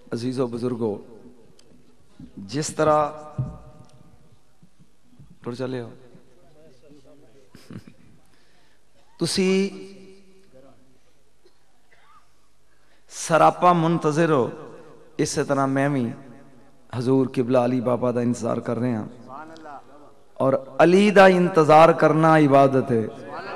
عزیزو بزرگو، جس طرح ٹر چلے ہو تسی سراپا منتظر ہو، اسی طرح میں بھی حضور قبلہ علی بابا دا انتظار کر رہے ہیں، اور علی دا انتظار کرنا عبادت ہے۔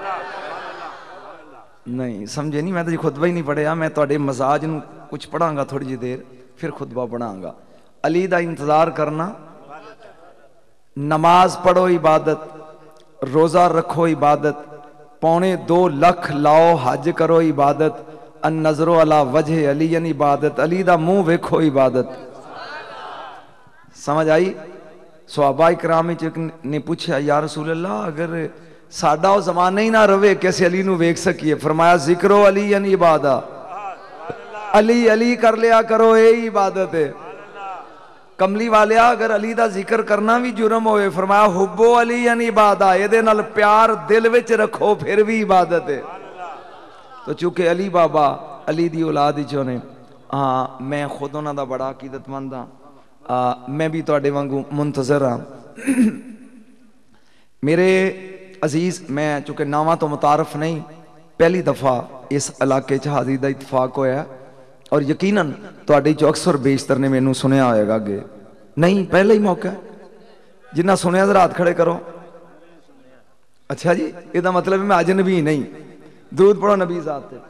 نہیں سمجھے نہیں، میں تو جی خطبہ ہی نہیں پڑھیا، میں تواڈے مزاج نو کچھ پڑھاں گا تھوڑی جی دیر پھر خطبہ پڑھاں گا۔ علی دا انتظار کرنا، نماز پڑھو عبادت، روزہ رکھو عبادت، 2.25 لاکھ لاؤ حج کرو عبادت، النظر علی وجہ علی عبادت، علی دا منہ ویکھو عبادت۔ سمجھ آئی؟ صحابہ اکرام نے پوچھا یا رسول اللہ اگر ساڈا وہ زمانہ ہی نہ روے کیسے علی نو ویکھ سکیے؟ فرمایا ذکرو علی عبادت، علی علی کر لیا کرو اے عبادت ہے۔ کملی والیا اگر علی دا ذکر کرنا بھی جرم ہوئے، فرمایا حبو علی عبادت، یہ دے نال پیار دل وچ رکھو پھر بھی عبادت ہے۔ تو چونکہ علی بابا علی دی اولاد ہی چونے، ہاں میں خود انہاں دا بڑا عقیدت مند ہاں، میں بھی تواڈے وانگو منتظر ہاں۔ میرے عزیز، میں چونکہ نامہ تو متعارف نہیں، پہلی دفعہ اس علاقے چ حاضری دا اتفاق ہویا، اور یقیناً تواڈے چ اکثر بیشتر نے مینوں سنیا ہوئے گا کہ نہیں پہلے ہی موقع ہے، جنہ سنیا ذرا ہاتھ کھڑے کرو۔ اچھا جی، یہ دا مطلب میں اجنبی نہیں۔ درود پڑھو نبی ذات تے۔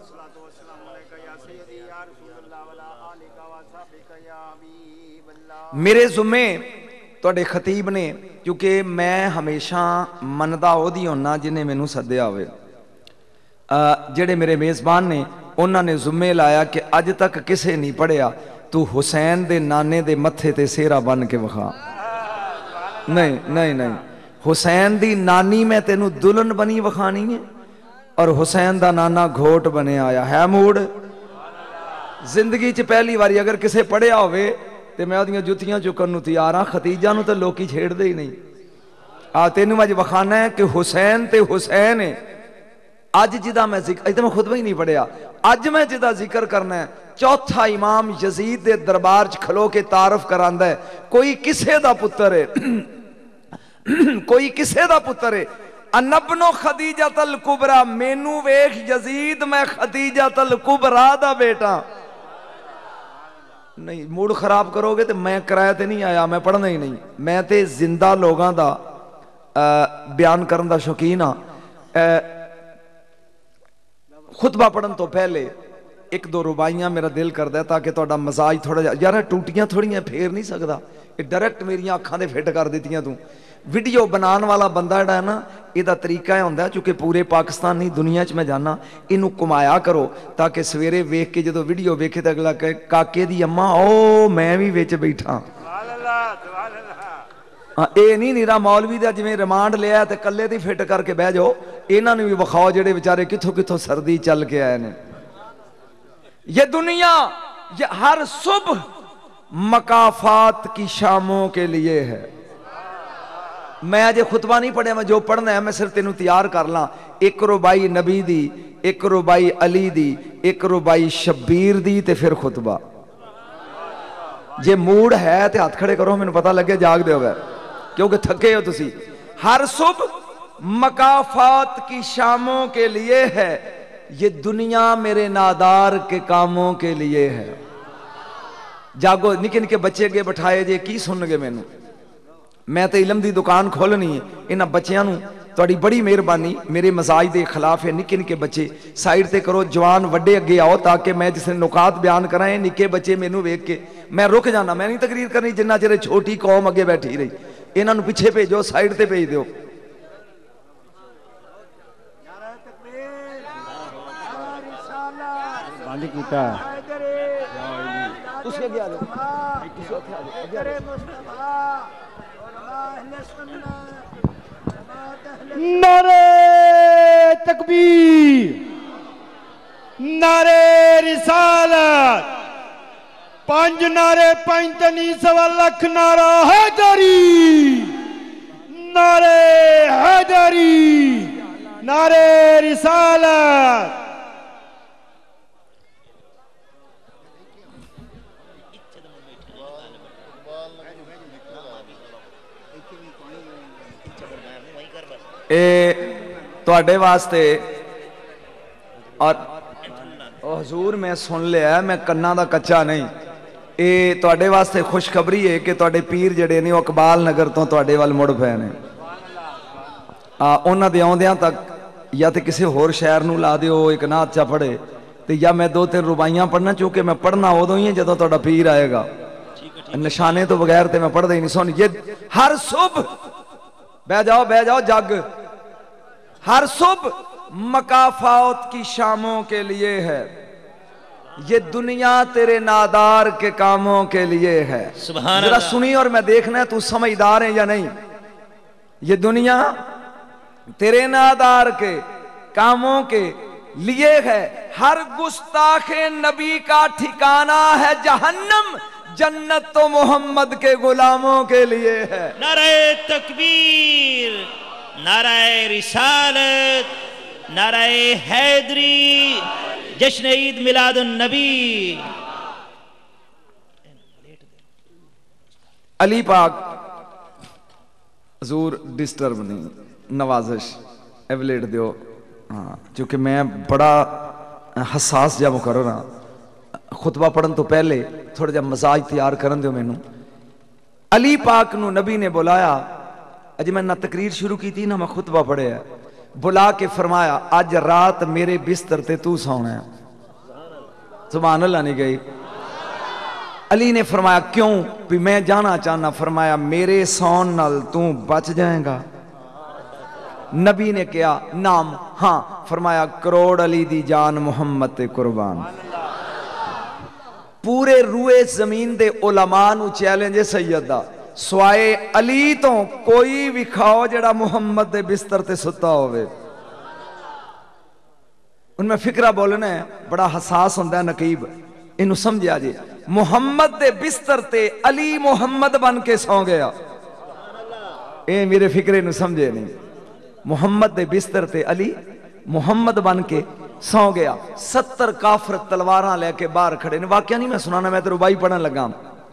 میرے ذمے تواڈے خطیب نے، کیونکہ میں ہمیشہ مندا او دی ہونا جنہیں مینوں سدیا ہوئے، جڑے میرے میزبان نے انہوں نے ذمے لایا کہ اج تک کسے نہیں پڑھیا تو حسین دے نانے دے متھے تے سیرا بن کے وکھا۔ نہیں نہیں نہیں، حسین دی نانی میں تینوں دلن بنی وکھانی ہے، اور حسین دا نانا گھوٹ بنے آیا ہے۔ موڑ زندگی چ پہلی واری اگر کسے پڑھیا ہوئے تے میں اودیاں جتیاں چکن نو تیار ہاں، ختیجہ نو تے لوکی چھیڑ دے ہی نہیں۔ تینوں میں وکھانا ہے کہ حسین تے حسین ہے۔ اج جدا میں ذکر، اج تو میں خطبہ ہی نہیں پڑھیا، اج میں جدا ذکر کرنا ہے، چوتھا امام یزید دے دربار چ کھلو کے تعارف کراندا ہے، کوئی کسے دا پتر ہے کوئی کسے دا پتر ہے، انبنو خدیجۃ الکبریٰ، مینو ویکھ یزید میں خدیجۃ الکبریٰ دا بیٹا۔ نہیں موڈ خراب کرو گے تو میں کرایہ تے نہیں آیا، میں پڑھنا ہی نہیں، میں تے زندہ لوگاں دا بیان کرن دا شوقین ہاں۔ خطبہ پڑھن تو پہلے ایک دو ربائیاں میرا دل کردا ہے تاکہ تہاڈا مزاج تھوڑا جا، یار ٹوٹیاں تھوڑیاں پھیر نہیں سکدا، یہ ڈائریکٹ میریاں اکھاں دے فٹ کر دیتیاں تو۔ ویڈیو بنان والا بندہ جڑا ہے نا، یہ دا طریقہ ہے ہوندا ہے، چونکہ پورے پاکستان نہیں دنیا چ میں جانا، اینو کمایا کرو تاکہ سویرے ویکھ کے جدو ویڈیو ویکھے تے اگلا کہے کاکے دی اماں او میں بھی وچ بیٹھا۔ اے نہیں نیرا مولوی دا جویں ریمانڈ لیا تے کلے تے فٹ کر کے بہ جاؤ، انہاں نوں بھی وکھاؤ جڑے بیچارے کتھوں کتھوں سردی چل کے آئے نے۔ یہ دنیا یہ ہر صبح مکافات کی شاموں کے لیے ہے۔ میں آج خطبہ نہیں پڑھیا، میں جو پڑھنا ہے میں صرف تینوں تیار کر لاں۔ ایک ربائی نبی دی، ایک ربائی علی دی، ایک ربائی شبیر دی تے پھر خطبہ۔ جے موڈ ہے تے ہاتھ کھڑے کرو، میں پتہ لگے جاگ دے ہوئے کیونکہ تھکے ہو تسی۔ ہر صبح مکافات کی شاموں کے لیے ہے، یہ دنیا میرے نادار کے کاموں کے لیے ہے۔ جاگو، نکے نکے بچے گے بٹھائے جے کی سن گے مینوں، میں تے علم دی دکان کھولنی ہے، انہاں بچیاں نوں تواڈی بڑی مہربانی، میرے مزاج دے خلاف ہے، نکے نکے بچے سائیڈ تے کرو، جوان وڈے اگے آؤ تاکہ میں جس نے نکات بیان کرائیں، نکے بچے مینوں ویکھ کے میں رک جانا، میں نہیں تقریر کرنی جنہ چرے چھوٹی قوم اگے بیٹھی رہی، انہاں نوں پیچھے بھیجو، سائیڈ تے بھیج دیو۔ نعرہ تکبیر، نعرہ رسالت، پانچ نعرے پینتنی سوا لکھ نعرہ حیدری، نعرہ حیدری، نعرہ رسالت۔ ਤੁਹਾਡੇ ਵਾਸਤੇ ਔਰ ਹਜ਼ੂਰ ਮੈਂ ਸੁਣ ਲਿਆ, ਮੈਂ ਕੰਨਾਂ ਦਾ ਕੱਚਾ ਨਹੀਂ। ਇਹ ਤੁਹਾਡੇ ਵਾਸਤੇ ਖੁਸ਼ਖਬਰੀ ਹੈ ਕਿ ਤੁਹਾਡੇ ਪੀਰ ਜਿਹੜੇ ਨੇ ਉਹ ਇਕਬਾਲ ਨਗਰ ਤੋਂ ਤੁਹਾਡੇ ਵੱਲ ਮੁੜ ਪਏ ਨੇ। ਉਹਨਾਂ ਦੇ ਆਉਂਦਿਆਂ ਤੱਕ ਜਾਂ ਤੇ ਕਿਸੇ ਹੋਰ ਸ਼ਹਿਰ ਨੂੰ ਲਾ ਦਿਓ ਇੱਕ ਨਾਤ ਚਾ ਪੜ੍ਹੇ, ਤੇ ਜਾਂ ਮੈਂ 2-3 ਰੁਬਾਈਆਂ ਪੜ੍ਹਨਾ, ਚूंकि मैं पढ़ना उदों ही है जदों तुहाडा पीर आएगा। निशाने तो बगैर तो मैं पढ़दा ही नहीं। सुन, ये हर सुबह बह जाओ जग, हर सुबह मकाफात की शामों के लिए है, ये दुनिया तेरे नादार के कामों के लिए है। जरा सुनी और मैं देखना है तू समझदार है या नहीं। ये दुनिया तेरे नादार के कामों के लिए है, हर गुस्ताखे नबी का ठिकाना है जहन्नम, जन्नत तो मोहम्मद के गुलामों के लिए है। नारे तकबीर, नारे रिसालत, नारे हैदरी, जश्न ईद मिलादुन नबी। अली पाक हजूर डिस्टर्ब नहीं, नवाजिश एवलेट दियो। हाँ, क्योंकि मैं बड़ा हसास जहा मुकर्रर हाँ। खुतबा पढ़न तो पहले थोड़ा जहा मजाज तैयार करन दियो मैनू। अली पाक नू नबी ने बुलाया, अज मैं ना तकरीर शुरू की थी ना मैं खुतबा पढ़िया, बुला के फरमाया अज रात मेरे बिस्तर ते तू सोना है। सुभान अल्लाह नहीं गई। अली ने फरमाया क्यों? भी मैं जाना चाहना। फरमाया मेरे सौन नाल तू बच जाएगा। नबी ने कहा नाम हाँ। फरमाया करोड़ अली दी जान मुहम्मद ते कुर्बान। पूरे रूए जमीन दे उलमा नू चैलेंज है सैयदा, स्वाए अली तो कोई भी खाओ जड़ा मुहम्मद दे बिस्तर ते सुता होवे। उनमें फिक्रा बोलना है, बड़ा हसास होंदा है नकीब, इनू समझिया जी। मुहम्मद दे बिस्तर ते अली मुहम्मद बन के सौ गया। ए मेरे फिक्रे नू समझे नहीं। मुहम्मद दे बिस्तर ते अली मुहम्मद बन के सौ गया। 70 काफर तलवारां लेके बाहर खड़े ने। वाकया नहीं मैं सुनाना, मैं तो रुबाई पढ़न लगा।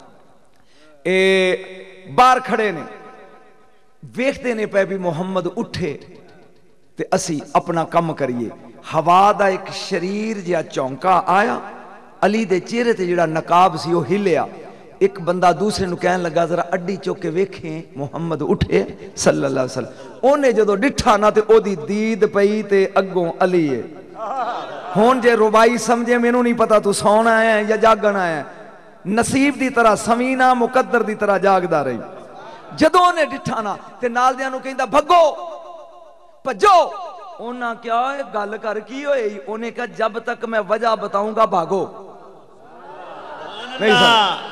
ए बाहर खड़े ने, वेखते ने पे भी मुहम्मद उठे ते असी अपना कम करिए। हवा दा एक शरीर जिहा चौंका आया, अली दे चेहरे ते जिहड़ा नकाब सी वो हिलिया। एक बंदा दूसरे नू कहन लगा जरा अड्डी चुक के वेखे मुहम्मद उठे सल्लल्लाहु अलैहि वसल्लम। ओने जदों डिठा ना ते ओदी दीद पई ते अग्गों अली है। हुण जे रुबाई समझे मैनू नहीं पता तू सौना है या जागना है। नसीब दी तरह समीना मुकद्दर दी तरह जागदा रही। जदों ओने डिठा ना ते नाल दियां नू कहंदा भगो भजो। ओना क्या गल कर की होई? ओने कहा जब तक मैं वजह बताऊंगा भागो। नहीं समझ।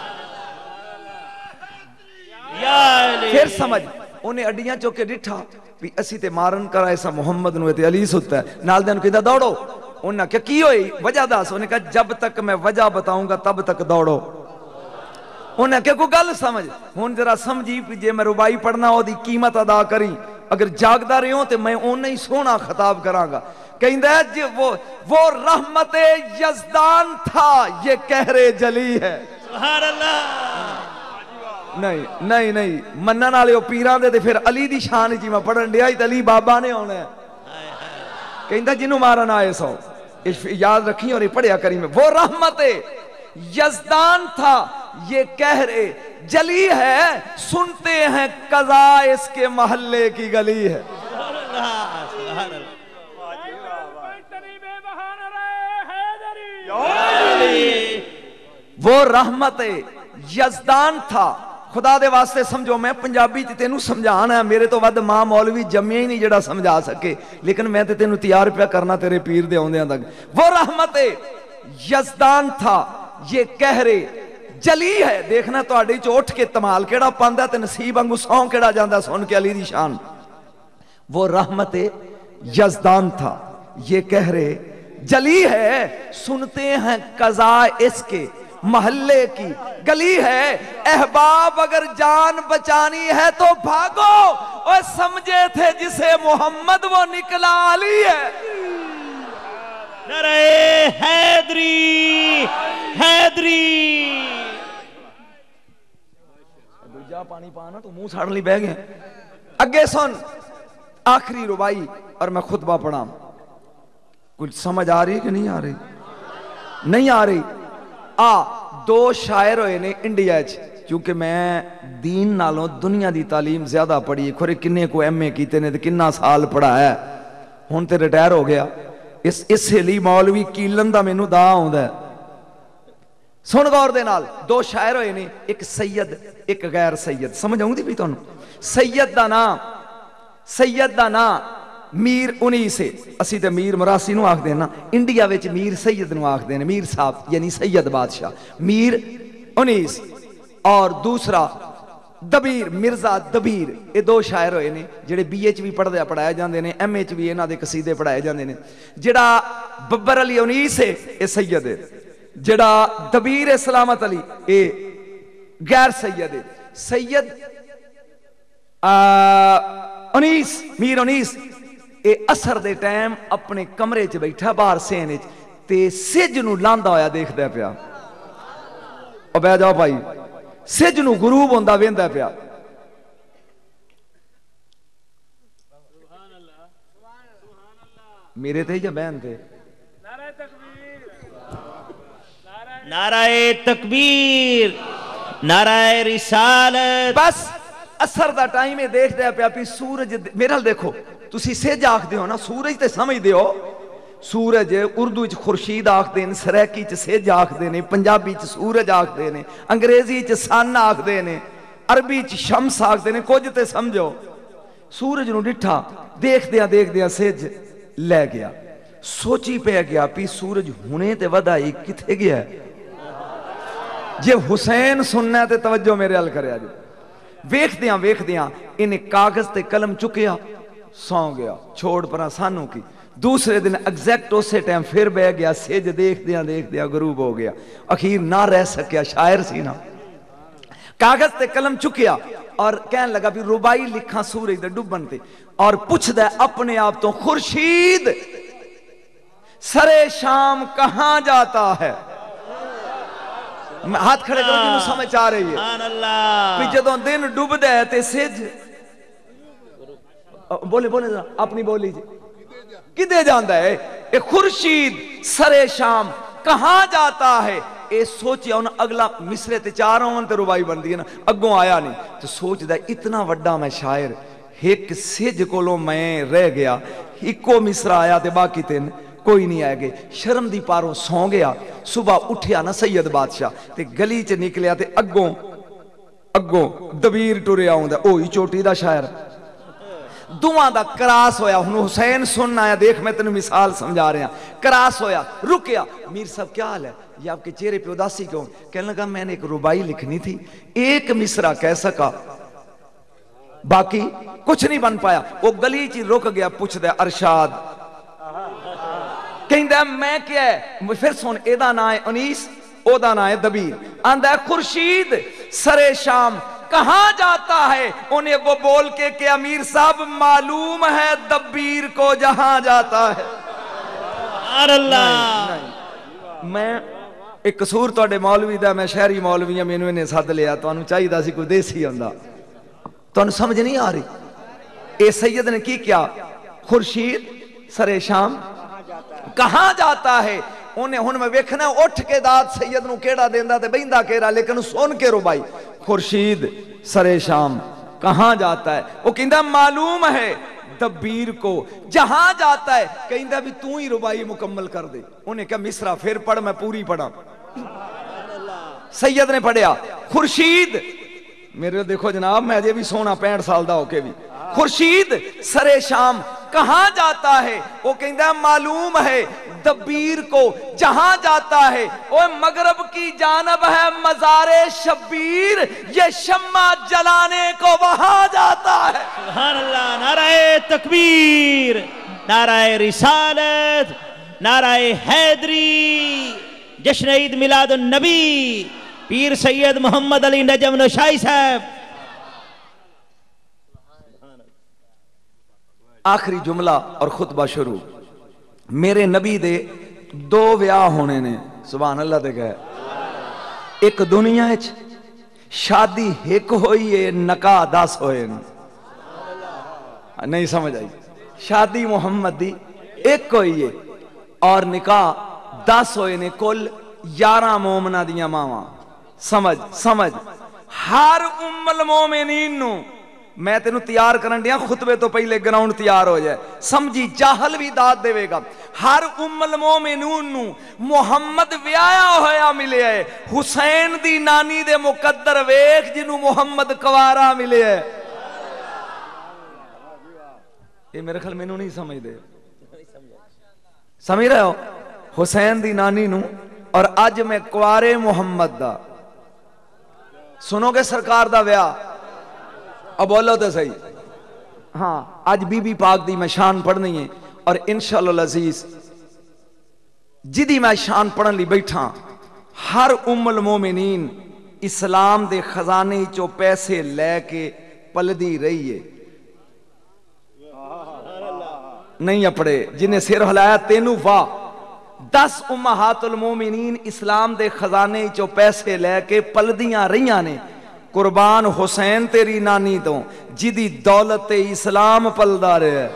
फिर समझ। उन्हें अड्डियां चुक के डिठा भी असी ते मारन करा ऐसा मुहम्मद नू ते अली सुता है। नाल दे कहंदा दौड़ो। उन्हें क्या की होई? वजह दस। उन्हें कहा जब तक मैं वजह बताऊंगा तब तक दौड़ो। उन्हें क्या कोई गल समझ। हुण जरा समझी भी जे मैं रुबाई पढ़ना ओदी कीमत अदा करी, अगर जागदा रहो तो मैं ओना ही सोहना खिताब करांगा। कहंदा जे वो रहमते यज़दान था, ये कहरे जली है। सुभान अल्लाह। नहीं नहीं नहीं मनन वाले पीरां दे ते फिर अली दी शान जी मैं पढ़न दिया तो अली बाबा ने आना है। कहंदा जिन्हों मारन आए सो याद रखी और पढ़िया करी में। वो रहमते यज़दान था, ये कहरे जली है, सुनते हैं कज़ा इसके महल्ले की गली है। वो रहमते यज़दान था। खुदा दे वास्ते समझो, मैं पंजाबी च तेनू समझाना है, मेरे तो वध मां मौलवी जम्मिया ही नहीं जड़ा समझा सके, लेकिन मैं ते तेनू तैयार पिया करना तेरे पीर दे आउंदियां तक। वो रहमते यज़दान था, ये कहरे जली है। देखना तुहाडे च उठ के तमाल केड़ा पांदा ते नसीब वांगू सौं केड़ा जांदा सुन के अली दी शान। वो रहमते यज़दान था, ये कहरे जली है, सुनते हैं कज़ा इसके महल्ले की गली है। अहबाब अगर जान बचानी है तो भागो, और समझे थे जिसे मोहम्मद वो निकला अली है। नारे हैदरी हैदरी। दूजा पानी पाना तो मुंह साड़न लई बह गए। اگے سن آخری ربائی اور میں خطبہ پڑھا. کچھ سمجھ آ رہی کہ نہیں آ رہی؟ نہیں آ رہی. دو شاعر ہوئے نے انڈیا چونکہ میں دین نالوں دنیا دی تعلیم زیادہ پڑھی. کھورے کنے کو ایم اے کیتے نے کنا سال پڑھا ہے, ہون تے ریٹائر ہو گیا. اس لیے مولوی کیلن دا مینوں دا ہوندا ہے. سن غور دے نال, دو شاعر ہوئے نے, ایک سید ایک غیر سید. سمجھ آؤں دی بھی تانوں؟ سید دا نام میر انیس ہے. اسی تے میر مراسی نو آکھ دینا, انڈیا وچ میر سید نو آکھ دینا, میر صاحب یعنی سید بادشاہ. میر انیس اور دوسرا دبیر, مرزا دبیر. یہ دو شاعر ہوئے نے جڑے بی ایچ بھی پڑھایا جاندے نے, ایم ایچ بھی انہاں دے قصیدے پڑھائے جاندے نے. جڑا ببر علی انیس ہے یہ سید ہے, جڑا دبیر سلامت علی یہ غیر سید ہے. سید انیس, میر انیس, اے اثر دے ٹائم اپنے کمرے چ بیٹھا باہر سین وچ تے سج نو لاندا ہویا دیکھدا پیا. او بیٹھ جاؤ بھائی, سج نو غروب ہوندا ویندا پیا. میرے تے یا بہن تے؟ نعرہ تکبیر, نعرہ رسالت. بس اثر دا ٹائم ہے, دیکھ دیا پیا پی سورج. میرے حال دیکھو, تسی سج آکھ دیو نا, سورج تے سمجھ دیو. سورج اردو چ خورشید آکھ دین, سریکی چ سج آکھ دینے, پنجابی چ سورج آکھ دینے, انگریزی چ سن آکھ دینے, عربی چ شمس آکھ دینے. کچھ تے سمجھو. سورج نو ڈٹھا, دیکھ دیا سج لے گیا. سوچی پہ گیا پی سورج ہونے تے ودائی کتھے گیا ہے. جے حسین سننا تے توجہ میرے حل کرے آج. ویکھ دیاں انہیں کاغذ تے قلم چکیا, سو گیا, چھوڑ پرا سانوں کی. دوسرے دن ایگزیکٹ اسے ٹائم پھر بہ گیا, سج دیکھ دیاں غروب ہو گیا. اخیر نہ رہ سکیا, شاعر سی نا. کاغذ تے قلم چکیا اور کہنے لگا بھی ربائی لکھاں سورج دے ڈوبن تے, اور پوچھ دے اپنے آپ تو, خورشید سرے شام کہاں جاتا ہے. ہاتھ کھڑے کرو جنہوں سمجھ آ رہی ہے. جدوں دن ڈوب دے تے سج بولے ذرا اپنی بولی جی کدے جاندا ہے. اے خورشید سرے شام کہاں جاتا ہے. اے سوچیا انہاں اگلا مصرے تے چار ہون تے ربائی بندی ہے نا, اگوں آیا نہیں. تو سوچ دا اتنا وڈا میں شاعر, ایک سج کولوں میں رہ گیا, ایکو مصرا آیا تے باقی تین کوئی نہیں آئے گئے. شرم دی پاروں سو گیا. صبح اٹھیا نا سید بادشاہ تے گلی چ نکلیا تے اگوں دبیر ٹریا ہوندا, اوہی چوٹی دا شاعر. دعاں دا کراس ہویا. ہن حسین سننا آیا, دیکھ میں تینوں مثال سمجھا رہا. کراس ہویا, رکیا. میر صاحب کیا حال ہے, یہ آپ کے چہرے پہ اداسی کیوں؟ کہنے لگا میں نے ایک ربائی لکھنی تھی, ایک مصرع کہہ سکا, باقی کچھ نہیں بن پایا. وہ گلی چی رک گیا, پوچھ دے ارشاد. کہیں دے میں کیا ہے, پھر سن ایدہ نا ہے انیس, او دا نا ہے دبیر. آندہ ہے خورشید سرے شام کہاں جاتا ہے. انہیں وہ بول کے کہ امیر صاحب معلوم ہے دبیر کو جہاں جاتا ہے. میں ایک قصور توڑے مولوی دا, میں شہری مولوی ہیں, میں انہیں ساتھ لیا, تو انہوں چاہیے دا سی کوئی دیسی ہوندہ. تو انہوں سمجھ نہیں آ رہی. اے سید نے کی کیا, خورشید سرے شام کہاں جاتا ہے. انہیں ہن میں ویکھنا اٹھ کے داد سید نو کیڑا دیندہ تے بیندہ کیڑا, لیکن سن کے ربائی خورشید سرے شام کہاں جاتا ہے. وہ کہندہ معلوم ہے دبیر کو جہاں جاتا ہے. کہندہ بھی تو ہی ربائی مکمل کر دے. انہیں کہا مصرع پھر پڑھ, میں پوری پڑھا. سید نے پڑھیا خورشید, میرے دیکھو جناب میں جے بھی سونا 65 سال دا ہو کے بھی, خورشید سرے شام کہاں جاتا ہے. وہ کہندہ معلوم ہے دبیر کو جہاں جاتا ہے. وہ مغرب کی جانب ہے مزار شبیر, یہ شمع جلانے کو وہاں جاتا ہے. سبحان اللہ. نعرہ تکبیر, نعرہ رسالت, نعرہ حیدری, جشن عید میلاد النبی, پیر سید محمد علی نجم نشائی صاحب. آخری جملہ اور خطبہ شروع. میرے نبی دے 2 ویاہ ہونے نے, سبحان اللہ دے گئے. ایک دنیا ہے شادی ایک ہوئی ہے, نکاح 10 ہوئے نے. نہیں سمجھ آئی؟ شادی محمد دی ایک ہوئی ہے اور نکاح 10 ہوئے نے کل 11 مومنہ دیاں ماواں. سمجھ ہر ام المومنین نو میں تینوں تیار کرن دیا خطبے تو پہلے گراؤنڈ تیار ہو جائے سمجھی جاہل بھی داد دے گا. ہر ام المومنون نو محمد ویایا ہویا ملے ہے. حسین دی نانی دے مقدر ویکھ جنوں محمد کوارا ملے ہے. یہ میرے خیال میں نہیں سمجھ دے سمجھ رہے ہو؟ حسین دی نانی نو اور اج میں کوارے محمد دا سنو گے سرکار دا ویاہ. اب بولو تو صحیح. ہاں آج بی بی پاک دی میں شان پڑھنی ہے اور انشاءاللہ العزیز جدی میں شان پڑھن لی بیٹھا ہر ام المومنین اسلام دے خزانے چو پیسے لے کے پلدی رہی ہے. نہیں اپڑے جنہیں سر ہلایا تینو وا 10 امہات المومنین اسلام دے خزانے چو پیسے لے کے پلدیاں رہیاں نے. قربان حسین تیری نانی تو جدی دولت اسلام پلدا رہے.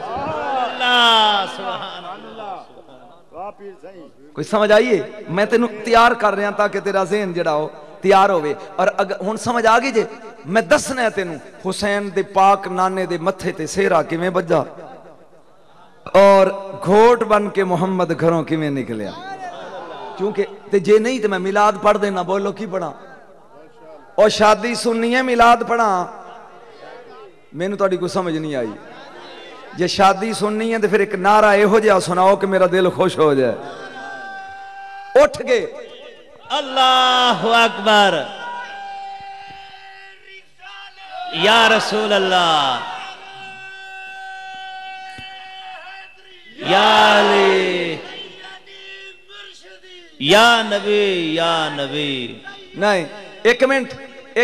کوئی سمجھ آئیے؟ میں تینوں تیار کر رہا تاکہ تیرا ذہن جڑا ہو تیار ہوئے. اور ہن سمجھ آگئی جے میں دسنا ہے تینوں حسین دے پاک نانے دے متھے تے سیرا کیویں بجا اور گھوٹ بن کے محمد گھروں کیویں نکلیا. کیونکہ تے جے نہیں تے میں میلاد پڑھ دینا. بولو کی پڑھا؟ اور شادی سننی ہے میلاد پڑھا؟ میں نے تھوڑی کوئی سمجھ نہیں آئی. جے شادی سننی ہے تو پھر ایک نعرہ یہ ہو جائے سناؤ کہ میرا دل خوش ہو جائے. اٹھ گئے اللہ اکبر یا رسول اللہ یا علی یا نبی یا نبی. نہیں ایک منٹ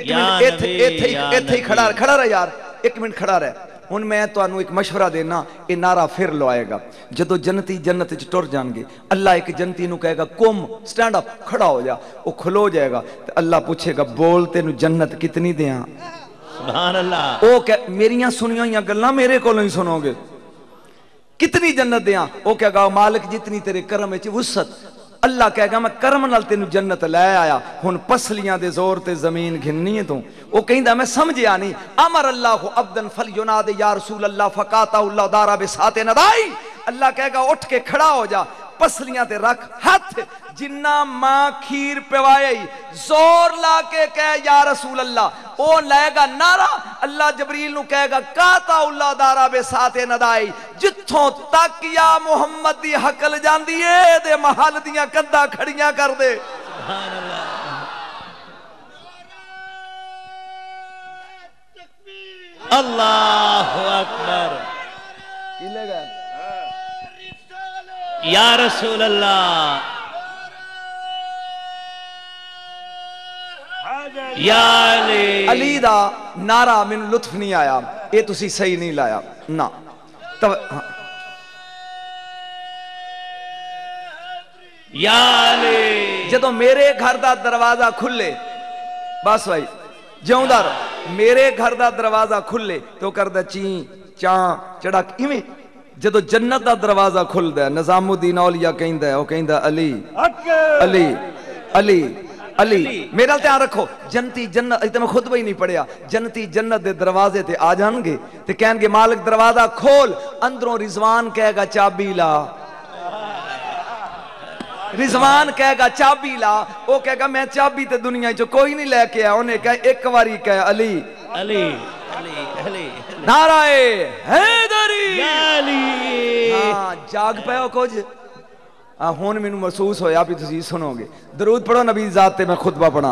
ایتھے کھڑا رہ یار. ایک منٹ کھڑا رہ. ہن میں تانوں ایک مشورہ دینا یہ نعرہ پھر لو آئے گا. جدو جنتی جنت وچ ٹر جان گے اللہ ایک جنتی نو کہے گا قم سٹینڈ اپ کھڑا ہو جا. وہ کھلو جائے گا تو اللہ پوچھے گا بول تینوں جنت کتنی دیاں؟ سبحان اللہ. وہ کہ میریاں سنیاں ہوئیاں گلاں میرے کو نہیں سنو گے. کتنی جنت دیاں؟ وہ کہے گا مالک جتنی تیرے کرم وچ وسعت. اللہ کہے گا میں کرم نال تینوں جنت لے آیا. ہن پسلیاں دے زور تے زمین گھننی ہے تو وہ کہندا میں سمجھیا نہیں. امر اللہ عبدا فلیناد یا رسول اللہ فقاتا اللہ دارا بسات ندائی. اللہ کہے گا اٹھ کے کھڑا ہو جا پسلیاں تے رکھ ہاتھ جنہ ماں کھیر پیوائے زور لا کے کہے یا رسول اللہ او لائے گا نعرہ. اللہ جبریل نو کہے گا قاتا اللہ دارا بے ساتھ ندائی. جتھوں تک یا محمد دی حقل جاندی ہے دے محل دیاں کندہ کھڑیاں کر دے. سبحان اللہ. اللہ اکبر کی لے گئے یا رسول اللہ یا علی. علی دا نعرہ من لطف نہیں آیا. یہ تسی صحیح نہیں لایا نا. یا علی. جدو میرے گھر دا دروازہ کھلے بس بھائی جاؤں دار میرے گھر دا دروازہ کھلے تو کر دا چین چاں چڑک ایویں. جدو جنت دا دروازہ کھل دا نظام الدین اولیاء کہیں دا وہ کہیں دا علی علی علی علی. میرا دھیان رکھو جنتی جنت اتنا میں خطبہ ہی نہیں پڑھیا. جنتی جنت دے دروازے تے آ جان گے تے کہیں گے مالک دروازہ کھول. اندروں رضوان کہے گا چابی لا. رضوان کہے گا چابی لا. وہ کہے گا میں چابی تے دنیا جو کوئی نہیں لے کے آیا. انہیں کہا ایک واری کہے علی علی علی علی. نعرہ حیدری یا علی. ہاں جاگ پہ ہو کچھ ہون میں محسوس ہویا بھی تسی سنو گے. درود پڑھو نبی ذات تے میں خطبہ پڑھا.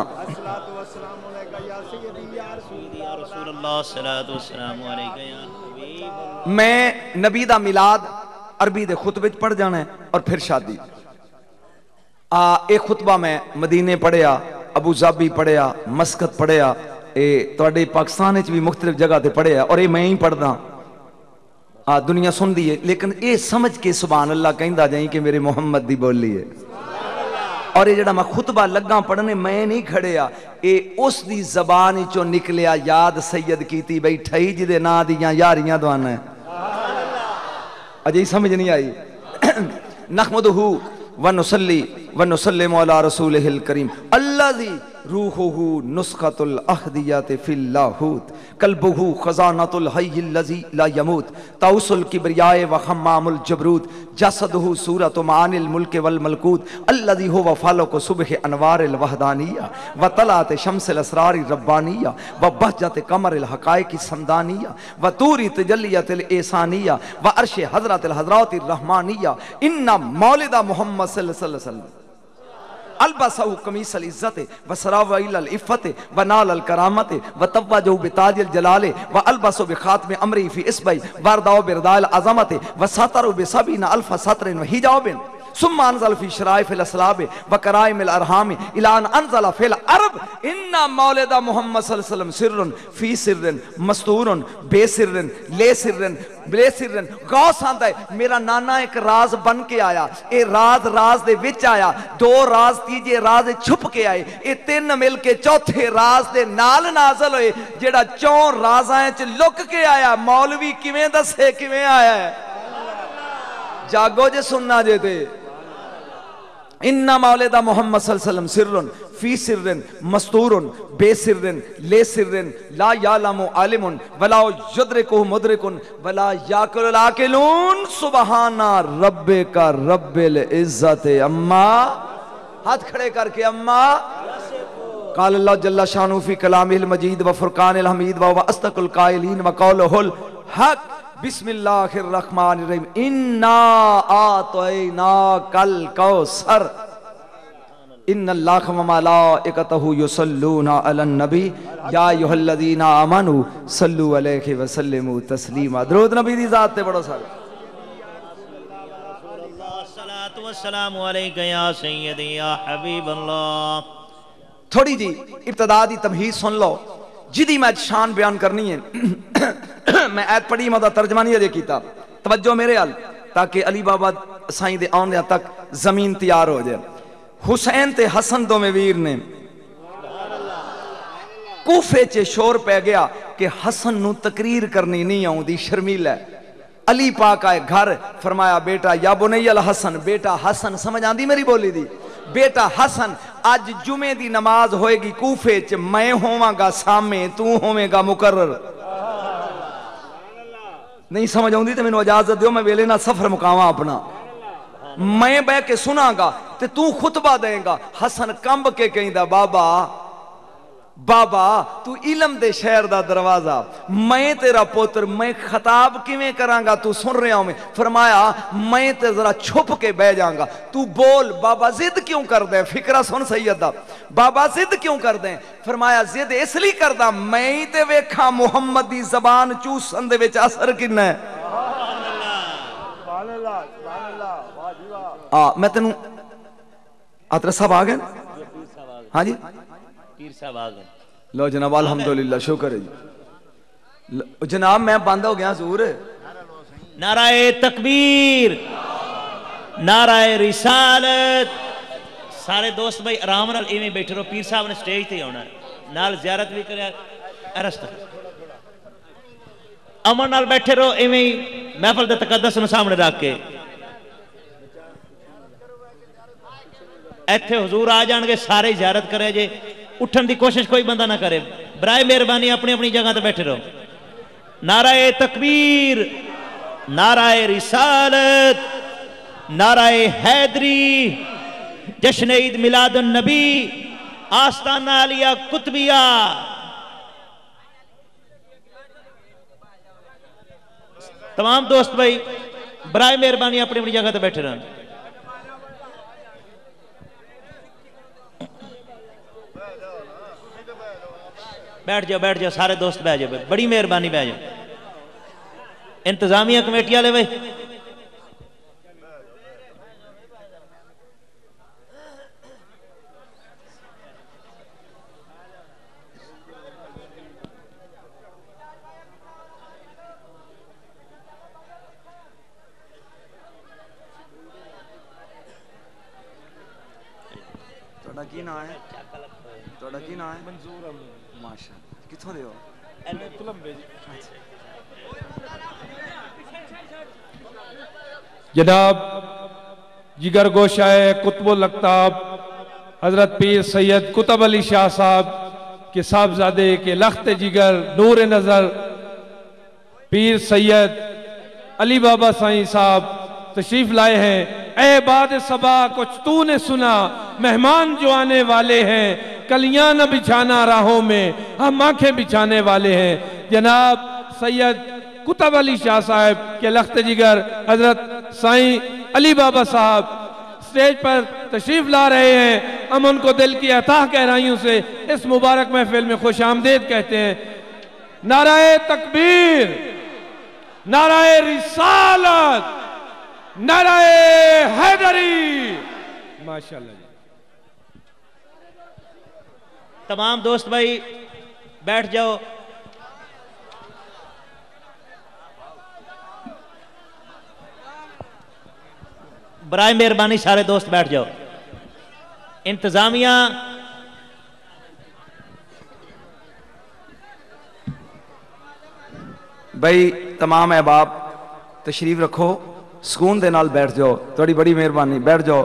میں نبی دا میلاد عربی دے خطبے پڑھ جانا ہے اور پھر شادی. ایک خطبہ میں مدینے پڑھیا ابو ظبی پڑھیا مسقط پڑھیا توڑے پاکستان بھی مختلف جگہ تے پڑھیا اور یہ میں ہی پڑھدا. دنیا سن دی ہے لیکن اے سمجھ کے سبحان اللہ کہیں دا جائیں کہ میرے محمد دی بولی ہے. اور یہ جڑا میں خطبہ لگا پڑھنے میں نہیں کھڑیا. اے اس دی زبان چو نکلیا یاد سید کیتی بیٹھائی جدے نا دیاں یاریاں دوانا ہے. اجے سمجھ نہیں آئی نحمدہ ونصلی ونسلم علی رسولہ الکریم الذی روحہ نسخۃ الاحدیات فی اللاہوت قلبہ خزانۃ الحی الذی لا یموت طاؤس الکبریاء وخمام الجبروت جسدہ صورۃ معانی الملک والملکوت الذی هو فالق صبح انوار الوحدانیہ وطلعت شمس الاسرار الربانیہ وبہجت قمر الحقائق السمدانیہ وطور تجلیت الاحسانیہ وعرش حضرت الحضرات الرحمانیہ ان مولد محمد صلی اللہ علیہ وسلم البسہ قمیص العزت وسراو الى العفت ونال الکرامت وتوجہ بتاج الجلال والبسہ بخاتم امری فی اصبعی وارداو برداء العظمت وسطر بسبعین الف سطر وحجاب ثم انزل فی شرائف الاسلاب وکرائم الارحام الى ان انزل فی العرب ان مولد محمد صلی اللہ علیہ وسلم سر فی سر مستور بے سر لے سر بے سر غوث آندہ ہے میرا نانا ایک راز بن کے آیا اے راز دے وچ آیا دو راز تیجے راز چھپ کے آئے اے تین مل کے چوتھے راز دے نال نازل ہوئے جیڑا چون راز آئے چھ لک کے آیا مولوی کیویں دسے کیویں آیا ہے جاگو جے سننا جے تے ان مولد محمد صلی اللہ علیہ وسلم سر فی سر مستور بے سر لے سر لا یعلم عالم ولا یدرکہ مدرک ولا یاکل العاقلون سبحان ربک رب العزت اما ہاتھ کھڑے کر کے اما قال اللہ جل شانہ فی کلامہ المجید وفرقان الحمید وهو اصدق القائلین وقولہ الحق بسم اللہ الرحمن الرحیم انا اعطیناک الکوثر ان اللہ وملائکتہ یصلون علی النبی یا ایھا الذین آمنوا صلوا علیہ وسلموا تسلیما درود نبی دی ذات تے بڑو سارے الصلاۃ والسلام علیک یا سیدی یا حبیب اللہ تھوڑی جی ابتدا دی تمہید سن لو جدی میں شان بیان کرنی ہے میں آیت پڑھی مدہ ترجمہ نہیں اجے کیتا توجہ میرے حال تاکہ علی بابا سائیں دے آنے تک زمین تیار ہو جائے حسین تے حسن دو میں ویر نے کوفے چے شور پہ گیا کہ حسن نو تقریر کرنی نہیں آؤں دی شرمیل ہے علی پاک آئے گھر فرمایا بیٹا یا بنی الحسن بیٹا حسن سمجھ آندی میری بولی دی بیٹا حسن آج جمعے دی نماز ہوئے گی کوفے چے میں ہوں گا سامنے تو ہوں گا مقرر نہیں سمجھ آؤں دی تو میں نے اجازت دیو میں ویلے نہ سفر مقامہ اپنا میں بے کے سنا گا تو خطبہ دیں گا حسن کمب کے کہیں دا بابا تو علم دے شہر دا دروازہ میں تیرا پوتر میں خطاب کیویں کران گا تو سن رہا ہوں میں فرمایا میں تے ذرا چھپ کے بہ جاؤں گا تو بول بابا ضد کیوں کر دیں فکرہ سن سیدہ بابا ضد کیوں کر دیں فرمایا ضد اس لیے کر دا میں تے ویکھا محمد دی زبان چوسن دے وچ اثر کنا ہے میں تینوں آترہ صاحب آگئے ہاں جی پیر صاحب آگئے لو جناب الحمدللہ شکر ہے جی جناب میں بندہ ہو گیا حضور نعرہ تکبیر نعرہ رسالت سارے دوست بھائی آرام نال ایویں بیٹھے رہو پیر صاحب نے سٹیج تے ہونا نال زیارت بھی کرے ارست امن نال بیٹھے رہو ایویں محفل دے تقدس نو سامنے رکھ کے ایتھے حضور آ جان گے سارے زیارت کرے جے اٹھن دی کوشش کوئی بندہ نہ کرے برائے مہربانی اپنی اپنی جگہ تے بیٹھے رہو نعرہ تکبیر نعرہ رسالت نعرہ حیدری جشن عید میلاد النبی آستانہ علیہ قطبیہ تمام دوست بھائی برائے مہربانی اپنی اپنی جگہ تے بیٹھے رہو بیٹھ جاؤ سارے دوست بیٹھ جاؤ بڑی مہربانی بیٹھ جاؤ انتظامیہ کمیٹی والے بھائی توڑا کی نہ آئے توڑا کی نہ آئے منظور ماشاءاللہ کتھوں دے ہو؟ ایلے تلمبے جی جناب جگر گوشہ قطب القطاب حضرت پیر سید قطب علی شاہ صاحب کے صاحبزادے کے لخت جگر نور نظر پیر سید علی بابا سائیں صاحب تشریف لائے ہیں۔ اے باد صبا کچھ تو نے سنا، مہمان جو آنے والے ہیں، کلیاں نہ بچھانا راہوں میں، ہم آنکھیں بچھانے والے ہیں۔ جناب سید قطب علی شاہ صاحب کے لخت جگر حضرت سائیں علی بابا صاحب سٹیج پر تشریف لا رہے ہیں۔ ہم ان کو دل کی عطا گہرائیوں سے اس مبارک محفل میں خوش آمدید کہتے ہیں۔ نعرہ تکبیر، نعرہ رسالت، نعرہ حیدری۔ ماشاءاللہ جی۔ تمام دوست بھائی بیٹھ جاؤ۔ برائے مہربانی سارے دوست بیٹھ جاؤ۔ انتظامیہ بھائی تمام احباب تشریف رکھو، سکون دے نال بیٹھ جاؤ، تھوڑی بڑی مہربانی، بیٹھ جاؤ۔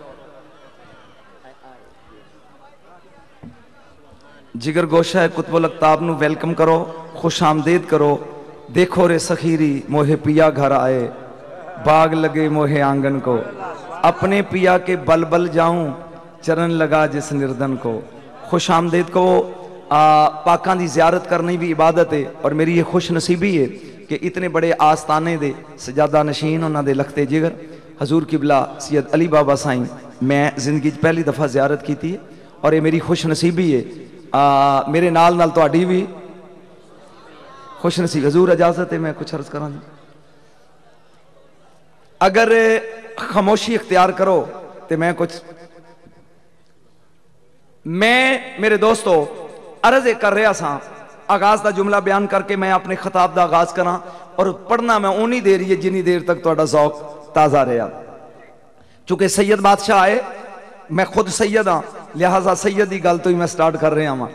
جگر گوشہ قطب القطاب نو ویلکم کرو، خوش آمدید کرو۔ دیکھو رے سخیری موہے پیا گھر آئے، باغ لگے موہے آنگن کو، اپنے پیا کے بل بل جاؤں، چرن لگا جس نردن کو۔ خوش آمدید کو۔ پاکاں دی زیارت کرنی بھی عبادت ہے، اور میری یہ خوش نصیبی ہے کہ اتنے بڑے آستانے دے سجادہ نشین انہاں دے لختے جگر حضور قبلہ سید علی بابا سائیں میں زندگی پہلی دفعہ زیارت کی تھی، اور یہ میری خوش نصیبی ہے۔ میرے نال نال تو آڈی بھی خوش نصیب۔ حضور اجازت ہے میں کچھ عرض کروں۔ اگر خاموشی اختیار کرو تو میں کچھ میرے دوستو عرض کر رہا سا، آغاز دا جملہ بیان کر کے میں اپنے خطاب دا آغاز کرنا، اور پڑھنا میں اونی دیر ہے جنی دیر تک توڑا ذوق تازہ رہا۔ چونکہ سید بادشاہ آئے، میں خود سید ہاں، لہذا سیدی گل تو ہی میں سٹارٹ کر رہا ہوں۔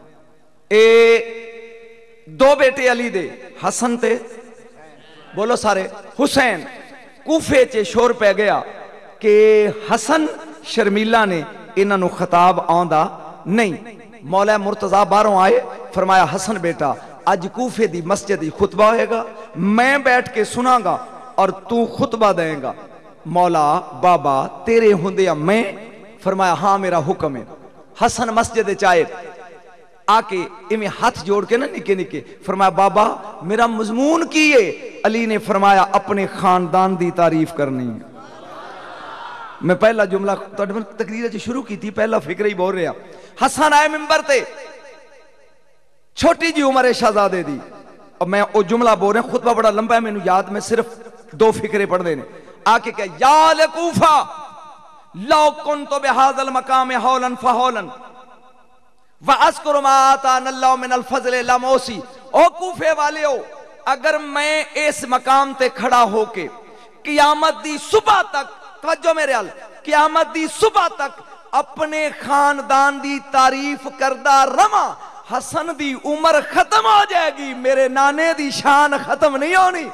دو بیٹے علی دے، حسن تے بولو سارے حسین، کوفے چے شور پہ گیا کہ حسن شرمیلہ نے انہاں نو خطاب آندا نہیں۔ مولا مرتضیٰ باہروں آئے، فرمایا حسن بیٹا اج کوفے دی مسجد دی خطبہ ہوئے گا، میں بیٹھ کے سنا گا اور تو خطبہ دیں گا۔ مولا بابا تیرے ہوندیا میں؟ فرمایا ہاں میرا حکم ہے۔ حسن مسجد چائے آکے امیں ہاتھ جوڑ کے نا نکے نکے فرمایا بابا میرا مضمون کیے؟ علی نے فرمایا اپنے خاندان دی تعریف کرنی ہے۔ میں پہلا جملہ تقریر شروع کی تھی، پہلا فکر ہی بول رہا۔ حسن آئے ممبر تے، چھوٹی جی عمر شہزادے دی، اور میں وہ جملہ بول رہا ہوں، خطبہ بڑا لمبا ہے، میں نے یاد میں صرف دو فکرے پڑھ دینے۔ آکے کہا یا لکوفہ لو کنتو بہذا المقام حولا فحولا وَأَذْكُرُ مَا آتَانَ اللَّهُ مِنَ الْفَضْلِ لَمَوْسِي۔ او کوفے والے ہو، اگر میں اس مقام تے کھڑا ہو کے قیامت دی صبح تک، توجہ میرے حال، قیامت دی صبح تک اپنے خاندان دی تعریف کردہ رما، حسن دی عمر ختم ہو جائے گی، میرے نانے دی شان ختم نہیں ہونی۔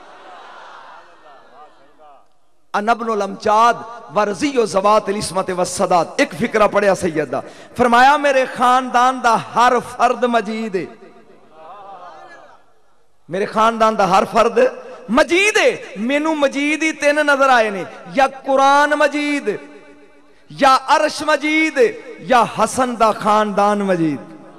انبن الامجاد ورزی و زوات الاسمت والصداد۔ ایک فکرہ پڑھیا سیدہ، فرمایا میرے خاندان دا ہر فرد مجید ہے، میرے خاندان دا ہر فرد مجید ہے۔ مینو مجید ہی تین نظر آئے نے، یا قرآن مجید، یا عرش مجید، یا حسن دا خاندان مجید۔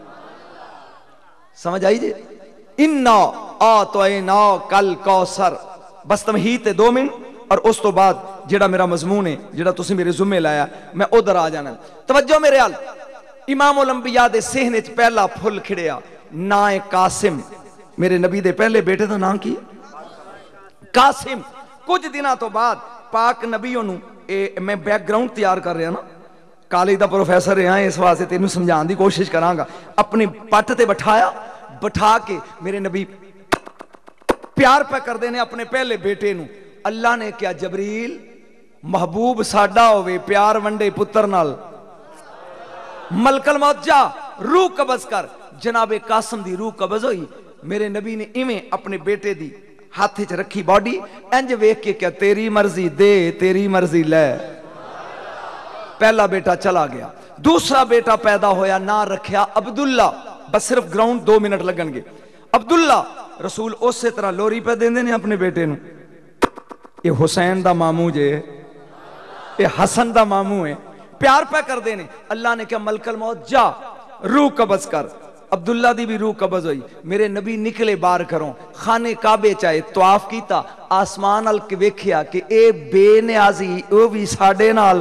سمجھ آئی جی؟ اِنَّا آتَوَيْنَاكَ الْكَوْثَرَ۔ بس تمہید 2 منٹ، اور اس تو بعد جڑا میرا مضمون ہے، جڑا تسی میرے ذمہ لایا، میں ادھر آ جانا۔ توجہ میرے حال، امام الانبیاء دے سہنے چ پہلا پھل کھڑیا، نائے قاسم، میرے نبی دے پہلے بیٹے دا نام کی؟ قاسم۔ کچھ دنوں تو بعد پاک نبیوں نو، میں بیک گراؤنڈ تیار کر رہا نا، کالج دا پروفیسر رہا اس واسطے تینوں سمجھان دی کوشش کراں گا۔ اپنی پٹ تے بٹھا کے میرے نبی پیار پہ کر دینے اپنے پہلے بیٹے نو۔ اللہ نے کیا جبریل محبوب ساڈا ہوئے پیار ونڈے پتر نال، ملک الموت جا روح قبض کر۔ جناب قاسم دی روح قبض ہوئی، میرے نبی نے ایویں اپنے بیٹے دی ہاتھ چ رکھی باڈی انج ویکھ کے کیا تیری مرضی دے تیری مرضی لے. پہلا بیٹا چلا گیا. دوسرا بیٹا پیدا ہویا, نہ رکھیا عبداللہ. بس صرف گراؤنڈ 2 منٹ لگن گے. عبداللہ رسول اسی طرح لوری پہ دیندے نے اپنے بیٹے نو. یہ حسین دا ماموں جے, یہ حسن دا ماموں ہے, پیار پہ کر دینے. اللہ نے کیا ملک الموت جا روح قبض کر. عبداللہ دی بھی روح قبض ہوئی. میرے نبی نکلے بار کروں, خانے کعبے چاہے طواف کیتا, آسمان ال کے ویکھیا کہ اے بے نیازی او بھی ساڈے نال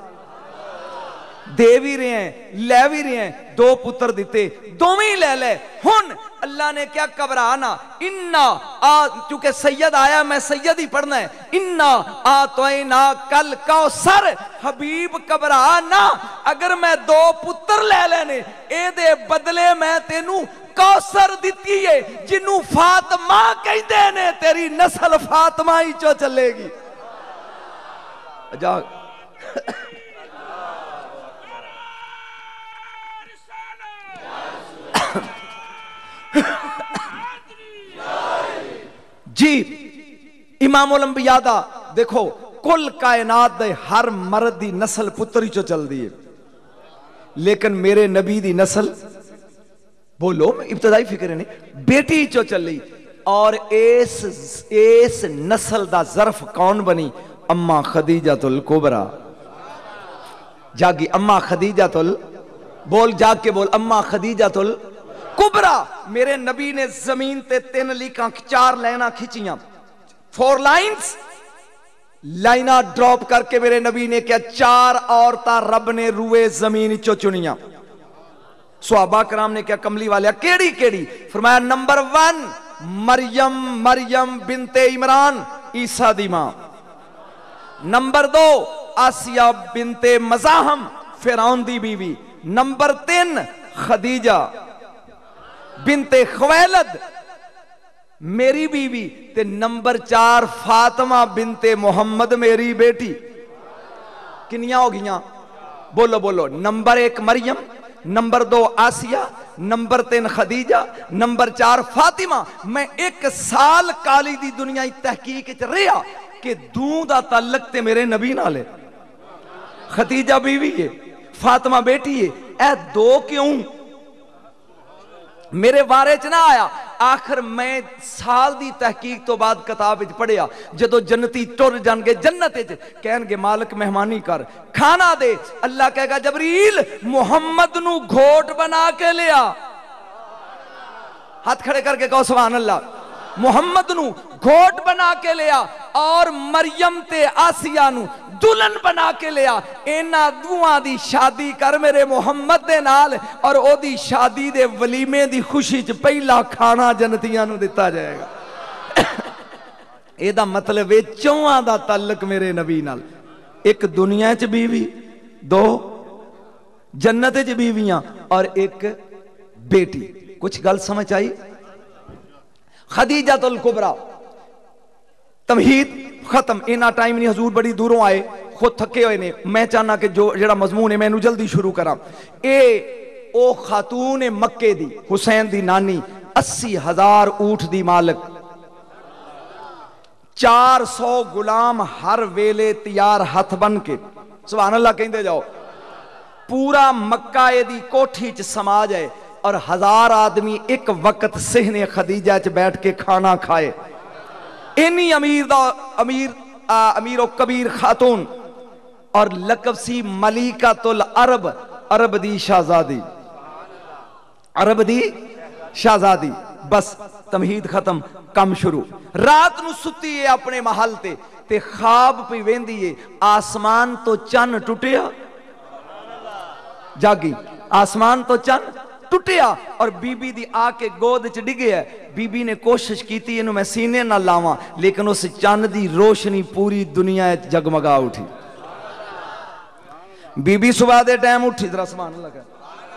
دے بھی رہے ہیں لے بھی رہے ہیں. 2 پتر دیتے, دوویں لے لے. ہن اللہ نے کیا گھبرانا, چونکہ سید آیا میں سید ہی پڑھنا ہے. انا آتوینا کل کوثر, حبیب گھبرانا, اگر میں 2 پتر لے لینے اے دے بدلے میں تینوں کوثر دیتی ہے جنوں فاطمہ کہندے نے, تیری نسل فاطمہ ہی چو چلے گی. جا جی امام الانبیاء دا دیکھو کل کائنات دے ہر مرد دی نسل پتری چو چل دی ہے, لیکن میرے نبی دی نسل بولو ابتدائی فکر نہیں بیٹی چو چلی. اور اس نسل دا ظرف کون بنی؟ اما خدیجہ الکبریٰ. جاگی اما خدیجہ بول جاگ کے بول اما خدیجہ کبریٰ. میرے نبی نے زمین تے 3 لیکاں 4 لائناں کھچیاں, 4 لائنز لائناں ڈراپ کر کے میرے نبی نے کیا 4 عورتاں رب نے روئے زمین چو چنیاں. صحابہ کرام نے کیا کملی والیا کیڑی کیڑی؟ فرمایا نمبر 1 مریم بنت عمران عیسیٰ دی ماں. نمبر 2 آسیہ بنت مزاحم فرعون دی بیوی. نمبر 3 خدیجہ بنت خویلد میری بیوی. تے نمبر 4 فاطمہ بنت محمد میری بیٹی. کنیاں ہو گیاں؟ بولو بولو. Number 1 Maryam, number 2 Asiya, number 3 Khadija, number 4 Fatima. میں 1 سال کالی دی دنیا تحقیق رہا کہ دوں دا تعلق تے میرے نبی نالے. خدیجہ بیوی ہے, فاطمہ بیٹی ہے, اے 2 کیوں میرے بارے چ نہ آیا؟ آخر میں سال دی تحقیق تو بعد کتاب پڑھیا جدو جنتی ٹر جان گے جنت کہن گے مالک مہمانی کر کھانا دے. اللہ کہے گا جبریل محمد نو گھوٹ بنا کے لیا. ہاتھ کھڑے کر کے کہو سبحان اللہ. محمد نو گھوٹ بنا کے لیا اور مریم تے آسیہ نو دلہن بنا کے لیا. اینا دوہاں دی شادی کر میرے محمد دے نال اور او دی شادی دے ولیمے دی خوشی چ پہلا کھانا جنتیاں نو دیتا جائے گا. اے دا مطلب ہے 4 دا تعلق میرے نبی نال. 1 دنیا چ بیوی, 2 جنت چ بیویاں اور 1 بیٹی. کچھ گل سمجھ آئی؟ خدیجہ الکبریٰ تمہید ختم. اینا ٹائم نہیں, حضور بڑی دوروں آئے, خود تھکے ہوئے نے. میں چاہنا کہ جڑا مضمون ہے میں نو جلدی شروع کرا. او خاتون مکے دی حسین دی نانی 80,000 اونٹ دی مالک, 400 غلام ہر ویلے تیار ہاتھ بن کے سبحان اللہ کہندے جاؤ. پورا مکہ دی کوٹھی چ سما جائے اور 1000 آدمی ایک وقت سہنے خدیجہ چ بیٹھ کے کھانا کھائے. اینی امیر و کبیر خاتون اور لقب سی ملیکۃ العرب, عرب دی شہزادی, عرب دی شہزادی. بس تمہید ختم, کم شروع. رات نو ستی ہے اپنے محل تے خواب پہ ویندی ہے. آسمان تو چن ٹوٹیا, جاگی آسمان تو چن ٹوٹیا اور بی بی دی آ کے گود چ ڈگے ہے. بی بی نے کوشش کیتی انہوں میں سینے نہ لاواں, لیکن اس چاند دی روشنی پوری دنیا جگمگا اٹھی. بی بی صبح دے ٹائم اٹھی, ذرا سبحان اللہ کہا.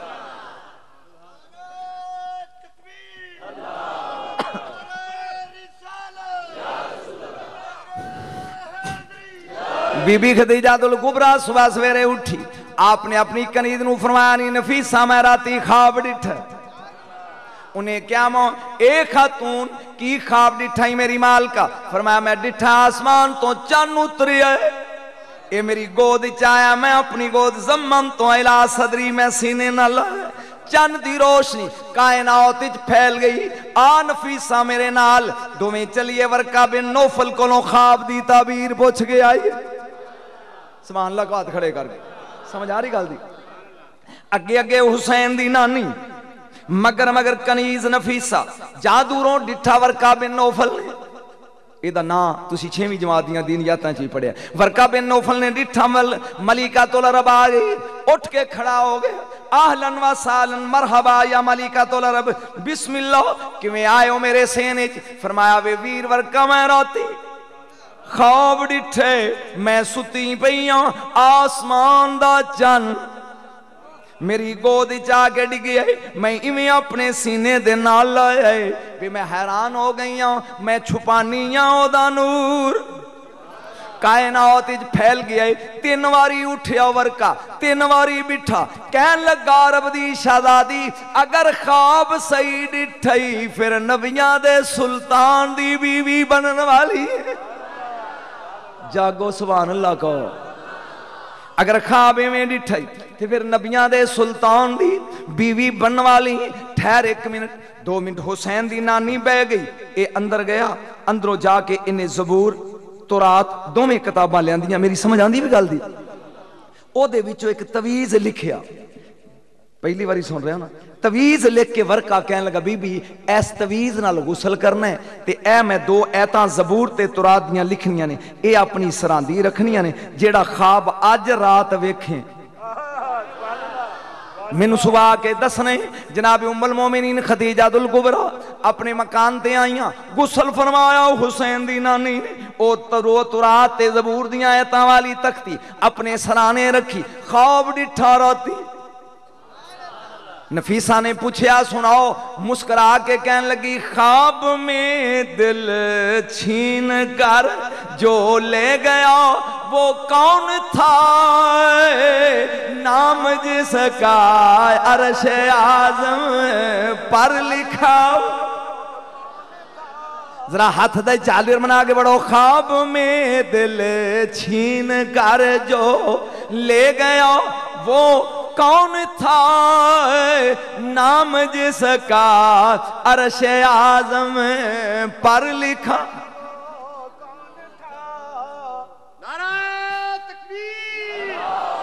بی بی خدیجہ الکبریٰ صبح سویرے اٹھی. آپ نے اپنی کنید نو فرمایا نی نفیسہ میں راتی خواب ڈٹھ, انہیں کیا اے خاتون کی خواب ڈٹھائی میری مال کا؟ فرمایا میں ڈٹھا آسمان تو چن اتری ہے، اے میری گود چایا، میں اپنی گود زمم تو الہ صدری میں سینے نہ لائے، چند دی روشنی کائنات وچ پھیل گئی، آ نفیسہ میرے نال دوویں چلیے ورقہ بن نوفل کولوں خواب دی تعبیر پوچھ کے آئی۔ سبحان اللہ کو ہاتھ کھڑے کر کے سمجھ آ رہی گل دی؟ اگے اگے حسین دی نانی مگر کنیز نفیسہ جادوروں ڈٹھا ورقہ بن نوفل نے، ایدہ نا تسی 6ویں جماعت دیاں دینیاتاں چی پڑھیا، ورقہ بن نوفل نے ڈٹھا ملکۃ العرب آ گئی، اٹھ کے کھڑا ہو گئے، اہلاً و سالن مرحبا یا ملکۃ العرب، بسم اللہ کیویں آئے ہو میرے سینے؟ فرمایا وے ویر ورقہ میں روتی خواب ڈٹھے میں ستی پئیاں، آسمان دا چن میری گود چاہ کے ڈگی ہے، میں ایویں اپنے سینے دے نال لائے، بھی میں حیران ہو گئی ہوں، میں چھپانی ہوں دا نور کائنات پھیل گیا ہے۔ 3 واری اٹھیا ورقہ، 3 واری بٹھا، کہن لگا رب دی شہزادی اگر خواب صحیح ڈٹھائی پھر نبیاں دے سلطان دی بیوی بنن والی، جاگو سبحان اللہ کو، اگر خواب میں ڈٹھائی تو پھر نبیاں دے سلطان دی بیوی بن والی۔ ٹھہر 1 منٹ 2 منٹ، حسین دی نانی بہ گئی، اے اندر گیا، اندروں جا کے انہیں زبور تورات دوویں کتاباں لیاندیاں، میری سمجھ آندی بھی گل دی، او دے وچوں ایک تویز لکھیا، پہلی باری سن رہے ہو نا، تویز لکھ کے ورقہ کہنے لگا بی بی ایس تویز نال غسل کرنا ہے تے اے میں 2 ایتاں زبور تے تورات دیاں لکھنیاں نے، اے اپنی سراندی رکھنیاں نے، جیڑا خواب اج رات ویکھیں مینوں صبح کے دسنے۔ جناب ام المومنین خدیجہ الکبریٰ اپنے مکان تے آئیاں، غسل فرمایا حسین دی نانی نے، او تورات تے زبور دیاں ایتاں والی تختی اپنے سرانے رکھی، خواب ڈٹھا راتی۔ نفیسہ نے پوچھیا سناؤ، مسکرا کے کہنے لگی خواب میں دل چھین کر جو لے گیا وہ کون تھا، نام جس کا عرش اعظم پر لکھا، ذرا ہاتھ دے چالر منا کے بڑھو، خواب میں دل چھین کر جو لے گیا وہ کون تھا، نام جس کا عرش اعظم پر لکھا۔ نعرہ تکبیر،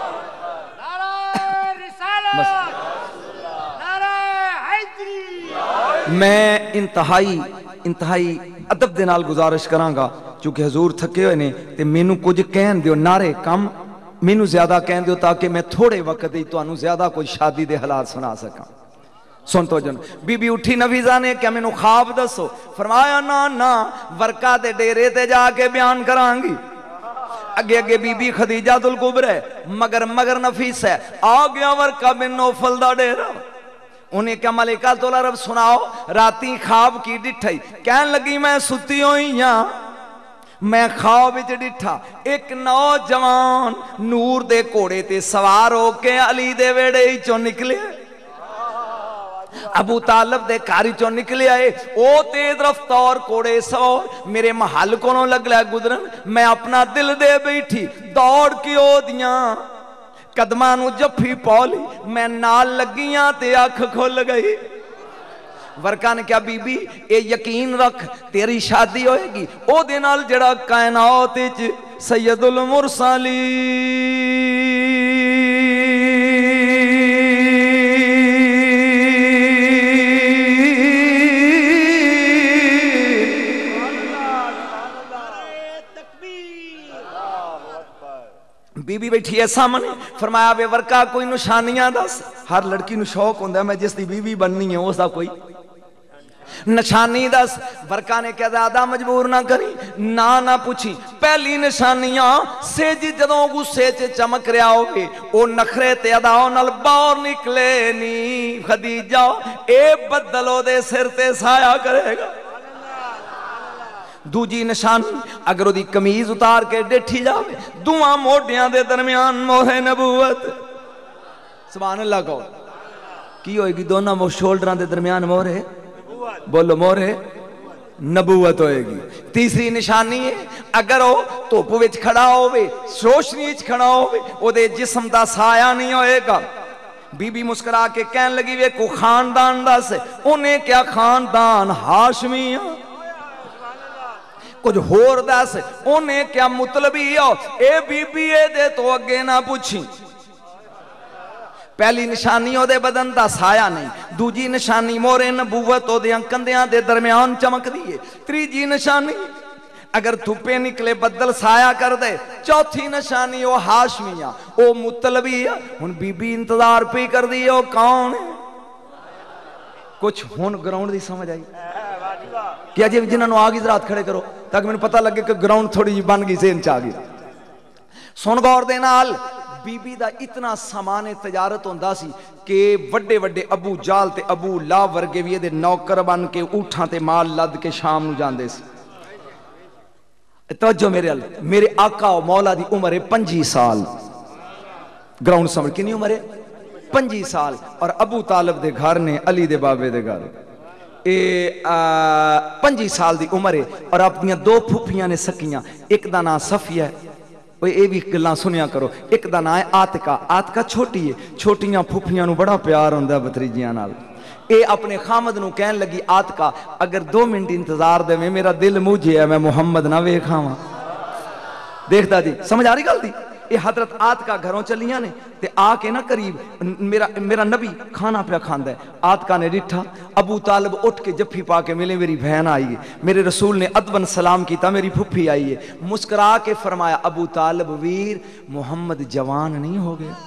نعرہ رسالت، نعرہ حیدری۔ میں انتہائی ادب دے نال گزارش کراں گا، چونکہ حضور تھکے ہوئے نے تے مینوں کچھ کہن دیو، نعرے کم مینوں زیادہ کہن دیو تاکہ میں تھوڑے وقت دی تو انہوں زیادہ کوئی شادی دے حالات سنا سکاں۔ سن تو جن بی بی اٹھی نفیسہ نے کیا مینوں خواب دسو؟ فرمایا نا ورقہ دے ڈیرے تے جا کے بیان کران گی۔ اگے اگے بی بی خدیجہ الکبریٰ مگر نفیسہ آ گیا ورقہ بن نوفل دا ڈیرہ، انہیں کیا ملکۃ العرب سناؤ راتی خواب کی ڈٹھائی؟ کہن لگی میں ستی ہوئی ہاں، میں خواب وچ ڈٹھا ایک نوجوان نور دے کوڑے تے سوار ہو کے علی دے ویڑے چوں نکلے، ابو طالب دے کاری چوں نکلے آئے، او تیز رفتار کوڑے سوار میرے محل کونوں لگ لے گزرن، میں اپنا دل دے بیٹھی دوڑ کی او دیاں قدمانو جفی پولی، میں نال لگیاں تے آنکھ کھل گئی۔ ورقہ نے کیا بی بی اے یقین رکھ تیری شادی ہوئے گی او دے نال جڑا کائنات وچ سید المرسلین بی بی بیٹھی ہے سامنے، فرمایا بے ورقہ کوئی نشانیاں دس، ہر لڑکی نو شوق ہوندہ ہے میں جس دی بی بی بننی ہے اس دا کوئی نشانی دس۔ ورقہ نے کیا زیادہ مجبور نہ کری، نہ پوچھی، پہلی نشانیاں سیج جدوں غصے چے چمک رہا ہوگی او نخرے تے اداؤں نال باہر نکلے نی، خدیجہ اے بدلو دے سر تے سایہ کرے گا۔ دوجی نشانی اگر دی کمیز اتار کے ڈیٹھی جاوے، دعا موڑیاں دے درمیان موہ نبوت، سبحان اللہ کو کی ہوئے گی دونوں شولڈران دے درمیان موہ بولو مورے نبوت ہوئے گی۔ تیسری نشانی ہے اگر وہ دھوپ وچ کھڑا ہوئے روشنی وچ کھڑا ہوئے او دے جسم دا سایہ نہیں ہوئے گا۔ بی بی مسکرا کے کہن لگی وے کو خاندان دا سے انہیں کیا خاندان ہاشمی ہے کچھ ہور دا سے انہیں کیا مطلبی ہو اے بی بی اے دے تو اگے نہ پوچھی۔ پہلی نشانی ہو دے بدن دا سایہ نہیں، دوجی نشانی مورے نبوت ہو دے کندیاں دے درمیان چمک دیئے، تیجی نشانی اگر دھوپے نکلے بدل سایہ کر دے، چوتھی نشانی وہ ہاشمیہ وہ مطلبی ہے۔ ہن بی بی انتظار پہ کر دی وہ کون ہے کچھ ہن گراؤنڈ دی سمجھ آئی کیا جی جنہوں نے آگی ذرات کھڑے کرو تاکہ میں پتہ لگے کہ گراؤنڈ تھوڑی جی بن گئی ذہن چاہ گئی۔ سن غور دے نال بی بی دا اتنا سامان تجارت ہوندا سی کہ وڈے وڈے ابو جال تے ابو لا ورگے وی دے نوکر بن کے اٹھاں تے مال لد کے شام نو جاندے سی۔ توجہ میرے آقا و مولا دی عمر ہے 25 سال، گراؤنڈ سمجھ کی نہیں عمر ہے 25 سال، اور ابو طالب دے گھر نے علی دے بابے دے گھر 25 سال دی عمر ہے، اور اپنی دو پھوپھیاں نے سکیاں، ایک دا نام صفیہ ہے، وہ اے بھی گلاں سنیا کرو، ایک دا نام ہے آتکا، آتکا چھوٹی ہے، چھوٹیاں پھوپھیاں نو بڑا پیار ہوندا ہے بھتریجیاں نال۔ اے اپنے خامد نو کہن لگی آتکا اگر 2 منٹ انتظار دے میں میرا دل مجھے ہے میں محمد نہ ویکھاں دیکھتا جی سمجھ آ رہی گل دی۔ اے حضرت آتکا گھروں چلیاں نے تے آ کے نہ قریب میرا نبی کھانا پیا کھاندا ہے، آتکا نے ڈٹھا، ابو طالب اٹھ کے جفی پا کے ملے میری بہن آئی ہے، میرے رسول نے ادبن سلام کیتا میری پھپھی آئی ہے، مسکرا کے فرمایا ابو طالب ویر محمد جوان نہیں ہو گیا،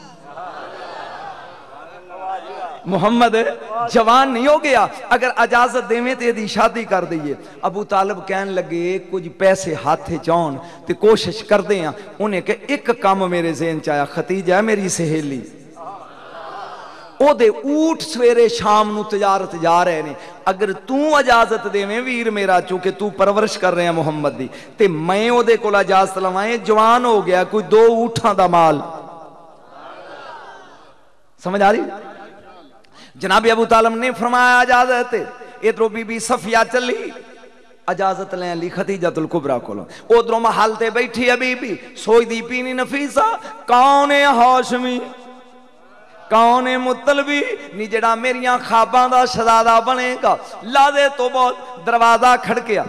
محمد جوان نہیں ہو گیا، اگر اجازت دے میں تے دی شادی کر دئیے۔ ابو طالب کہن لگے کچھ پیسے ہاتھے چون تے کوشش کر دیں، انہیں کہ ایک کام میرے ذہن چاہیا، ختیجہ ہے میری سہیلی او دے اوٹ سویرے شام نو تجارت جا رہے نے، اگر تو اجازت دے میں ویر میرا چونکہ تو پرورش کر رہے ہیں محمد دی تے میں او دے کولا اجازت لوائیں جوان ہو گیا کوئی 2 اوٹھاں دا مال، سمجھ آ رہی؟ جناب ابو طالب نے فرمایا اجازت ادھروں بی بی صفیہ چلی اجازت لیں لی خدیجۃ الکبریٰ کولوں، ادھروں محل تے بیٹھی ہے بی بی سوئی دی پینی نفیسہ کون ہے ہاشمی کون ہے مطلبی نی جڑا میریاں خواباں دا شہزادہ بنے گا، لادے تو بہت دروازہ کھڑکیا،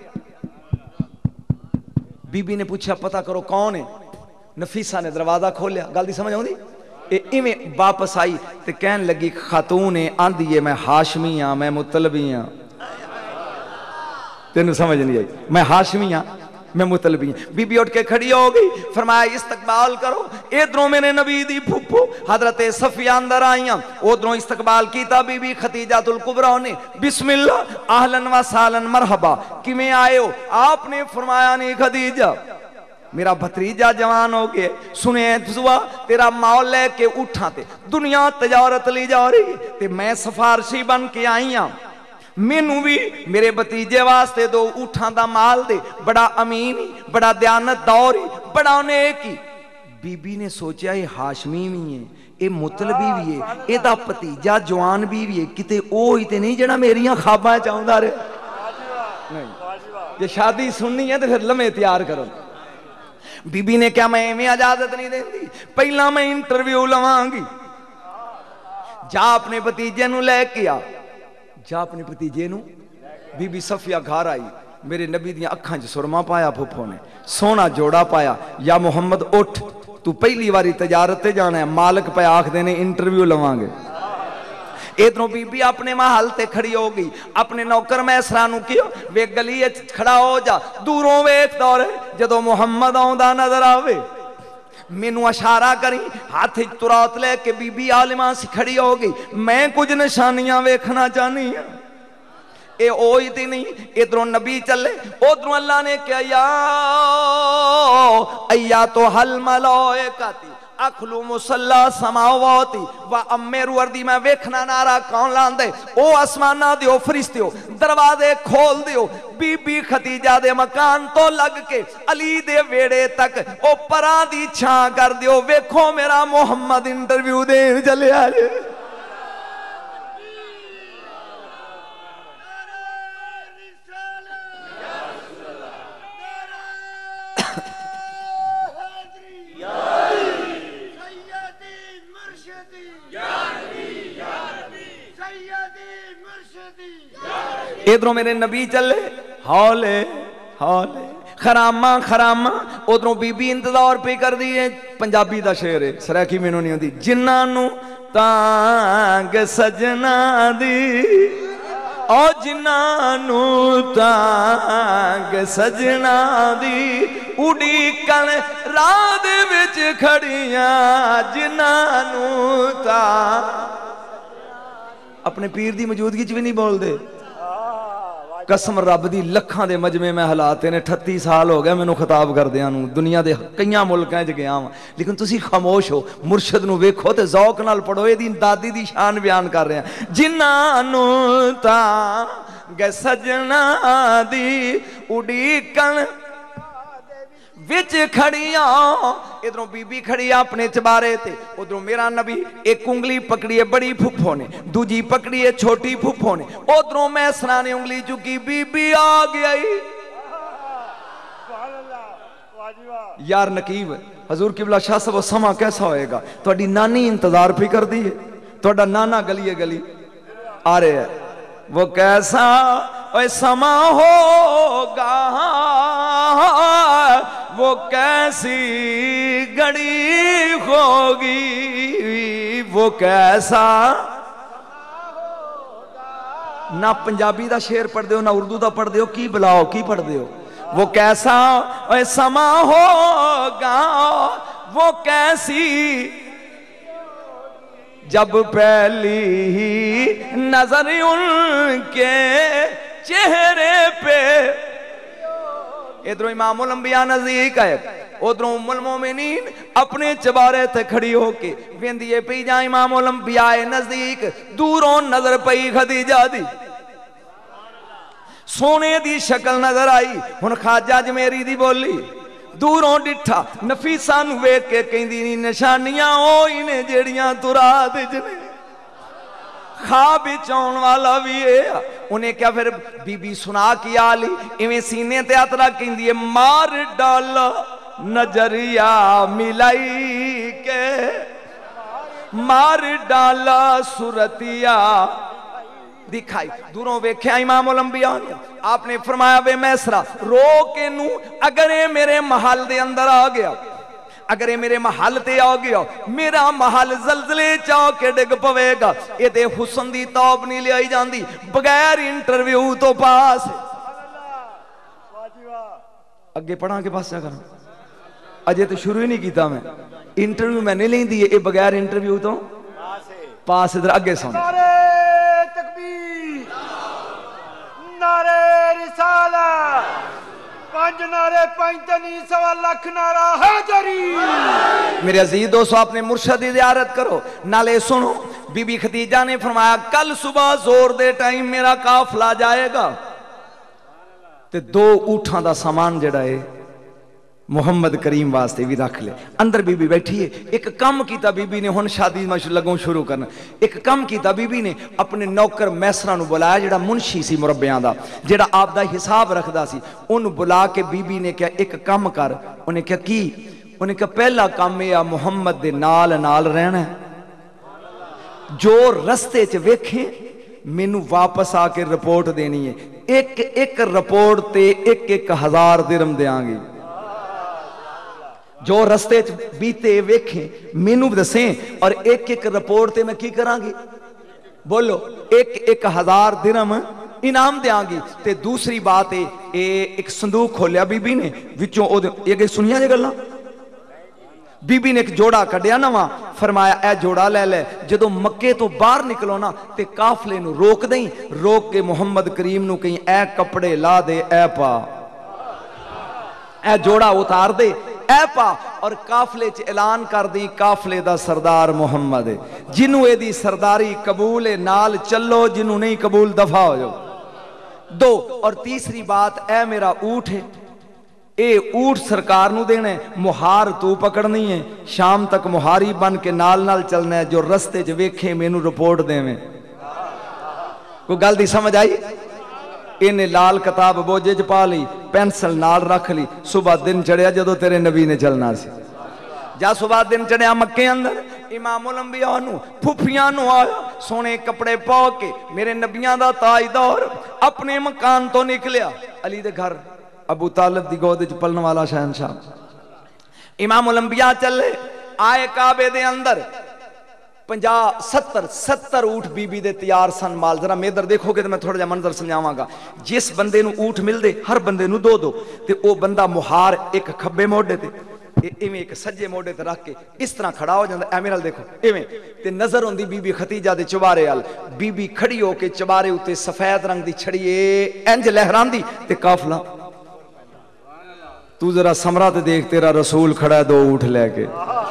بی بی نے پوچھا پتہ کرو کون ہے، نفیسہ نے دروازہ کھولیا، گل دی سمجھ آؤں دی ایویں واپس آئی تے کہن لگی خاتون آندھی ہے میں ہاشمی ہاں میں مطلبی ہاں، تینوں سمجھ نہیں آئی میں ہاشمی ہاں میں مطلبی ہاں۔ بی بی اٹھ کے کھڑی ہو گئی، فرمایا استقبال کرو، ادھروں میرے نبی دی پھپھو حضرت صفیہ اندر آئیاں، ادھروں استقبال کیتا بی بی خدیجۃ الکبریٰ نے، بسم اللہ اہلاً و سہلاً مرحبا کیویں آئے ہو؟ آپ نے فرمایا نہیں خدیجہ میرا بھتریجا جوان ہو گئے، سنے دعا تیرا مال لے کے اٹھاں تے دنیا تجارت لی جا رہی تے میں سفارشی بن کے آئی ہاں، مینوں بھی میرے بھتیجے واسطے 2 اٹھاں دا مال دے، بڑا امینی بڑا دیانت داری بڑا نیکی۔ بی بی نے سوچا یہ ہاشمی بھی ہے یہ مطلبی بھی ہے یہ دا بھتیجا جوان بھی ہے کتے او ہی تے نہیں جڑا میریاں خواباں چاہندا رہے، نہیں یہ شادی سننی ہے تو پھر لمحے تیار کرو۔ بی بی نے کیا میں اجازت نہیں دیں دی، پہلا میں انٹرویو لواں گی، جا اپنے بھتیجے نو لے کیا، جا اپنے بھتیجے نو۔ بی بی صفیہ گھر آئی، میرے نبی دیاں اکھاں چ سرما پایا پھپھو نے، سونا جوڑا پایا، یا محمد اٹھ تو پہلی واری تجارت تے جانا ہے، مالک پہ آکھ دینے انٹرویو لواں گے۔ ادھروں بی بی اپنے محل تے کھڑی ہو گئی، اپنے نوکر میسرانو کیوں وے گلی کھڑا ہو جا، دوروں ویکھ دورے جدو محمد آؤندا نظر آوے مینوں اشارہ کری، ہاتھ ترات لے کے بی بی عالمہ سے کھڑی ہو گئی، میں کچھ نشانیاں ویکھنا چاہنی ہیں، اے اوئی تھی نہیں، ادھروں نبی چلے، ادھروں اللہ نے کیا یا ایاتو حل ملائکتی اخلو مسلح سماواتی و امیرو اردی میں ویکھنا نارا کون لاندے، او اسمانہ دیو فرشتیو دروازے کھول دیو، بی بی خدیجہ دے مکان تو لگ کے علی دے ویڑے تک او پران دی چھاں کر دیو، ویکھو میرا محمد انٹرویو دے چلے آجے۔ ادھروں میرے نبی چلے ہولے ہولے خراما خراما ادھروں بی بی انتظار پہ کر دیئے پنجابی دا شعر ہے سریکی میں نہیں ہوتی جنانو تانگ سجنا دی او جنانو تانگ سجنا دی اڑی کن راد وچ کھڑیاں جنانو تانگ اپنے پیر دی موجودگی بھی نہیں بول دے قسم رب دی لکھاں دے مجمع میں حالاتے نے 38 سال ہو گئے میں نو خطاب کر دیا نو دنیا دے کئیاں ملکیں جے گیا ہوں لیکن تسی خاموش ہو مرشد نو ویکھو تے ذوق نال پڑھو یہ دین دادی دی شان بیان کر رہے ہیں جنانو تانگ سجنا دی اڑی کن وچ کھڑیاں ادھروں بی بی کھڑی اپنے چبارے تے ادھروں میرا نبی ایک انگلی پکڑی ہے بڑی پھپھو نے دوجی پکڑی ہے چھوٹی پھپھو نے ادھروں میں سرانے انگلی چکی بی بی آ گئی یار نقیب حضور قبلہ شاہ صاحب سما کیسا ہوئے گا تو اڈی نانی انتظار پہ کر دی ہے تو اڈا نانا گلی گلی آ رہے ہیں وہ کیسا سما ہوگا وہ کیسی گھڑی ہوگی وہ کیسا نہ پنجابی دا شعر پڑھ دے ہو نہ اردو دا پڑھ دے ہو کی بلاؤ کی پڑھ دے ہو وہ کیسا سما ہوگا وہ کیسی جب پہلی ہی نظر ان کے چہرے پہ ادھروں امام الانبیاء نزدیک ہے ادھروں ام المومنین اپنے چبارے تے کھڑی ہو کے ویندیے پی جا امام الانبیاء نزدیک دوروں نظر پئی خدیجہ دی سونے دی شکل نظر آئی ہن خواجہ جمیری دی بولی دوروں ڈٹھا نفیسہ نو ویک کے کہیں دی نشانیاں ہوئی نے جیڑیاں ترا دے جنے خواب چون والا بھی ہے انہیں کیا پھر بی بی سنا کیا لی ایویں سینے تے اترا کہیں دیئے مار ڈالا نظریہ ملائی کے مار ڈالا صورتیہ دکھائی دوروں ویکھیا امام الانبیاء نے آپ نے فرمایا بے میسرہ رو کے نو اگر یہ میرے محل دے اندر آ گیا اگر یہ میرے محل تے آ گیا میرا محل زلزلے چاہ کے ڈگ پوے گا یہ دے حسن دی توب نہیں لے آئی جان دی بغیر انٹرویو تو پاس اگے پڑھا کے پاس جا کرنا اجے تو شروع ہی نہیں کیتا میں انٹرویو میں نہیں لیں دی یہ بغیر انٹرویو تو پاس ادھر اگے سن نعرہ تکبیر نعرہ رسالت پانچ نعرے پینتنی سوا لکھ نعرہ حیدری میرے عزیز دوستو اپنے مرشد زیارت کرو نالے سنو بی بی خدیجہ نے فرمایا کل صبح زور دے ٹائم میرا قافلہ جائے گا تے 2 اونٹاں دا سامان جڑا ہے محمد کریم واسطے بھی رکھ لے اندر بی بی بیٹھی ہے ایک کم کیتا بی بی نے ہن شادی لگوں شروع کرنا ایک کم کیتا بی بی نے اپنے نوکر میسرہ نو بلایا جڑا منشی سی مربیاں دا جڑا آپ دا حساب رکھ دا سی ان بلا کے بی بی نے کیا ایک کم کر انہیں کیا کی انہیں کیا پہلا کم یا محمد دے نال نال رہنا ہے جو رستے چ ویکھیں مینو واپس آ کے رپورٹ دینی ہے ایک رپورٹ تے 1,000 درہم دیاں گی جو رستے بیتے ویکھیں مینو دسیں اور ایک رپورٹ تے میں کی کران گی بولو 1,000 درہم انعام دیاں گی تے دوسری بات ہے ایک صندوق کھولیا بی بی نے وچوں یہ سنیا جے گلا بی بی نے ایک جوڑا کڈیا نواں فرمایا اے جوڑا لے لے جدو مکے تو باہر نکلو نا تے قافلے نو روک دیں روک کے محمد کریم نو کہیں اے کپڑے لا دے اے پا اے جوڑا اتار دے اے پا اور قافلے چ اعلان کر دی قافلے دا سردار محمد ہے جنوں اے دی سرداری قبول ہے نال چلو جنوں نہیں قبول دفع ہو جاؤ 2 اور تیسری بات اے میرا اونٹ ہے اے اونٹ سرکار نو دینا ہے مہار تو پکڑنی ہے شام تک مہاری بن کے نال نال چلنا ہے جو رستے جو ویکھے میں نو رپورٹ دے میں کوئی گل دی سمجھ آئی انہیں لال کتاب بوجھے پا لی پینسل نال رکھ لی صبح دن چڑھیا جدو تیرے نبی نے چلنا سی جا صبح دن چڑھیا مکے اندر امام الانبیاء نو پھوپھیاں نو آیا سونے کپڑے پا کے میرے نبیاں دا تاجدار اپنے مکان تو نکلیا علی دے گھر ابو طالب دی گود وچ پلن والا شہنشاہ امام الانبیاء چلے آئے کعبے دے اندر 50 70 اونٹ بی بی دے تیار سن مال ذرا میدر دیکھو گے تو میں تھوڑا جا منظر سمجھاواں گا جس بندے نو اونٹ مل دے ہر بندے نو دو تے او بندہ مہار ایک کھبے موڈے تے ایویں ایک سجے موڈے تے رکھ کے اس طرح کھڑا ہو جاندا ایویں دیکھو ایویں تے نظر ہوندی بی بی ختیجہ دے چبارے ال بی بی کھڑی ہو کے چبارے اوتے سفید رنگ دی چھڑی انج لہراندی تے قافلہ تو ذرا سمرا تے دیکھ تیرا رسول کھڑا ہے 2 اونٹ لے کے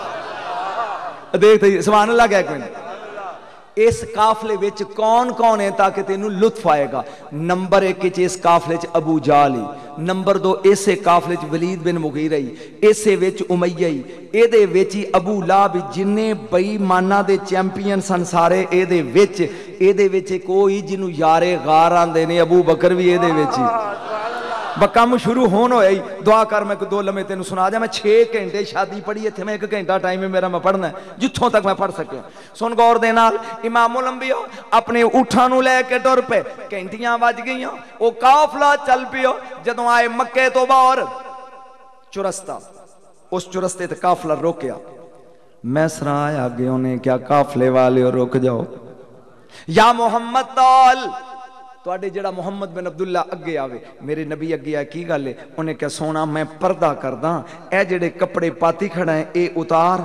دیکھ سبحان اللہ کہہ کوئی نہیں اس قافلے وچ کون کون ہے تاکہ تینوں لطف آئے گا نمبر 1 وچ اس قافلے وچ ابو جہل نمبر 2 اسے قافلے وچ ولید بن مغیرہ اسے وچ امیہ اے دے وچ ابو لہب جنے بے ایماناں دے چیمپئن سن سارے اے دے وچ کوئی جنوں یارے غار آندے نے ابو بکر بھی اے دے وچ بکم شروع ہون ہوئی دعا کر میں 2 لمحے تینوں سنا جا میں 6 گھنٹے شادی پڑھی تھے میں 1 گھنٹہ ٹائم ہے میرا میں پڑھنا ہے جتھوں تک میں پڑھ سکیا سن غور دے نال امام الانبیاء اپنے اٹھاں نو لے کے ٹر پے گھنٹیاں وج گئیاں او قافلہ چل پیو جدوں آئے مکے تو باہر چرستہ اس چرستے تے قافلہ روکیا میں سرا آیا گے انہیں کیا قافلے والے رک جاؤ یا محمد تال تو آڈے جڑا محمد بن عبداللہ اگے آوے میرے نبی اگے آئے کی گالے انہیں کیا سونا میں پردہ کرداں اے جڑے کپڑے پاتی کھڑا ہیں اے اتار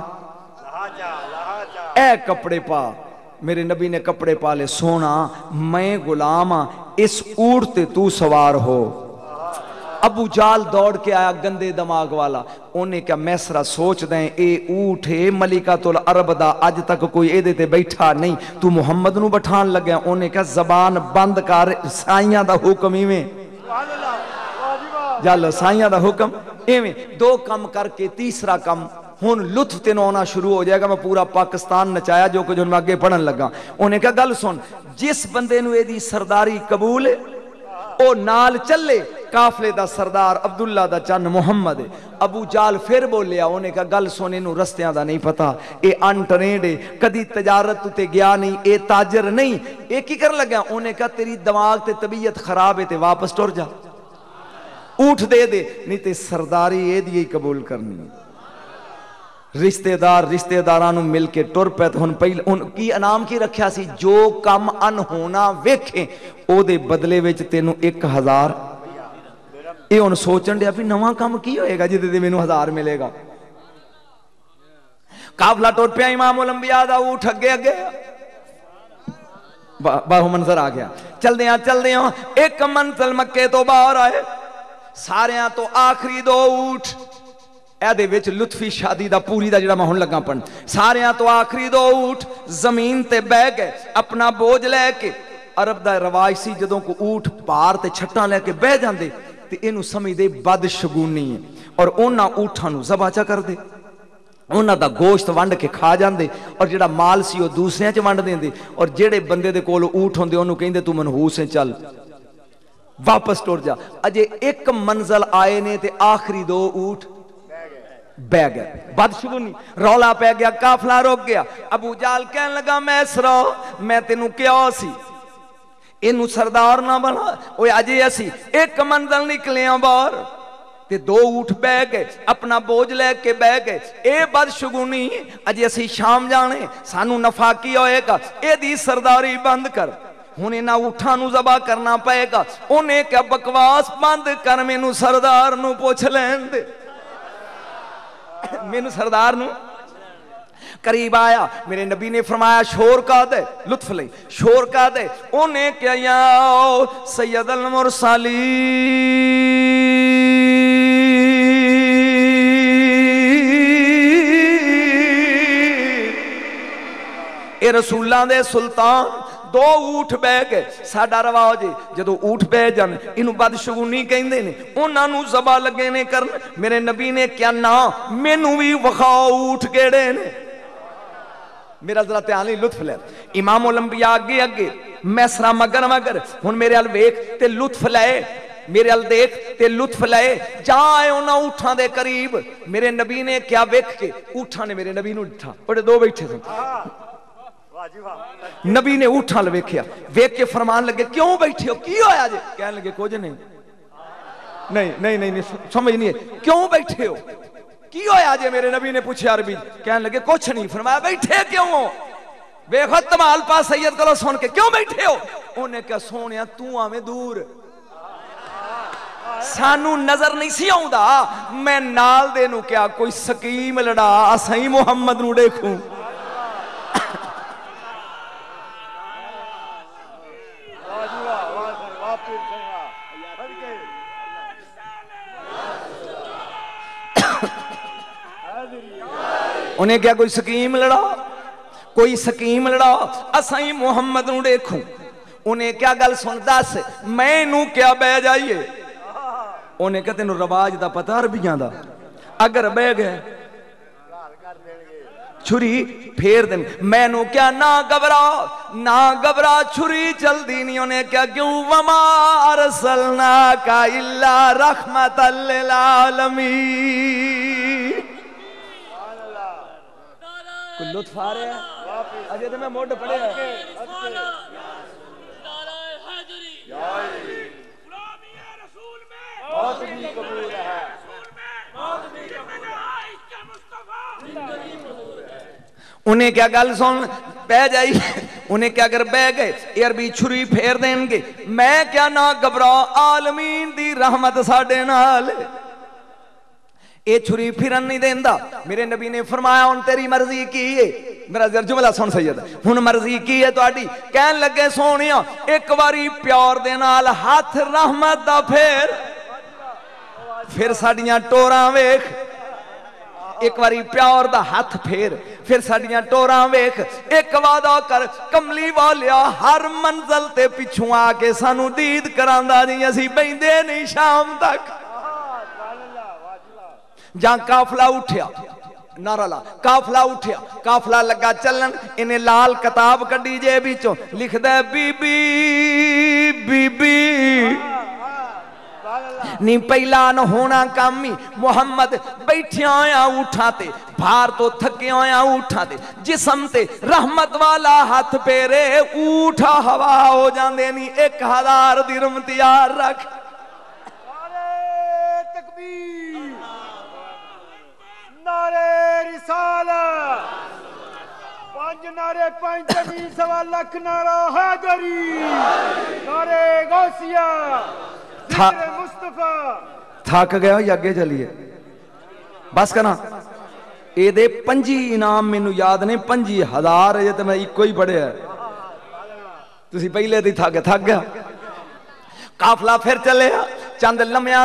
اے کپڑے پا میرے نبی نے کپڑے پا لے سونا میں غلام اس اونٹ تے تو سوار ہو ابو جال دوڑ کے آیا گندے دماغ والا انہیں کیا میسرہ سوچ دیں اے اوٹھے ملکۃ العرب دا اج تک کوئی اے دیتے بیٹھا نہیں تو محمد نو بٹھان لگیا انہیں کیا زبان بند کر سائیاں دا حکم ایویں جالو سائیاں دا حکم ایویں 2 کم کر کے تیسرا کم ہون لطف تینوں ہونا شروع ہو جائے گا میں پورا پاکستان نچایا جو کہ جو میں آگے پڑھن لگا انہیں کیا گل سن جس بندے نو اے دی سرداری قبول ہے او نال چلے قافلے دا سردار عبداللہ دا چن محمد ابو جال پھر بولیا انہیں کہا گل سونے نو رستیاں دا نہیں پتا اے انٹرینڈ ہے کدی تجارت تے گیا نہیں اے تاجر نہیں اے کی کر لگا انہیں کہا تیری دماغ تے طبیعت خراب ہے تے واپس ٹر جا اونٹ دے نہیں تے سرداری اے دی قبول کرنی رشتہ دارانو مل کے ٹر پہ تو ان کی انعام کی رکھیا سی جو کم ان ہونا ویکھیں او دے بدلے وچ تینوں 1000 اے ان سوچن دیا بھی نواں کم کی ہوئے گا جدے دے مینوں 1000 ملے گا قافلہ ٹر پہ امام الانبیاء دا اونٹ اگے باہو منظر آ گیا چل دیاں ایک منزل مکے تو باہر آئے ساریاں تو آخری 2 اونٹ اے دے وچ لطفی شادی دا پوری دا جڑا میں ہن لگا پڑھن ساریاں تو آخری 2 اونٹ زمین تے بہ گئے اپنا بوجھ لے کے عرب دا رواج سی جدوں کو اونٹ پار تے چھٹاں لے کے بہ جاندے تے اینوں سمجھ دے بدشگونی ہے اور انہاں اونٹاں نو ذبح چا کر دے انہاں دا گوشت ونڈ کے کھا جاندے اور جڑا مال سی او دوسریاں چ ونڈ دیندے اور جڑے بندے دے کول اونٹ ہوندے اونوں کہندے تو منحوس ہے چل واپس ٹر جا اجے ایک منزل آئے نے تے آخری 2 اونٹ بہ گئے بدشگونی رولا پہ گیا قافلہ روک گیا ابو جال کہنے لگا میں اسرا میں تینوں کیا سی انہوں سردار نہ بنا اوہ اجے ایسی ایک منزل نکلے ہیں باہر تے 2 اونٹ بہ گئے اپنا بوجھ لے کے بہ گئے اے بدشگونی اجے اسی شام جانے سانو نفع کی ہوئے گا اے دی سرداری بند کر انہیں نہ اٹھانو ذبح کرنا پائے گا انہیں کیا بکواس بند کر میں نو سردار نو پوچھ لین دے مینو سردار نو قریب آیا میرے نبی نے فرمایا شور کا دے لطف لے شور کا دے انہیں کیا یا سید المرسلین اے رسول اللہ دے سلطان 2 اونٹ بہ گئے ساڈا رواج ہے جدو اونٹ بہ جان انہوں بدشگونی کہندے نے انہاں نو ذبح لگے نے کرن میرے نبی نے کیا نا مینوں وی وکھاؤ اونٹ کیڑے نے میرا ذرا دھیان لطف لے امام الانبیاء اگے میسرا مگر ہن میرے ال ویکھ تے لطف لے میرے ال دیکھ تے لطف لائے جائے انہاں اٹھاں دے قریب میرے نبی نے کیا ویکھ کے اٹھاں نے میرے نبی نو ڈٹھا بڑے دو بیٹھے تھے نبی نے اٹھاں لے ویکھیا ویکھ کے فرمان لگے کیوں بیٹھے ہو کی ہویا جے کہنے لگے کچھ نہیں سمجھ نہیں ہے کیوں بیٹھے ہو کی ہویا جے میرے نبی نے پوچھا عربی کہنے لگے کچھ نہیں فرمایا بیٹھے کیوں ہو بے خط تمال پاس سید کلو سن کے کیوں بیٹھے ہو انہیں کہا سونیا تو آمیں دور سانو نظر نہیں سی آؤں دا میں نال دے نو کیا کوئی سکیم لڑا اسائی محمد نو دیکھوں انہیں کیا کوئی سکیم لڑا اسائی محمد نو دیکھوں انہیں کیا گل سن دس میں نو کیا بے جائیے انہیں کہتے نو رواج دا پتہ عربیاں دا اگر بے گئے چھری پھیر دیں میں نو کیا نہ گبرا چھری چل دی نہیں انہیں کیا کیوں وما ارسلناک الا رحمت للعالمین کوئی لطف آ رہے ہیں اجے تو میں موڈ پڑے ہیں انہیں کیا گل سن پہ جائی انہیں کیا اگر بہ گئے یہ عربی چھری پھیر دیں گے میں کیا نہ گھبرا عالمین دی رحمت ساڈے نال اے چھری پھرن نہیں دیندا میرے نبی نے فرمایا ان تیری مرضی کی ہے میرا جملہ سن سید ہن مرضی کی ہے تہاڈی کہن لگے سونیا ایک واری پیار دے نال ہاتھ رحمت دا پھر ساڈیاں ٹوراں ویکھ ایک واری پیار دا ہاتھ پھر ساڈیاں ٹوراں ویکھ ایک وعدہ کر کملی والیا ہر منزل تے پچھوں آ کے سانو دید کراندا نہیں اسی بیندے نہیں شام تک جہاں کافلہ اٹھیا نارلا کافلہ لگا چلن انہیں لال کتاب کڈی جے بیچوں لکھ دے بی بی نہیں پہلا نہ ہونا کامی محمد بیٹھے آیا اٹھاتے بھار تو تھکے آیا اٹھاتے جسم تے رحمت والا ہاتھ پیرے اٹھا ہوا ہو جاندے نہیں 1000 درہم تیار رکھ نعرے رسالت پانچ نعرے 5 لاکھ نعرہ حیدری نعرے غوثیہ ذکر مصطفیٰ تھاک گیا یا اگے چلیے بس کنا اے دے 5 انعام میں نو یاد نہیں 5000 ہے تو میں ایک کوئی پڑھے ہے تسی پہلے دی تھاک گیا قافلہ پھر چلے چند لمحیاں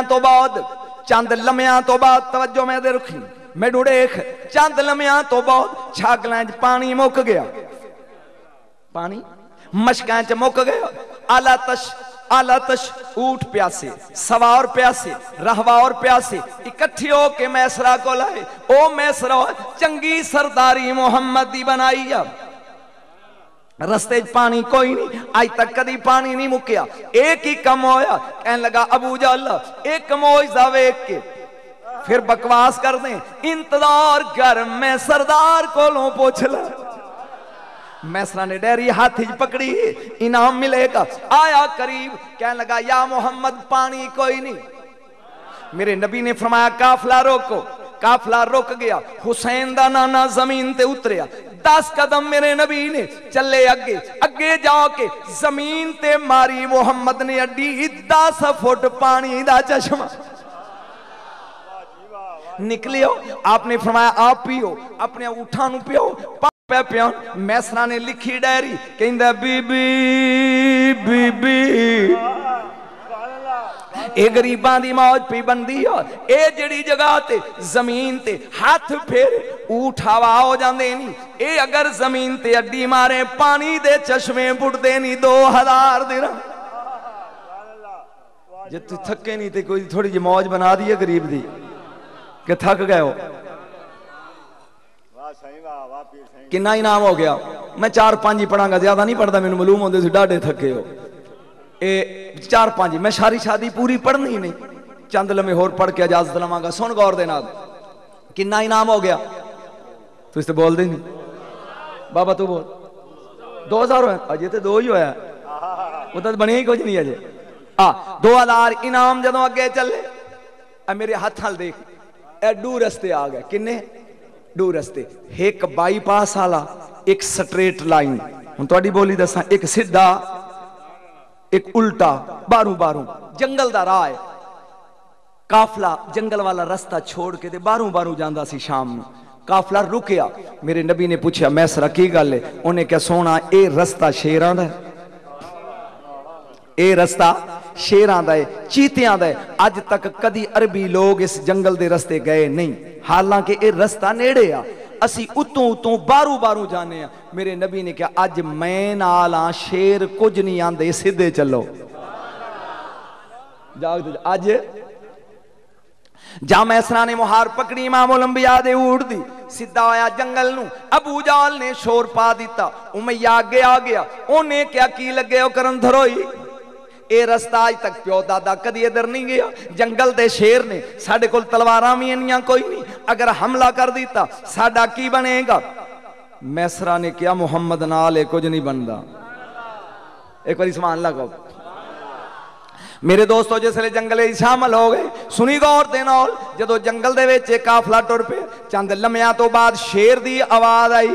تو بعد توجہ میں دے رکھی میں ڈوڑیک چند لمحیاں تو بعد چھاگلائیں پانی مک گیا پانی مشکائیں مک گیا آلہ تش اوٹ پیاسے سوار پیاسے رہوار پیاسے اکٹھی ہو کے میسرہ کو لائے او میسرہ چنگی سرداری محمد دی بنائی رستے پانی کوئی نہیں آج تک کدی پانی نہیں مکیا ایک ہی کم ہویا کہنے لگا ابو جہل ایک معجزہ ویکھ کے پھر بکواس کر دیں انتظار کر میں سردار کو لوں پوچھ لیں میسرہ نے ڈیری ہاتھ ہی پکڑی انعام ملے گا آیا قریب کہنے لگا یا محمد پانی کوئی نہیں میرے نبی نے فرمایا قافلہ روکو قافلہ رک گیا حسین دا نانا زمین تے اتریا 10 قدم میرے نبی نے چلے اگے جا کے زمین تے ماری محمد نے اڈی 10 فٹ پانی دا چشمہ نکلی ہو آپ نے فرمایا آپ پیو اپنے اٹھانو پیو پہ پیو میسرہ نے لکھی ڈائری کہندہ بی اے غریبان دی موج پی بندی ہو اے جڑی جگہ تے زمین تے ہاتھ پھر اٹھاوا ہو جاندے نہیں اے اگر زمین تے اڈی مارے پانی دے چشمے بڑھ دے نہیں 2000 درہم جب تو تھکے نہیں تے کوئی تھوڑی جی موج بنا دی ہے غریب دی کہ تھک گئے ہو کنا انعام ہو گیا میں 4-5 ہی پڑھاں گا زیادہ نہیں پڑھتا میں معلوم ہوندے سے ڈاڑے تھکے ہو 4-5 میں ساری شادی پوری پڑھنی ہی نہیں, چند لمحے ہور پڑھ کے اجازت لواں گا. سن غور دے نال کنا انعام ہو گیا؟ تو اس تے بول دے نہیں بابا, تو بول 2000 ہویا اجے تے 2 ہی ہویا, وہ تو بنے ہی کچھ نہیں اجے. 2000 انعام جدوں اگے چلے, اے میرے ہاتھ نال دیکھ, اے 2 رستے آ گئے. کنے 2 رستے؟ ایک بائی پاس والا, ایک سٹریٹ لائن. ہن تہاڈی بولی دساں, ایک سیدھا ایک الٹا, باہروں جنگل دا راہ ہے. قافلہ جنگل والا رستہ چھوڑ کے تے باہروں جاندا سی. شام نو قافلہ رکیا, میرے نبی نے پوچھا میسرا کی گل ہے؟ انہیں کہا سونا اے رستہ شیراں دا ہے, اے رستہ شیراں دا ہے, چیتیاں دا ہے. اج تک کدی عربی لوگ اس جنگل دے رستے گئے نہیں, حالانکہ اے رستہ نیڑے آ, اسی اتوں باہروں جانے ہیں. میرے نبی نے کہا اج میں نالاں شیر کچھ نہیں آندے, سیدھے چلو. اج جام ایسرا نے مہار پکڑی, امام الانبیاء دے اوڑ دی, سیدھا آیا جنگل نو. ابو جال نے شور پا دیتا, امیہ آگے آ گیا. انہیں کیا کی لگے او کرن دھروئی, اے رستہ آج تک پیو دادا کدی ادھر نہیں گیا. جنگل دے شیر نے, ساڑھے کل تلواراں بھی انیاں کوئی نہیں, اگر حملہ کر دیتا ساڑھا کی بنے گا؟ میسرا نے کیا محمد نال کچھ نہیں بندا. ایک باری سبحان اللہ کہو. میرے دوستو جس لئے جنگلے شامل ہو گئے, سنی غور دے نال, جدو جنگل دے ویچے قافلہ ٹر پہ, چند لمحیاں تو بعد شیر دی آواز آئی.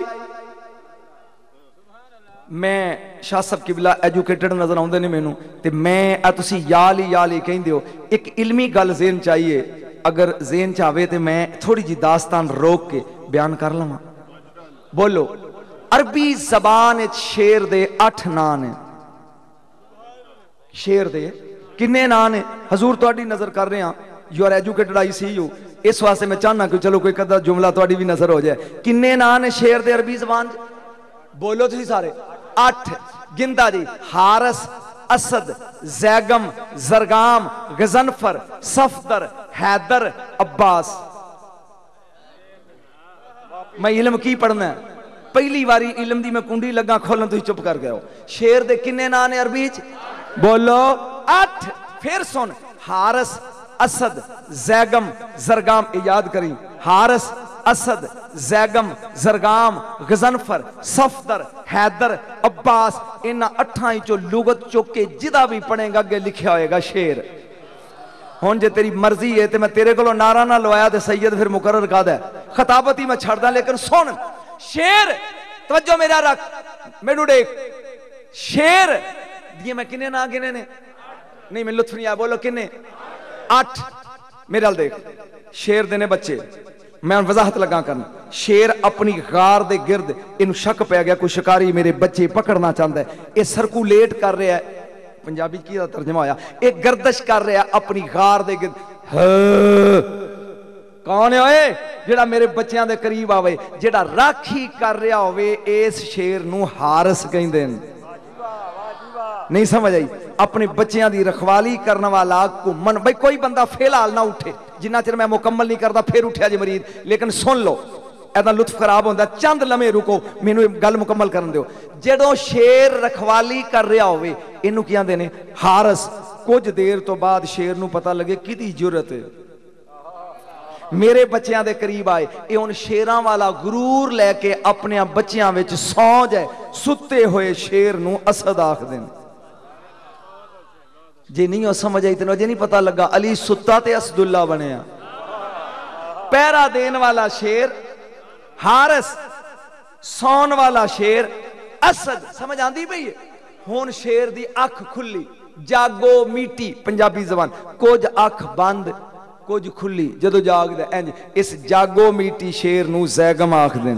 میں شاہ صاحب قبلہ ایجوکیٹڈ نظر آؤں دے نہیں مینوں, تے میں تسی یالی کہیں دیو. ایک علمی گل ذہن چاہیے, اگر ذہن چاہوے تے میں تھوڑی جی داستان روک کے بیان کر لوں. بولو, عربی زبان شیر دے 8 نام ہیں. شیر دے کنے نام ہیں؟ حضور تہاڈی نظر کر رہے ہیں, you are educated I see you, اس واسطے میں چاہنا کہ چلو کوئی قدر جملہ تہاڈی بھی نظر ہو جائے. کنے نام ہیں شیر دے عربی زبان؟ بولو تسی سارے. 8 گندا جی. حارس, اسد, زیگم, زرگام, غضنفر, صفدر, حیدر, عباس. میں علم کی پڑھنا ہے, پہلی واری علم دی میں کنڈی لگا کھولن تو ہی چپ کر گئے ہو. شیر دے کنے نام ہیں عربی چ؟ بولو 8. پھر سن, حارس, اسد, زیگم, زرگام. یاد کریں, حارس, اسد, زیگم, زرگام, غضنفر, صفدر, حیدر, عباس. انہاں 8 چو لغت چک کے جدا بھی پڑھیں گا اگے لکھیا ہوئے گا شیر. ہون جے تیری مرضی ہے تے میں تیرے کو نعرہ نہ لوایا تے سید پھر مقرر کا ہے, خطابتی میں چھڑ دا. لیکن سن شیر, توجہ میرا رکھ, میرے دیکھ شیر دیئے میں کنے نہ گنے نے نہیں, میں لطف نہیں آیا. بولو کنے؟ 8. میرے حال دیکھ, شیر دینے بچے, میں وضاحت لگا کرنا. شیر اپنی غار دے گرد, انہوں شک پہ گیا کوئی شکاری میرے بچے پکڑنا چاہتا ہے, یہ سرکولیٹ کر رہا ہے. پنجابی کی ترجمہ ہویا, ایک گردش کر رہا ہے اپنی غار دے گرد. کون ہے جڑا میرے بچیاں دے قریب آوے, جڑا راکھی کر رہا ہوئے, اس شیر نو حارس کہیں دین. نہیں سمجھ آئی؟ اپنے بچیاں دی رکھوالی کرنے والا کو من. بھئی کوئی بندہ فیل حال نہ اٹھے, جنہ چر میں مکمل نہیں کرتا پھر اٹھیا جی مرید. لیکن سن لو, ایدہ لطف خراب ہوندہ, چند لمحے رکو, میں نے گل مکمل کرن دیو. جڑوں شیر رکھوالی کر رہا ہوئے, انہوں کیا دینے حارس. کچھ دیر تو بعد شیر نو پتہ لگے کدی جرت ہے, میرے بچیاں دے قریب آئے. اے ان شیران والا غرور لے کے اپنے بچیاں وچ سو جائے. ستے ہوئے شیر نو اسد آکھ دیں. جی نہیں ہو سمجھ آئی تنو, جی نہیں پتہ لگا علی ستا تے اسد اللہ بنے ہیں. پیرا دین والا شیر حارس, سون والا شیر اسد. سمجھ آندی پئی ہے؟ ہون شیر دی اکھ کھلی, جاگو میٹی پنجابی زبان, کچھ اکھ بند کچھ کھلی. جدو جاگ دے اینج, اس جاگو میٹی شیر نو زیگم آکھ دیں.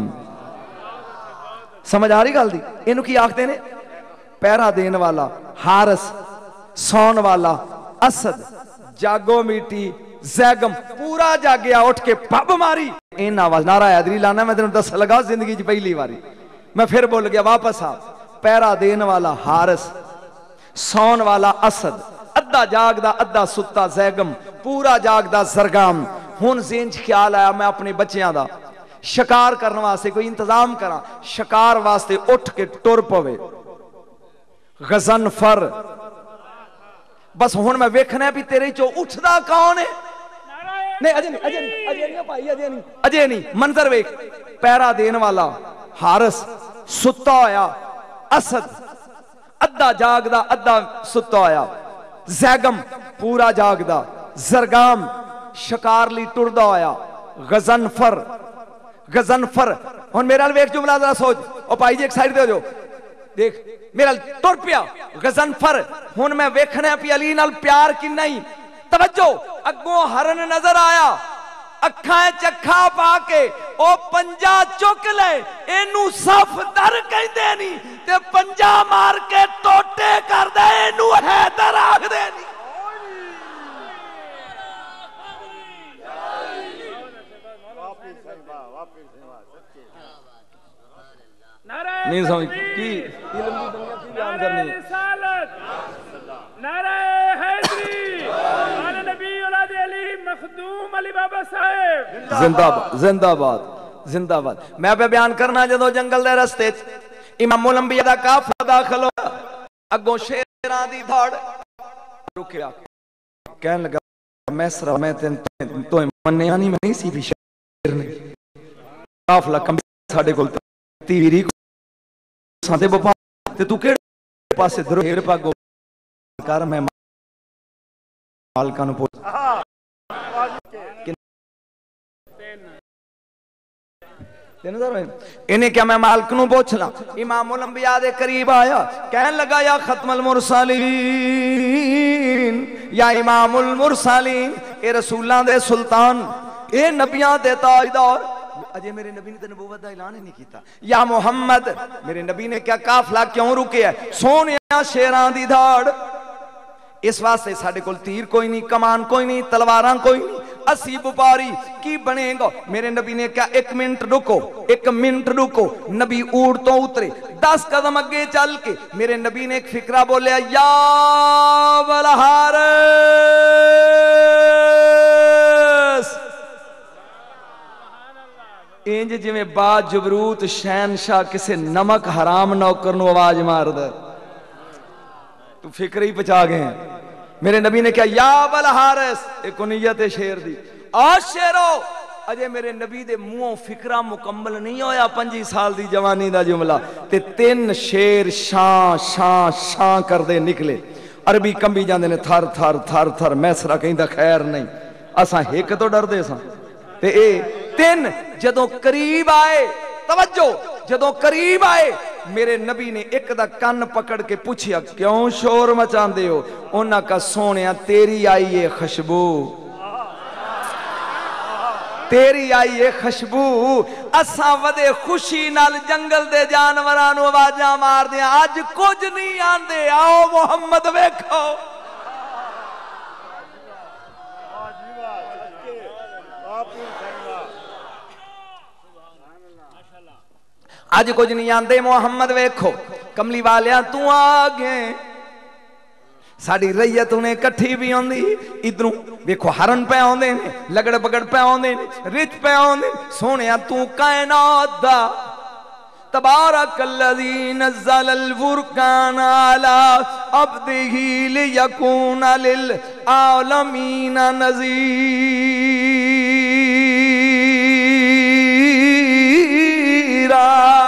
سمجھ آ رہی گل دی؟ انہوں کی آکھ دینے؟ پیرا دین والا حارس, سون والا اسد, جاگو میٹی زیگم. پورا جاگیا اٹھ کے پب ماری. این آواز نعرہ حیدری لانا, میں تینوں 10 لگا زندگی جی پہلی واری. میں پھر بول گیا واپس آ. پیرا دین والا حارس, سون والا اسد, ادھا جاگ دا ادھا ستا زیگم, پورا جاگ دا زرگام. ہون زینج خیال آیا میں اپنے بچیاں دا شکار کرنے واسطے کوئی انتظام کرا. شکار واسطے اٹھ کے ٹر پوے. غضنفر بس ہون میں ویکھنا ہے بھی تیرے چو اٹھدا کون ہے نہیں اجے نہیں منظر ویکھ پیرا دین والا حارس ستا ہویا اسد ادھا جاگدا ادھا ستا ہویا زیگم پورا جاگدا زرگام شکار لی ٹردہ ہویا غزنفر ہون میرا ویکھ جملہ ذرا سوچ او پائی جی ایک سائیڈ دے جو دیکھ میرا ٹر پیا غزنفر ہون میں ویکھنے پی علی نال پیار کی نہیں توجہ اگوں ہرن نظر آیا اکھائیں چکھا پا کے او پنجا چک لے اینو صف در کہیں دینی تے پنجا مار کے ٹوٹے کر دے اینو حیدر آگ دینی نہیں سمجھ کی علم کی دنیا کی بیان کرنی ہے نعرہ حیدری آن نبی اولاد علی مخدوم علی بابا صاحب زندہ باد زندہ باد زندہ باد میں پہ بیان کرنا جدو جنگل دے رستے امام الانبیاء دا کافلہ داخل ہوا اگوں شیران دی دھاڑ رکیا کہنے لگا میسرہ میں تو منیا نہیں سی بھی شیر نے کافلہ کم ساڑھے کل تیری کو سانتے بپا تے تو کیڑے پاسے درو ہیر پا گو کار میں مالکانو پوچھ انہیں کیا میں مالکنوں پوچھنا امام الانبیاء دے قریب آیا کہنے لگا یا ختم المرسلین یا امام المرسلین اے رسولان دے سلطان اے نبیان دے تاجدار اجے میرے نبی نے نبوت دا اعلان ہی نہیں کیتا یا محمد میرے نبی نے کیا کافلہ کیوں رکے ہے سونیا شیران دی دھاڑ اس واسطے ساڑھے کل تیر کوئی نہیں کمان کوئی نہیں تلواراں کوئی نہیں اسی بپاری کی بنے گا میرے نبی نے کہا ایک منٹ رکو نبی اوڑتوں اترے 10 قدم اگے چل کے میرے نبی نے ایک فکرہ بولیا یا والحارس انج جی میں با جبروت شہنشاہ کسے نمک حرام نوکر نو آواز مار دے تو فکر ہی پچا گئے ہیں میرے نبی نے کہا یا والحارس ایک انیت شیر دی شیرو اجے میرے نبی دے منہوں فکرہ مکمل نہیں ہویا 25 سال دی جوانی دا جملہ تے 3 شیر شان کر دے نکلے عربی کمبی جاندے نے تھر میسرہ کہیں دا خیر نہیں اساں ایک تو ڈر دے ساں تے اے 3 جدوں قریب آئے توجہ جدوں قریب آئے میرے نبی نے ایک دا کن پکڑ کے پوچھیا کیوں شور مچان دے ہو انہاں کا سونیا تیری آئی ہے خشبو تیری آئی ہے خشبو اساں ودے خوشی نال جنگل دے جانورانو آوازاں مار دیا آج کچھ نہیں آندے آؤ محمد ویکھو آج کچھ نہیں آندے محمد ویکھو کملی والیاں تو آگے ساڑی ریت انہیں کٹھی بھی ہوندی ادھروں ویکھو ہرن پہ ہوندے نے لگڑ بگڑ پہ ہوندے نے رچ پہ ہوندے سونیا تو کائنات دا تبارک الذی نزل الفرقان علی عبدہ لیکون للعالمین نذیرا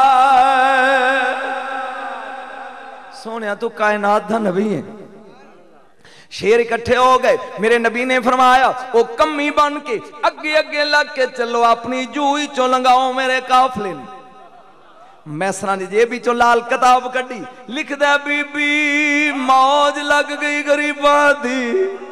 سونیا تو کائنات دا نبی ہے شیر اکٹھے ہو گئے میرے نبی نے فرمایا وہ کمی بن کے اگے لگ کے چلو اپنی جوئی چو لنگاؤ میرے قافلے میسران دی جیبی چو لال کتاب کٹی لکھ دے بی بی موج لگ گئی غریباں دی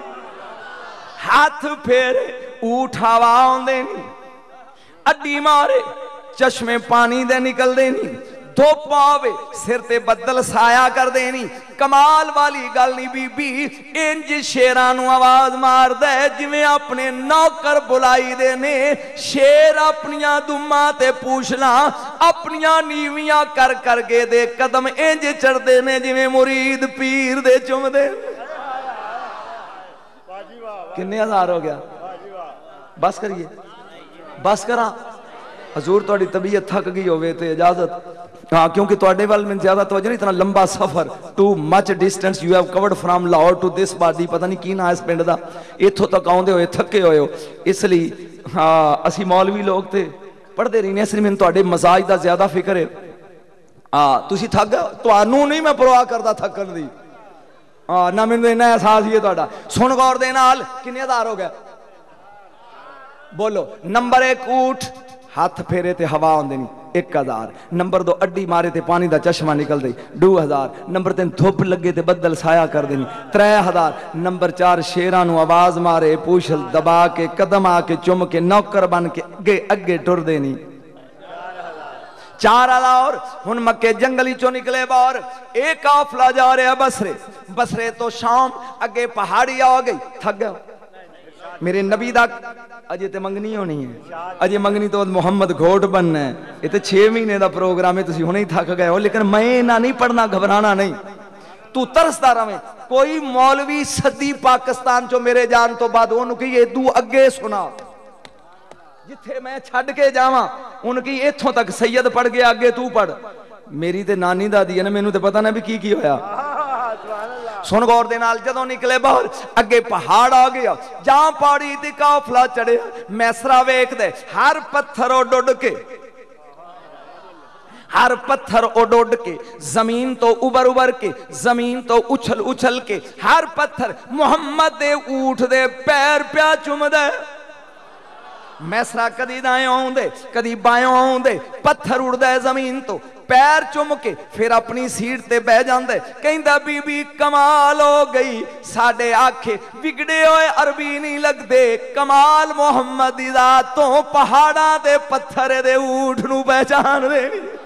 ہاتھ پھیرے اوٹھا واؤں دینی اڈی مارے چشمے پانی دے نکل دینی دو پاوے سر تے بدل سایہ کر دینی کمال والی گل نہیں بی بی انج شیرانو آواز مار دے جویں اپنے نوکر بلائی دینے شیر اپنیاں دماں تے پوچھنا اپنیاں نیویاں کر کے دے قدم انج چڑھ دینے جویں مرید پیر دے چم دے کنے ہزار ہو گیا بس کریے بس کرا حضور توڑی طبیعت تھک گئی ہوئے تے اجازت ہاں کیونکہ توڑے وال میں زیادہ توجہ نہیں، اتنا لمبا سفر too much distance you have covered from Lahore to this body, پتہ نہیں کی نہ اس پنڈ دا، اتھوں تک آؤندے ہوئے تھکے ہوئے ہو، اس لیے ہاں اسی مولوی لوگ تے پڑھتے رہنے، اس لیے میں توڑے مزاج دا زیادہ فکر ہے. ہاں تسی تھک گئے تو آنو نہیں میں پرواہ کردا تھکن دی، ہاں نہ میں نے احساس ہی ہے توڑا. سن غور دے نال کنے ہزار ہو گیا بولو. نمبر 1 اونٹ ہاتھ پھیرے تے ہوا ہوندے نہیں 1000. نمبر 2 اڈی مارے تے پانی دا چشمہ نکل دے 2000. نمبر 3 دھوپ لگے تے بدل سایہ کر دینی 3000. نمبر 4 شیراں نو آواز مارے پوچھل دبا کے قدم آ کے چم کے نوکر بن کے اگے اگے ٹر دینی 4000. اور ہن مکے جنگلی چوں نکلے باہر، ایک قافلہ جا رہا بصرے، بصرے تو شام اگے پہاڑی آ گئی. تھک گئے میرے نبی دا اجے تے منگنی ہونی ہے، اجے منگنی تو محمد گھوٹ بننا ہے، یہ تے 6 مہینے دا پروگرام ہے، تسی ہونے ہی تھک گئے ہو. لیکن میں نہ نہیں پڑھنا، گھبرانا نہیں، تو ترسدا رہے. کوئی مولوی صدی پاکستان چو میرے جان تو بعد انہوں کی یہ دو اگے سنا، جتھے میں چھڑ کے جاواں ان کی ایتھوں تک سید پڑھ گیا اگے تو پڑھ. میری تے نانی دادی ہے نا، مینوں تے پتہ نہ بھی کی ہویا. سن غور دے نال جدوں نکلے باہر اگے پہاڑ آ گیا، جہاں پہاڑی تے قافلہ چڑھے میسرا ویکھ دے، ہر پتھر اڈ کے، ہر پتھر اڈ کے، زمین تو ابر کے، زمین تو اچھل کے، ہر پتھر محمد دے اونٹ دے پیر پیا چم دے. میسرا کدی دائیں آؤں دے کدی بائیں آؤں دے، پتھر اڑ دے زمین تو، پیر چم کے پھر اپنی سیٹ تے بہ جاندے. کہندا بی بی کمال ہو گئی، ساڈے آکھے بگڑے ہوئے عربی نہیں لگ دے، کمال محمد دی ذات تو پہاڑاں دے پتھر دے اونٹ نو پہچان دے.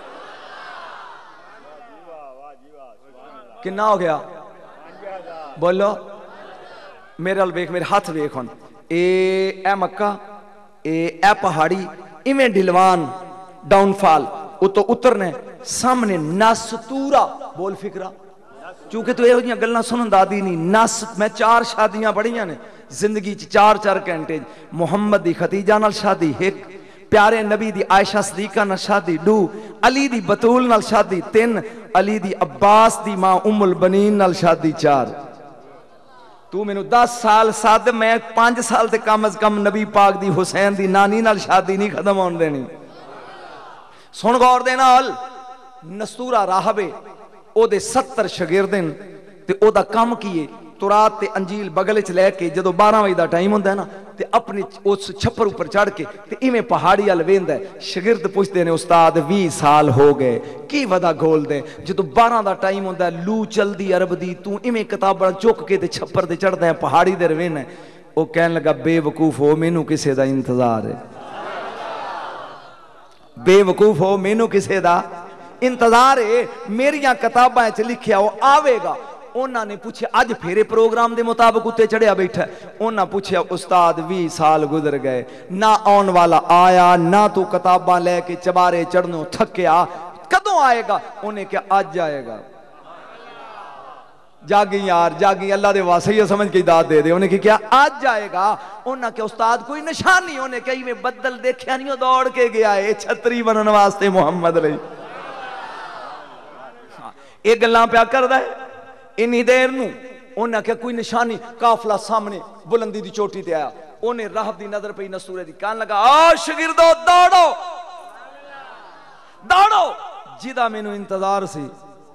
کنا ہو گیا بولو میرے الویک، میرے ہاتھ ویک ہن اے مکہ اے پہاڑی ایویں ڈلوان ڈاؤن فال اتو اترنے سامنے نستورا بول فکرہ. چونکہ تو یہ گلنا سنن دادی نہیں نس. میں 4 شادیاں پڑھیاں نے زندگی 4 گھنٹے. محمد دی خدیجہ نال شادی 1، پیارے نبی دی عائشہ صدیقہ نال شادی 2، علی دی بطول نال شادی 3، علی دی عباس دی ماں ام البنین نال شادی 4. تو میں نو 10 سال ساتھ، میں 5 سال تے کم از کم نبی پاک دی حسین دی نانی نال شادی نہیں ختم ہون دینی. سن غور دے نال نستورہ راہبے او دے 70 شاگردن تے او دا کام کیے تورات تے انجیل بغل وچ لے کے جدوں 12 بجے دا ٹائم ہوندا ہے نا تے اپنے اس چھپر اوپر چڑھ کے تے ایویں پہاڑی ال ویندا ہے. شاگرد پوچھدے نے استاد 20 سال ہو گئے کی ودا گول دے، جدوں 12 دا ٹائم ہوندا ہے لو چلدی عرب دی، تو ایویں کتاباں چک کے تے چھپر تے چڑھدا ہے پہاڑی دے روین ہے. او کہن لگا بے وقوف ہو، مینوں کسے دا انتظار ہے. بے وقوف ہو، مینوں کسے دا انتظار ہے، میریاں کتاباں چ لکھیا ہو آوے گا. انہاں نے پوچھے اج پھیرے پروگرام دے مطابق اتے چڑھیا بیٹھا ہے. انہاں پوچھے استاد 20 سال گزر گئے، نہ آن والا آیا، نہ تو کتاباں لے کے چبارے چڑھنوں تھکیا، کدوں آئے گا؟ انہیں کہا آج آئے گا. جاگی یار جاگی، اللہ دے واسطے یہ سمجھ کے داد دے دے. انہیں کہا آج جائے گا. انہاں کہ استاد کوئی نشانی؟ انہیں کہا میں بدل دیکھیا نہیں، دوڑ کے گیا ہے چھتری بنن واسطے محمد لئی. ایک گلاں پیا کردا ہے انی دیر نو. انہاں کہ کوئی نشانی؟ قافلہ سامنے بلندی دی چوٹی تے آیا. انہیں راہب دی نظر پئی نسورے دی، کہنے لگا آ شاگردو دوڑو دوڑو، جدا مینوں انتظار سی.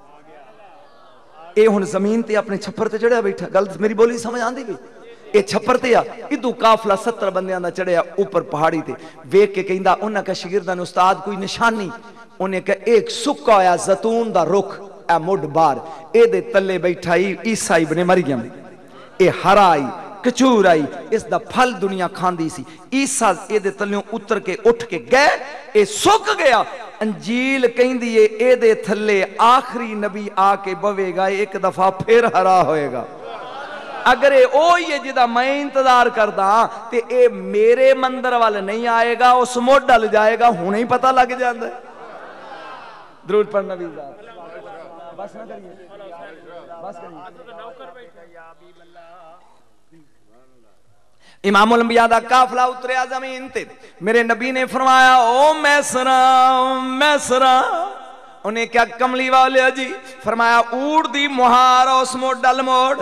اے ہن زمین تے اپنے چھپر تے چڑھیا بیٹھا. گل میری بولی سمجھ آندی بھی؟ اے چھپر تے آ ادو قافلہ 70 بندیاں دا چڑھیا اوپر پہاڑی تے. ویکھ کے کہندا انہاں کہ شاگرداں نے استاد کوئی نشانی؟ انہیں کہ ایک سکا ہویا زیتون دا رخ اے مڈ بار، اے دے تلے بیٹھا عیسیٰ ابن مریم. اے ہرا آئی کچور آئی، اس دا پھل دنیا کھاندی سی. عیسیٰ اے دے تلیوں اتر کے اٹھ کے گئے، اے سک گیا. انجیل کہندی ہے اے دے تھلے آخری نبی آ کے بوے گا، ایک دفعہ پھر ہرا ہوئے گا. اگر اے اوہی ہے جدا میں انتظار کردا تے اے میرے مندر والے نہیں آئے گا، اس موڈ ڈل جائے گا. ہونے ہی پتہ لگ جاندہ ہے. درود پر نبی ذات بس نہ کریے، بس کریے. امام الانبیاء دا قافلہ اتریا زمین تے. میرے نبی نے فرمایا او میسرا میسرا انہیں کیا کملی والے جی فرمایا اوڑ دی مہار اس موڑ ڈل موڑ.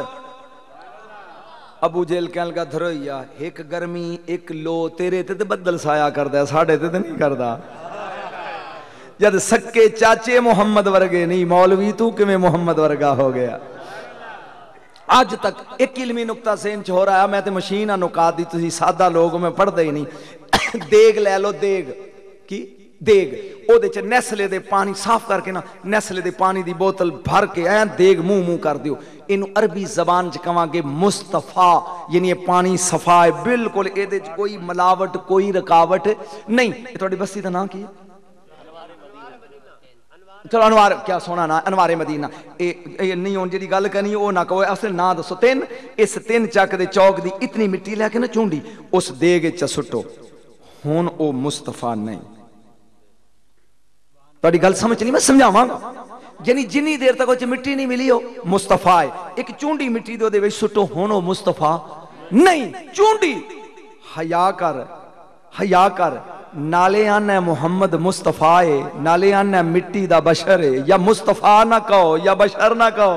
ابو جیل کہنے لگا دھرویا ایک گرمی ایک لو تیرے تے بدل سایا کردہ ہے ساڑھے تے نہیں کردہ. جد سکے چاچے محمد ورگے نہیں مولوی تو کہ میں محمد ورگا ہو گیا. آج تک ایک علمی نکتہ سینچ ہو رہا ہے میں تے مشینہ نکات دی تسی سادہ لوگوں میں پڑھ دے ہی نہیں. دیگ لے لو دیگ کی دیگ او دے چے نیسلے دے پانی صاف کر کے نا نیسلے دے پانی دی بوتل بھر کے این دیگ منہ کر دیو. انہوں عربی زبان چکواں گے مصطفیٰ یعنی یہ پانی صفائے بالکل اے دے کوئی ملاوٹ کوئی رکاوٹ نہیں. یہ توڑی بستی دا نا کی چلو انوار کیا سونا نا انوار مدینہ نہیں ہون جی گل کرنی او نہ کہو اصل نا دسو تین اس تین چک دے چوک دی اتنی مٹی لے کے نا چونڈی اس دیگ چا سٹو ہون او مصطفیٰ نہیں. توڑی گل سمجھ نہیں میں سمجھاواں گا یعنی جنی دیر تک وہ مٹی نہیں ملی ہو مصطفیٰ ہے. ایک چونڈی مٹی دو دے ویچ سٹو ہون او مصطفیٰ نہیں. چونڈی حیا کر نالے آنا ہے محمد مصطفیٰ ہے نالے آنا ہے مٹی دا بشر ہے. یا مصطفیٰ نہ کہو یا بشر نہ کہو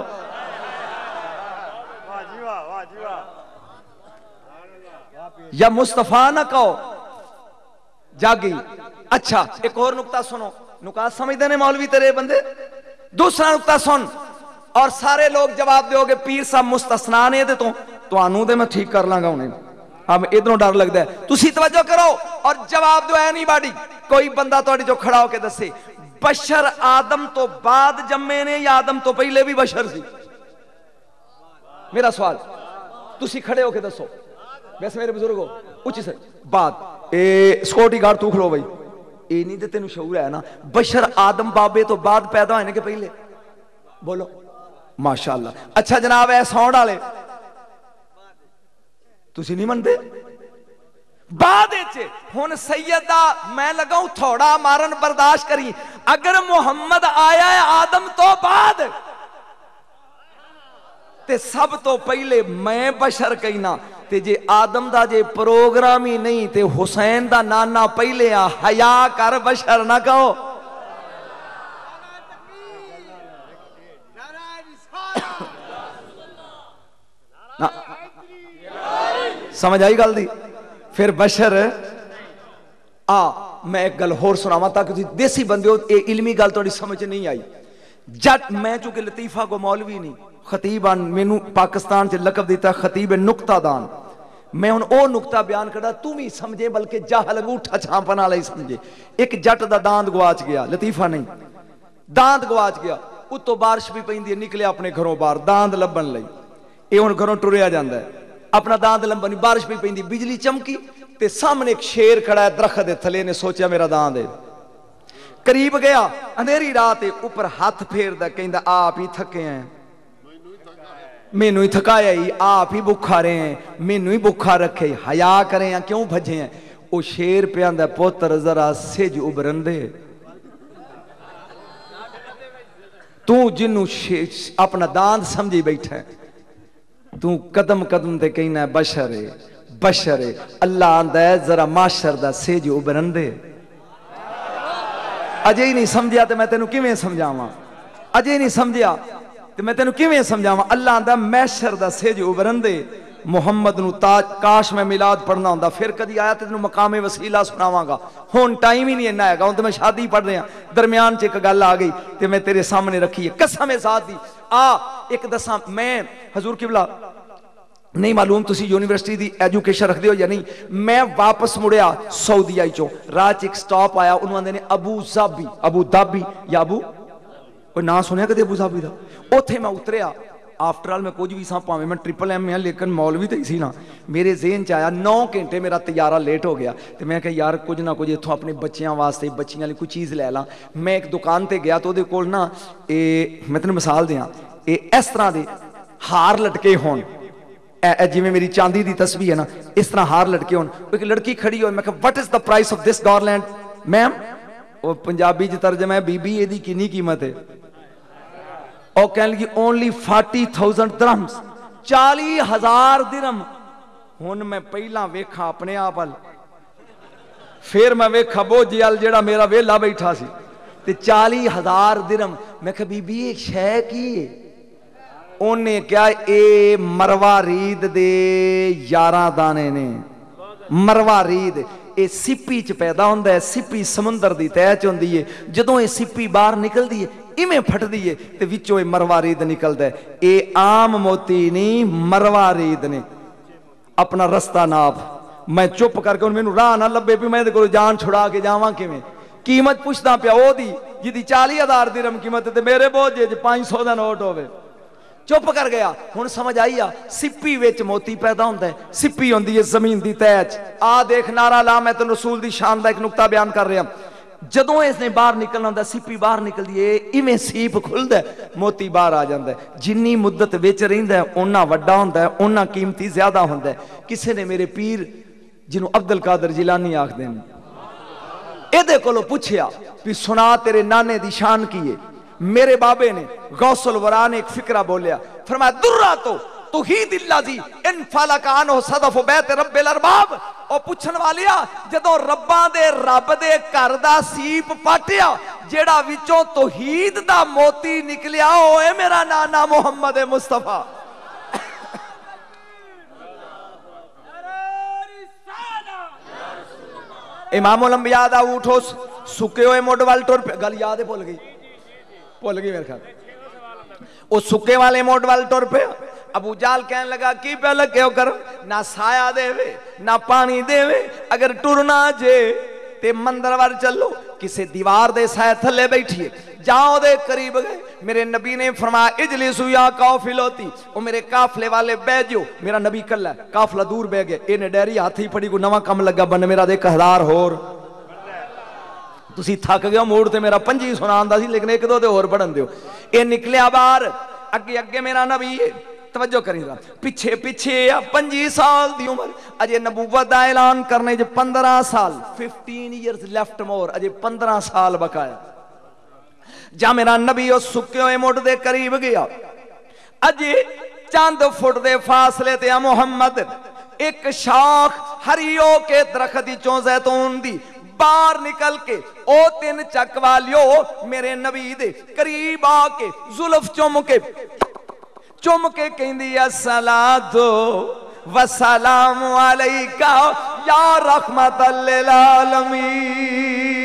یا مصطفیٰ نہ کہو جاگی. اچھا ایک اور نکتہ سنو نکات سمجھ دینے مولوی تیرے بندے. دوسرا نکتہ سن اور سارے لوگ جواب دیو گے پیر صاحب مستثنا نہیں دے تو آنو دے میں ٹھیک کر لانگا انہیں اب ادھروں ڈر لگ دے تسی توجہ کرو اور جواب دو اینی باڈی کوئی بندہ توڑی جو کھڑا ہو کے دسے بشر آدم تو بعد جمعے نے یا آدم تو پہلے بھی بشر سی. میرا سوال تسی کھڑے ہو کے دسو ویسے میرے بزرگو اچھی سے بعد سکوٹی گارڈ تو کھڑو بھائی اے نہیں دیتے نو شعور ہے نا بشر آدم بابے تو بعد پیدا ہوئے کہ پہلے بولو ماشاءاللہ. اچھا جناب ہے ساؤنڈ آلے تسی نہیں من دے بعد ایچے ہون سیدہ میں لگاؤں تھوڑا مارن برداشت کری اگر محمد آیا ہے آدم تو بعد تے سب تو پہلے میں بشر کہینا تے جے آدم دا جے پروگرامی نہیں تے حسین دا نانا پہلے حیا کر بشر نہ کہو. سمجھ آئی گل دی پھر بشر میں ایک گل ہور سناواں تاکہ دیسی بندے ہو علمی گل توڑی سمجھ نہیں آئی. جٹ میں چونکہ لطیفہ کو مولوی نہیں خطیبان مینو پاکستان سے لقب دیتا خطیب نکتہ دان میں ان او نکتہ بیان کردا تم ہی سمجھے بلکہ جاہل انگوٹھا چھاپنا لئی سمجھے. ایک جٹ دا داند گواچ گیا لطیفہ نہیں داند گواچ گیا اتو بارش بھی پہندی نکلے اپنے گھروں بار داند لبن لئی اے ان گھروں ٹریا جاندہ ہے اپنا داند لمبنی بارش بھی پہندی بجلی چمکی تے سامنے ایک شیر کھڑا ہے درخت دے تھلے نے سوچیا میرا داند ہے قریب گیا اندھیری رات اوپر ہاتھ پھیر دا کہندہ آپ ہی تھکے ہیں مینو ہی تھکایا ہی آپ ہی بکھا رہے ہیں مینو ہی بکھا رکھے حیا کریں یا کیوں بھجے ہیں. او شیر پہ آندہ پوتر ذرا سج ابرندے تو جنو اپنا داند سمجھی بیٹھا ہے تو قدم قدم تے کہنا ہے بشر ہے اللہ آندہ ہے ذرا معاشر دا سج ابرندے. اجے ہی نہیں سمجھیا تے میں تینوں کیویں سمجھاواں اجے ہی نہیں سمجھیا تے میں تینوں کیویں سمجھاواں اللہ آندہ معاشر دا سج ابرندے. محمد نو تاج کاش میں میلاد پڑھنا ہوندا پھر کدی آیا تے تینوں مقام وسیلہ سناواں گا ہن ٹائم ہی نہیں انہا ہے گا ہن تے میں شادی پڑھ رہا درمیان چ ایک گل آ گئی تے میں تیرے سامنے رکھی ہے قسم ذات دی ایک دساں میں حضور قبلہ نہیں معلوم تسی یونیورسٹی دی ایجوکیشن رکھ دیو یا نہیں میں واپس مڑیا سعودی آئی چو راج ایک سٹاپ آیا انہوں نے ابو دابی یا ابو کوئی نام سنیا کہ ابو ظبی دا او تھے میں اتریا آفٹر آل میں کچھ بھی ساں پاویں میں ٹرپل ایم میں لیکن مولوی تے اسی نا میرے ذہن چایا 9 گھنٹے میرا تیارہ لیٹ ہو گیا تو میں کہا یار کچھ نہ کچھ اتھوں اپنے بچیاں واسطے بچیاں لی کوئی چیز لے لاں میں ایک دکان تے گیا تو دے کول نا میں تنہیں مثال دیاں اس طرح دے ہار لٹکے ہون جی میں میری چاندی دی تسبیح ہے نا اس طرح ہار لٹکے ہون ایک لڑکی کھڑی ہوئی میں کہا what is the price of this garland میم وہ پنجابی جی ترجمہ ہے بی بی یہ دی کنی قیمت ہے اور کہنے لگی only 40,000 درہمز 40,000 درہم ہون میں پہلا ویکھا اپنے آپل پھر میں ویکھا بو جیال جیڑا میرا ویلا بیٹھا سی تے 40,000 درہم. میں کہا بی بی ایک شے کی ہے؟ انہیں کیا اے مروارید دے 11 دانے نے. مروارید اے سپی چ پیدا ہوندا ہے. سپی سمندر دی تہہ چ ہوندی ہے. جدوں اے سپی باہر نکلدی ہے ایویں پھٹدی ہے تے وچوں اے مروارید نکلدا ہے. اے عام موتی نہیں مروارید نے. اپنا رستہ ناپ. میں چپ کر کے مینوں راہ نہ لبے پی میں دے کول جان چھڑا کے جاواں کیویں. قیمت پوچھدا پیا او دی جدی 40,000 درہم قیمت تے میرے بوجھ 500 دا نوٹ ہوے. چپ کر گیا. ہن سمجھ آئی آ سپی وچ موتی پیدا ہوندا ہے. سپی ہوندی ہے زمین دی تہہ چ. آ دیکھ نعرہ لامت رسول دی شان دا ایک نقطہ بیان کر رہا. جدوں اس نے باہر نکلنا ہوندا سپی باہر نکلدی ہے ایویں سیپ کھلدا ہے موتی باہر آ جاندا ہے. جنی مدت وچ رہندا ہے اوناں وڈا ہوندا ہے اوناں قیمتی زیادہ ہوندا ہے. کسے نے میرے پیر جنوں عبد القادر جیلانی آکھدے نے اے کولو پوچھیا بھی سنا تیرے نانے دی شان کی ہے. میرے بابے نے غوث الورا نے ایک فکرہ بولیا. فرمایا درہ تو توحید اللہ جی ان فالک عنہ صدف بیت رب الارباب. او پوچھن والیا جدوں رباں دے رب دے گھر دا سیپ پاٹیا جیڑا وچوں توحید دا موتی نکلیا اوے میرا نانا محمد مصطفیٰ. امام الانبیاء دا اٹھو سکے ہوئے موڈ وال ٹور پہ. گل یاد ہے بھول گئی میرے خیال. او سکے والے موڈ وال ٹور پہ. ابو جال کہنے لگا کی پہ لگے ہو کر نہ سایہ دے وے نہ پانی دے وے اگر ٹرنا جے تے مندر وار چلو کسے دیوار دے سایہ تھلے بیٹھیے جاؤ دے قریب گئے. میرے نبی نے فرمایا اجلسو یا قافلوتی او میرے قافلے والے بیجو. میرا نبی کل ہے قافلہ دور بے گئے انہیں ڈیری ہاتھی پڑی کو نواں کم لگا بن میرا دے 1000 ہور. تسی تھک گیا موڑ تے میرا 5 سنان دا سی لیکن ایک دو دے اور پڑھن دیو. اے نکلیا باہر اگے میرا نبی توجہ کریں گا پیچھے 25 سال دی عمر اجے نبوت دا اعلان کرنے جو 15 سال 15 years left more اجے 15 سال بقایا. جا میرا نبی اس سکے ہوئے موڑ دے قریب گیا اجے چاند فٹ دے فاصلے تے محمد ایک شاخ ہریو کے درخت چوں زیتون دی باہر نکل کے او 3 چک والیو میرے نبی دے قریب آ کے زلف چم کے کہندی الصلاۃ والسلام علیکہ یا رحمت للعالمین.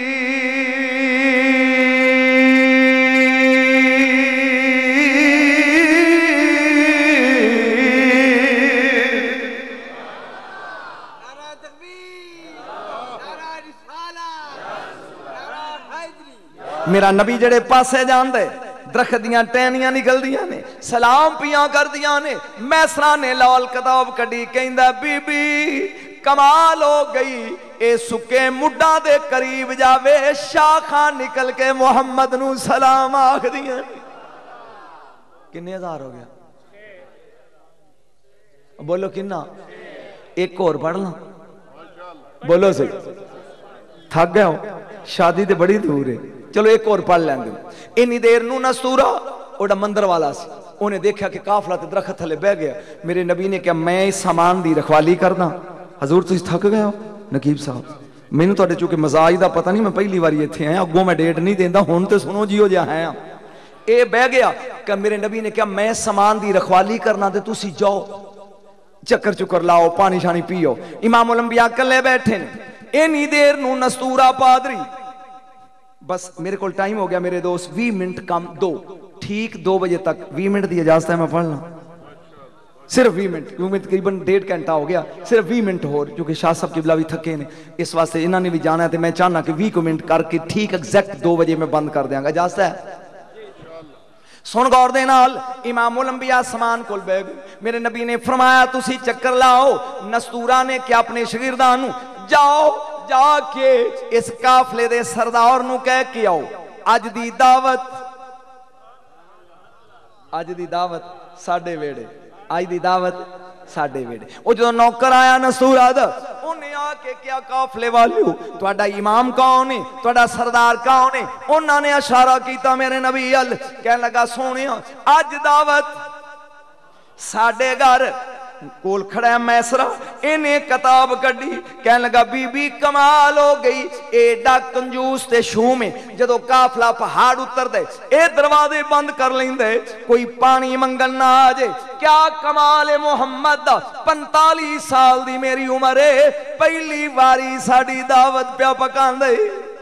میرا نبی جڑے پاسے جان دے درخت دیاں ٹہنیاں نکل دیاں نے سلام پیاں کر دیاں نے. میسرہ نے لال کتاب کڑی کہندہ بی بی کمال ہو گئی اے سکے مڈا دے قریب جاوے شاخاں نکل کے محمد نو سلام آکھ دیاں. کنے 1000 ہو گیا بولو کنا ایک اور پڑھ لاں بولو سی تھک گیا ہو شادی تے بڑی دور ہے چلو ایک اور پڑھ لیں دیں. اینی دیر نو نستورہ اوڑا مندر والا سی انہیں دیکھا کہ قافلہ تے درخت تھلے بہ گیا. میرے نبی نے کہا میں اس سامان دی رکھوالی کرنا. حضور تو اس تھک گئے ہو نقیب صاحب میں نے تو اڑے چونکہ مزاج دا پتہ نہیں میں پہلی بار یہ تھے ہیں اگوں میں ڈیٹ نہیں دیندہ ہون تے سنو جیو جا ہیں اے بہ گیا کہ میرے نبی نے کہا میں سامان دی رکھوالی کرنا تے تسی جاؤ چکر چکر لاؤ پانی شانی پیو. امام الانبیاء کلے بیٹھے اینی دیر نو نستورہ پادری بس میرے کول ٹائم ہو گیا میرے دوست 20 منٹ کم 2 ٹھیک 2 بجے تک 20 منٹ دی اجازت ہے میں پڑھنا صرف 20 منٹ کیونکہ تقریباً 1.5 گھنٹہ ہو گیا صرف 20 منٹ ہو کیونکہ شاہ صاحب قبلہ بھی تھکے نے اس واسطے انہوں نے بھی جانا ہے تو میں چاہنا کہ 20 منٹ کر کے ٹھیک ایگزیکٹ 2 بجے میں بند کر دیاں گا. اجازت ہے سن غور دے نال. امام الانبیاء سامان کول بیٹھ گئے. میرے نبی نے فرمایا تسی چکر لاؤ. نستورہ نے کیا اپنے شاگردان جاؤ جا کے اس قافلے دے سردار نو کہہ کے آؤ اج دی دعوت ساڈے ویڑے اج دی دعوت ساڈے ویڑے. او جو نوکر آیا نستورہ دا انہیں آ کے کیا قافلے والیو تہاڈا امام کون ہے تہاڈا سردار کون ہے. انہاں نے اشارہ کیتا میرے نبی ال کہنے لگا سونیا اج دعوت ساڈے گھر کول کھڑا ہے میسرہ انہیں کتاب کڈی کہنے لگا بی بی کمال ہو گئی ایڈا کنجوس تے شو میں جدو قافلہ پہاڑ اتر دے اے دروازے بند کر لیں دے کوئی پانی منگن نہ آجے کیا کمال محمد 45 سال دی میری عمر ہے پہلی باری ساڑی دعوت پیا پکان دے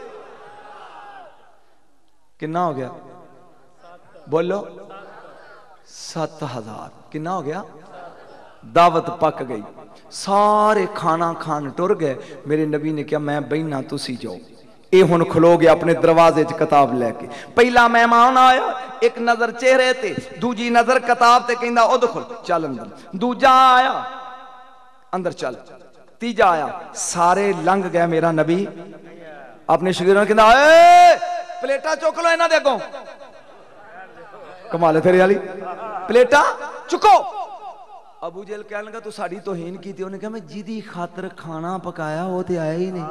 کنا ہو گیا بولو 7000 کنا ہو گیا دعوت پک گئی سارے کھانا کھان ٹر گئے میرے نبی نے کیا میں بہنا تسی جاؤ اے ہن کھلو گیا اپنے دروازے چ کتاب لے کے پہلا مہمان آیا ایک نظر چہرے تے دوجی نظر کتاب تے کہندا ادخل چل اندر دوجا آیا اندر چل تیجا آیا سارے لنگ گئے میرا نبی اپنے شاگردوں کہندا اے پلیٹا چک لو انہاں دے اگوں کمال ہے تیرے والی پلیٹا چکو ابو جہل کہنے لگا تو ساڑی توہین کی تھی انہوں نے کہا میں جیدی خاطر کھانا پکایا وہ تے آیا ہی نہیں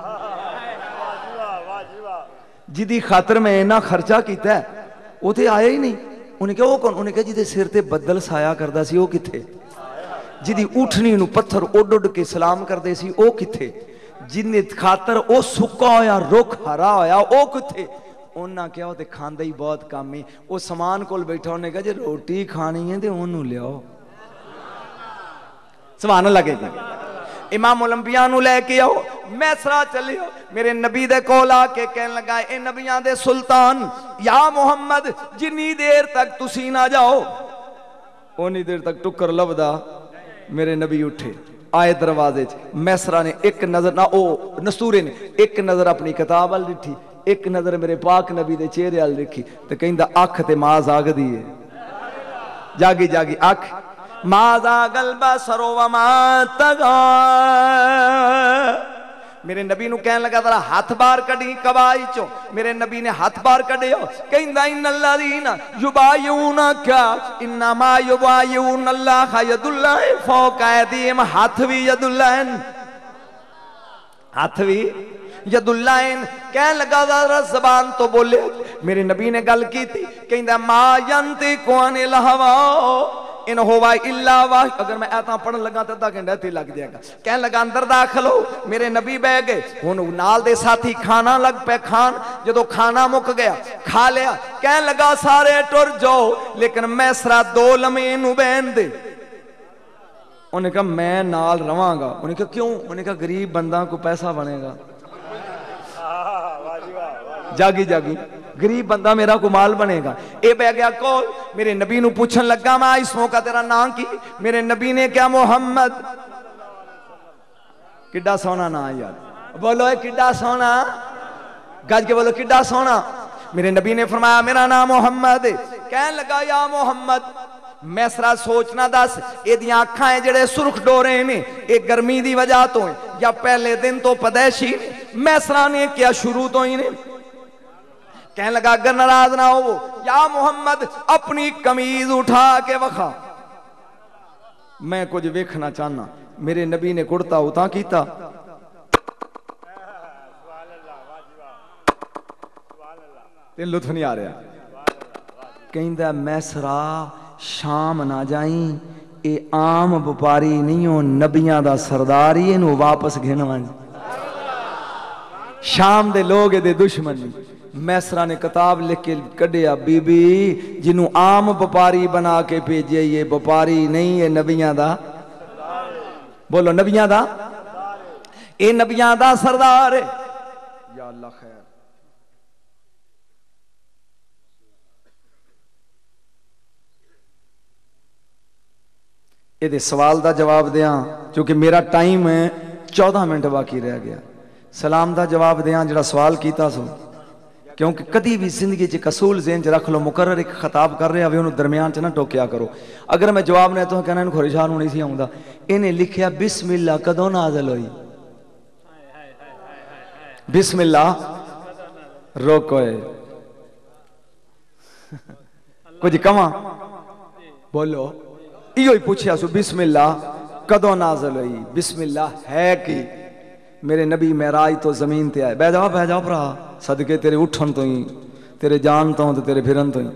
جیدی خاطر میں اینا خرچہ کیتا ہے وہ تے آیا ہی نہیں انہوں نے کہا وہ کون انہوں نے کہا جیدے سر تے بدل سایا کردہ سی وہ کتھے جیدی اٹھنی انہوں پتھر اڈ کے سلام کردے سی وہ کتھے جنہی خاطر وہ سکا ہویا رکھ ہرا ہویا وہ کتھے انہاں کیا ہوتے کھاندہ ہی بہت کام میں وہ سامان کول بیٹھا انہوں نے کہا جی روٹی کھانی ہے دے انہوں لے آؤ سبحان اللہ کے امام الانبیاء نو لے کے آؤ میسرا چلے ہو میرے نبی دے کولا کے کہنے لگا اے نبیان دے سلطان یا محمد جنی دیر تک تسی نہ جاؤ اونی دیر تک ٹکر لبدا میرے نبی اٹھے آئے دروازے میسرا نے ایک نظر نہ او نستورے نے ایک نظر اپنی کتاب ال رکھی ایک نظر میرے پاک نبی دے چہرے ال رکھی تو کہیں دا اکھ تے ماز آگ دیئے جاگی جاگی اکھ ماذا قلبا سرو وما تغا میرے نبی نو کہنے لگا ذرا ہاتھ بار کڑی کبائی چو میرے نبی نے ہاتھ بار کڑے ہو کہندہ ان اللہ دینا یبایونا کیا انما یبایون اللہ ید اللہ فوق ایدیم ہاتھ بھی ید اللہ ہاتھ بھی ید اللہ کہنے لگا ذرا زبان تو بولے میرے نبی نے گل کی تھی کہندہ ما ینتی کون الہوا ان ہوا اللہ واہ اگر میں ایتا پڑھن لگا تو گھنٹہ تے لگ جائے گا کہنے لگا اندر داخل ہو میرے نبی بہ گئے انہوں نال دے ساتھی کھانا لگ پہ کھان جدو کھانا مک گیا کھا لیا کہنے لگا سارے ٹر جاؤ لیکن میسرا 2 لمحے نو بین دے انہوں نے کہا میں نال رواں گا انہوں نے کہا کیوں انہوں نے کہا غریب بندہ کو پیسہ بنے گا جاگی جاگی غریب بندہ میرا کو مال بنے گا اے بہ گیا کول میرے نبی نو پوچھن لگا میں اس موقع تیرا نام کی میرے نبی نے کیا محمد کڈا سونا نا یار بولو اے کڈا سونا گج کے بولو کڈا سونا میرے نبی نے فرمایا میرا نام محمد کہنے لگا یا محمد میسرا سوچنا دس اے دیاں آنکھاں جڑے سرخ ڈورے نے اے گرمی دی وجہ تو ہیں یا پہلے دن تو پدیشی میسرا نے کیا شروع تو ہی نے کہنے لگا اگر ناراض نہ ہو یا محمد اپنی قمیض اٹھا کے وکھا میں کچھ ویکھنا چاہنا میرے نبی نے کرتا ہوتا کیتا تین لطف نہیں آ رہا کہندہ میسرا شام نہ جائیں اے عام بپاری نہیں ہو نبیاں دا سرداری انہوں واپس گھنوان شام دے لوگ دے دشمن میسرا نے کتاب لکھ کے کڈیا بی بی جنہوں عام بپاری بنا کے بھیجے یہ بپاری نہیں ہے نبیاں دا بولو نبیاں دا اے نبیاں دا سردار ہے یا اللہ خیر یہ دے سوال دا جواب دیاں چونکہ میرا ٹائم ہے 14 منٹ باقی رہ گیا سلام دا جواب دیاں جڑا سوال کیتا سو کیونکہ کدی بھی زندگی چ اصول ذہن چ رکھ لو مقرر ایک خطاب کر رہے ہوئے انہوں درمیان چ نہ ٹوکیا کرو اگر میں جواب نہیں تو کہنا ان خورشان نہیں سی آؤں انہیں لکھیا بسم اللہ کدوں نازل ہوئی بسم اللہ روکوئے کچھ کما بولو ایو ہی پوچھیا سو بسم اللہ کدوں نازل ہوئی بسم اللہ ہے کی میرے نبی معراج تو زمین تے آئے بہ جاؤ پرا صدقے تیرے اٹھن تو ہی تیرے جان تو ہوں تیرے پھرن تو ہی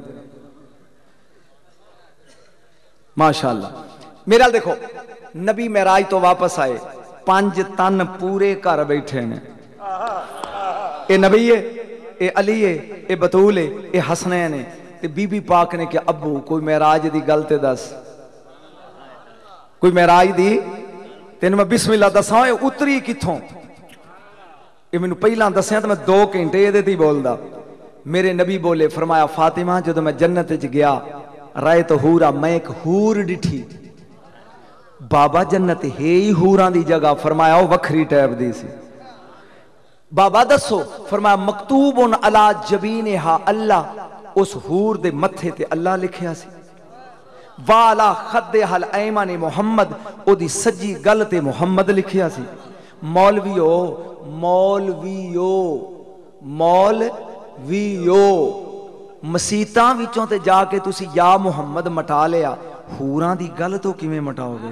ماشاءاللہ میرا دیکھو نبی معراج تو واپس آئے 5 तन पूरे घर बैठे ने। ए नबी है, ए अली है, ए बतूल है, ए हसनैन है। ते बीबी पाक ने क्या अब्बू कोई मेराज दी गल ते दस, कोई मेराज दी तेन मैं बिस्मिल्लाह दसा उतरी किथों। ये मैनू पहला दसिया तो मैं 2 घंटे ये दी बोलदा। मेरे नबी बोले फरमाया फातिमा जदों मैं जन्नत च गया राय तो हूरा मैं एक हूर डिठी। बाबा जन्नत है ही हूरां दी जगह, फरमाया वो वखरी टाइप दी सी। बाबा दसो, फरमाया मकतूबुन अला जबीनिहा अल्लाह, उस हूर दे मथे ते अल्लाह लिखिया सी। वाला खद्दे हल ऐमन मुहम्मद, ओदी सज्जी गल ते मुहम्मद लिखिया सी। मौलवियो मौलवियो मौलवियो मसीतां विचों ते जाके तुसी या मुहम्मद मटा लिया, हूरां दी गल तो किवें मटाओगे?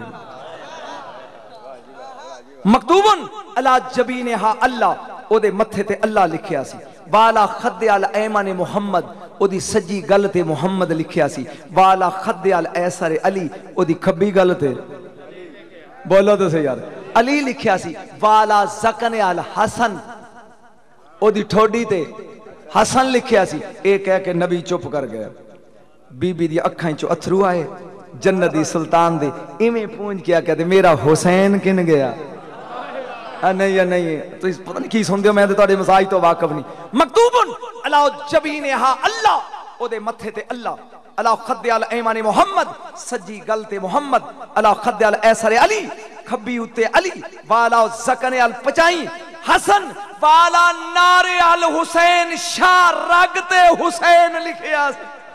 मकतूबन अला जबीनिहा अल्लाह, ओदे मथे ते अल्लाह लिखिया सी। वाला खद्दे अल ऐमन मुहम्मद, ओदी सज्जी गल ते मुहम्मद लिखिया सी। वाला खद्दे अल ऐसर अली, ओदी खब्बी गल ते बोलो तो सही यार अली लिखिया सी। वाला ज़कन अल हसन, ओदी ठोडी ते हसन लिखिया सी। ए कह के नबी चुप कर गया। बीबी दी अखां चो अथरू आए, जन्नत दी सुल्तान दे इवें पूंछ के कहते मेरा हुसैन किन गया। नहीं नहीं तो पता नहीं की सुनते हो, मैं तो तुहाडे मसाइज तो वाकफ नहीं। मकतूबुन अला जबीनिहा अल्लाह, ओदे मथे ते अल्लाह। अला खद्दे अल ऐमन मुहम्मद, सज्जी गल ते मुहम्मद। अला खद्दे अल ऐसर अली, खब्बी उत्ते अली। वाला ज़कन अल पचाई हसन, वाला नारे अल हुसैन, शाह रग ते हुसैन लिखिया।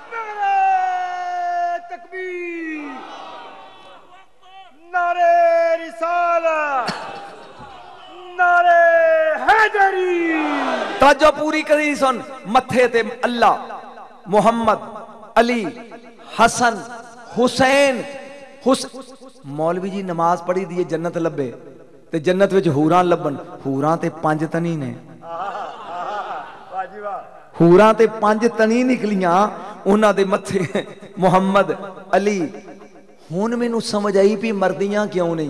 नारे तकबीर, नारे रिसालत, नारे हैदरी। ताजो पूरी करी सुन, मथे ते अल्लाह, मुहम्मद, अली, हसन, हुसैन। मौलवी जी नमाज पढ़ी दी जन्नत लभे ते जन्नत विच हूरां लभन, हूरां ते 5 तनी ने। हूरां ते 5 तनी निकलियां, उन्हां दे मथे मुहम्मद, अली। हुण मैनू समझ आई भी मरदियां क्यों नहीं।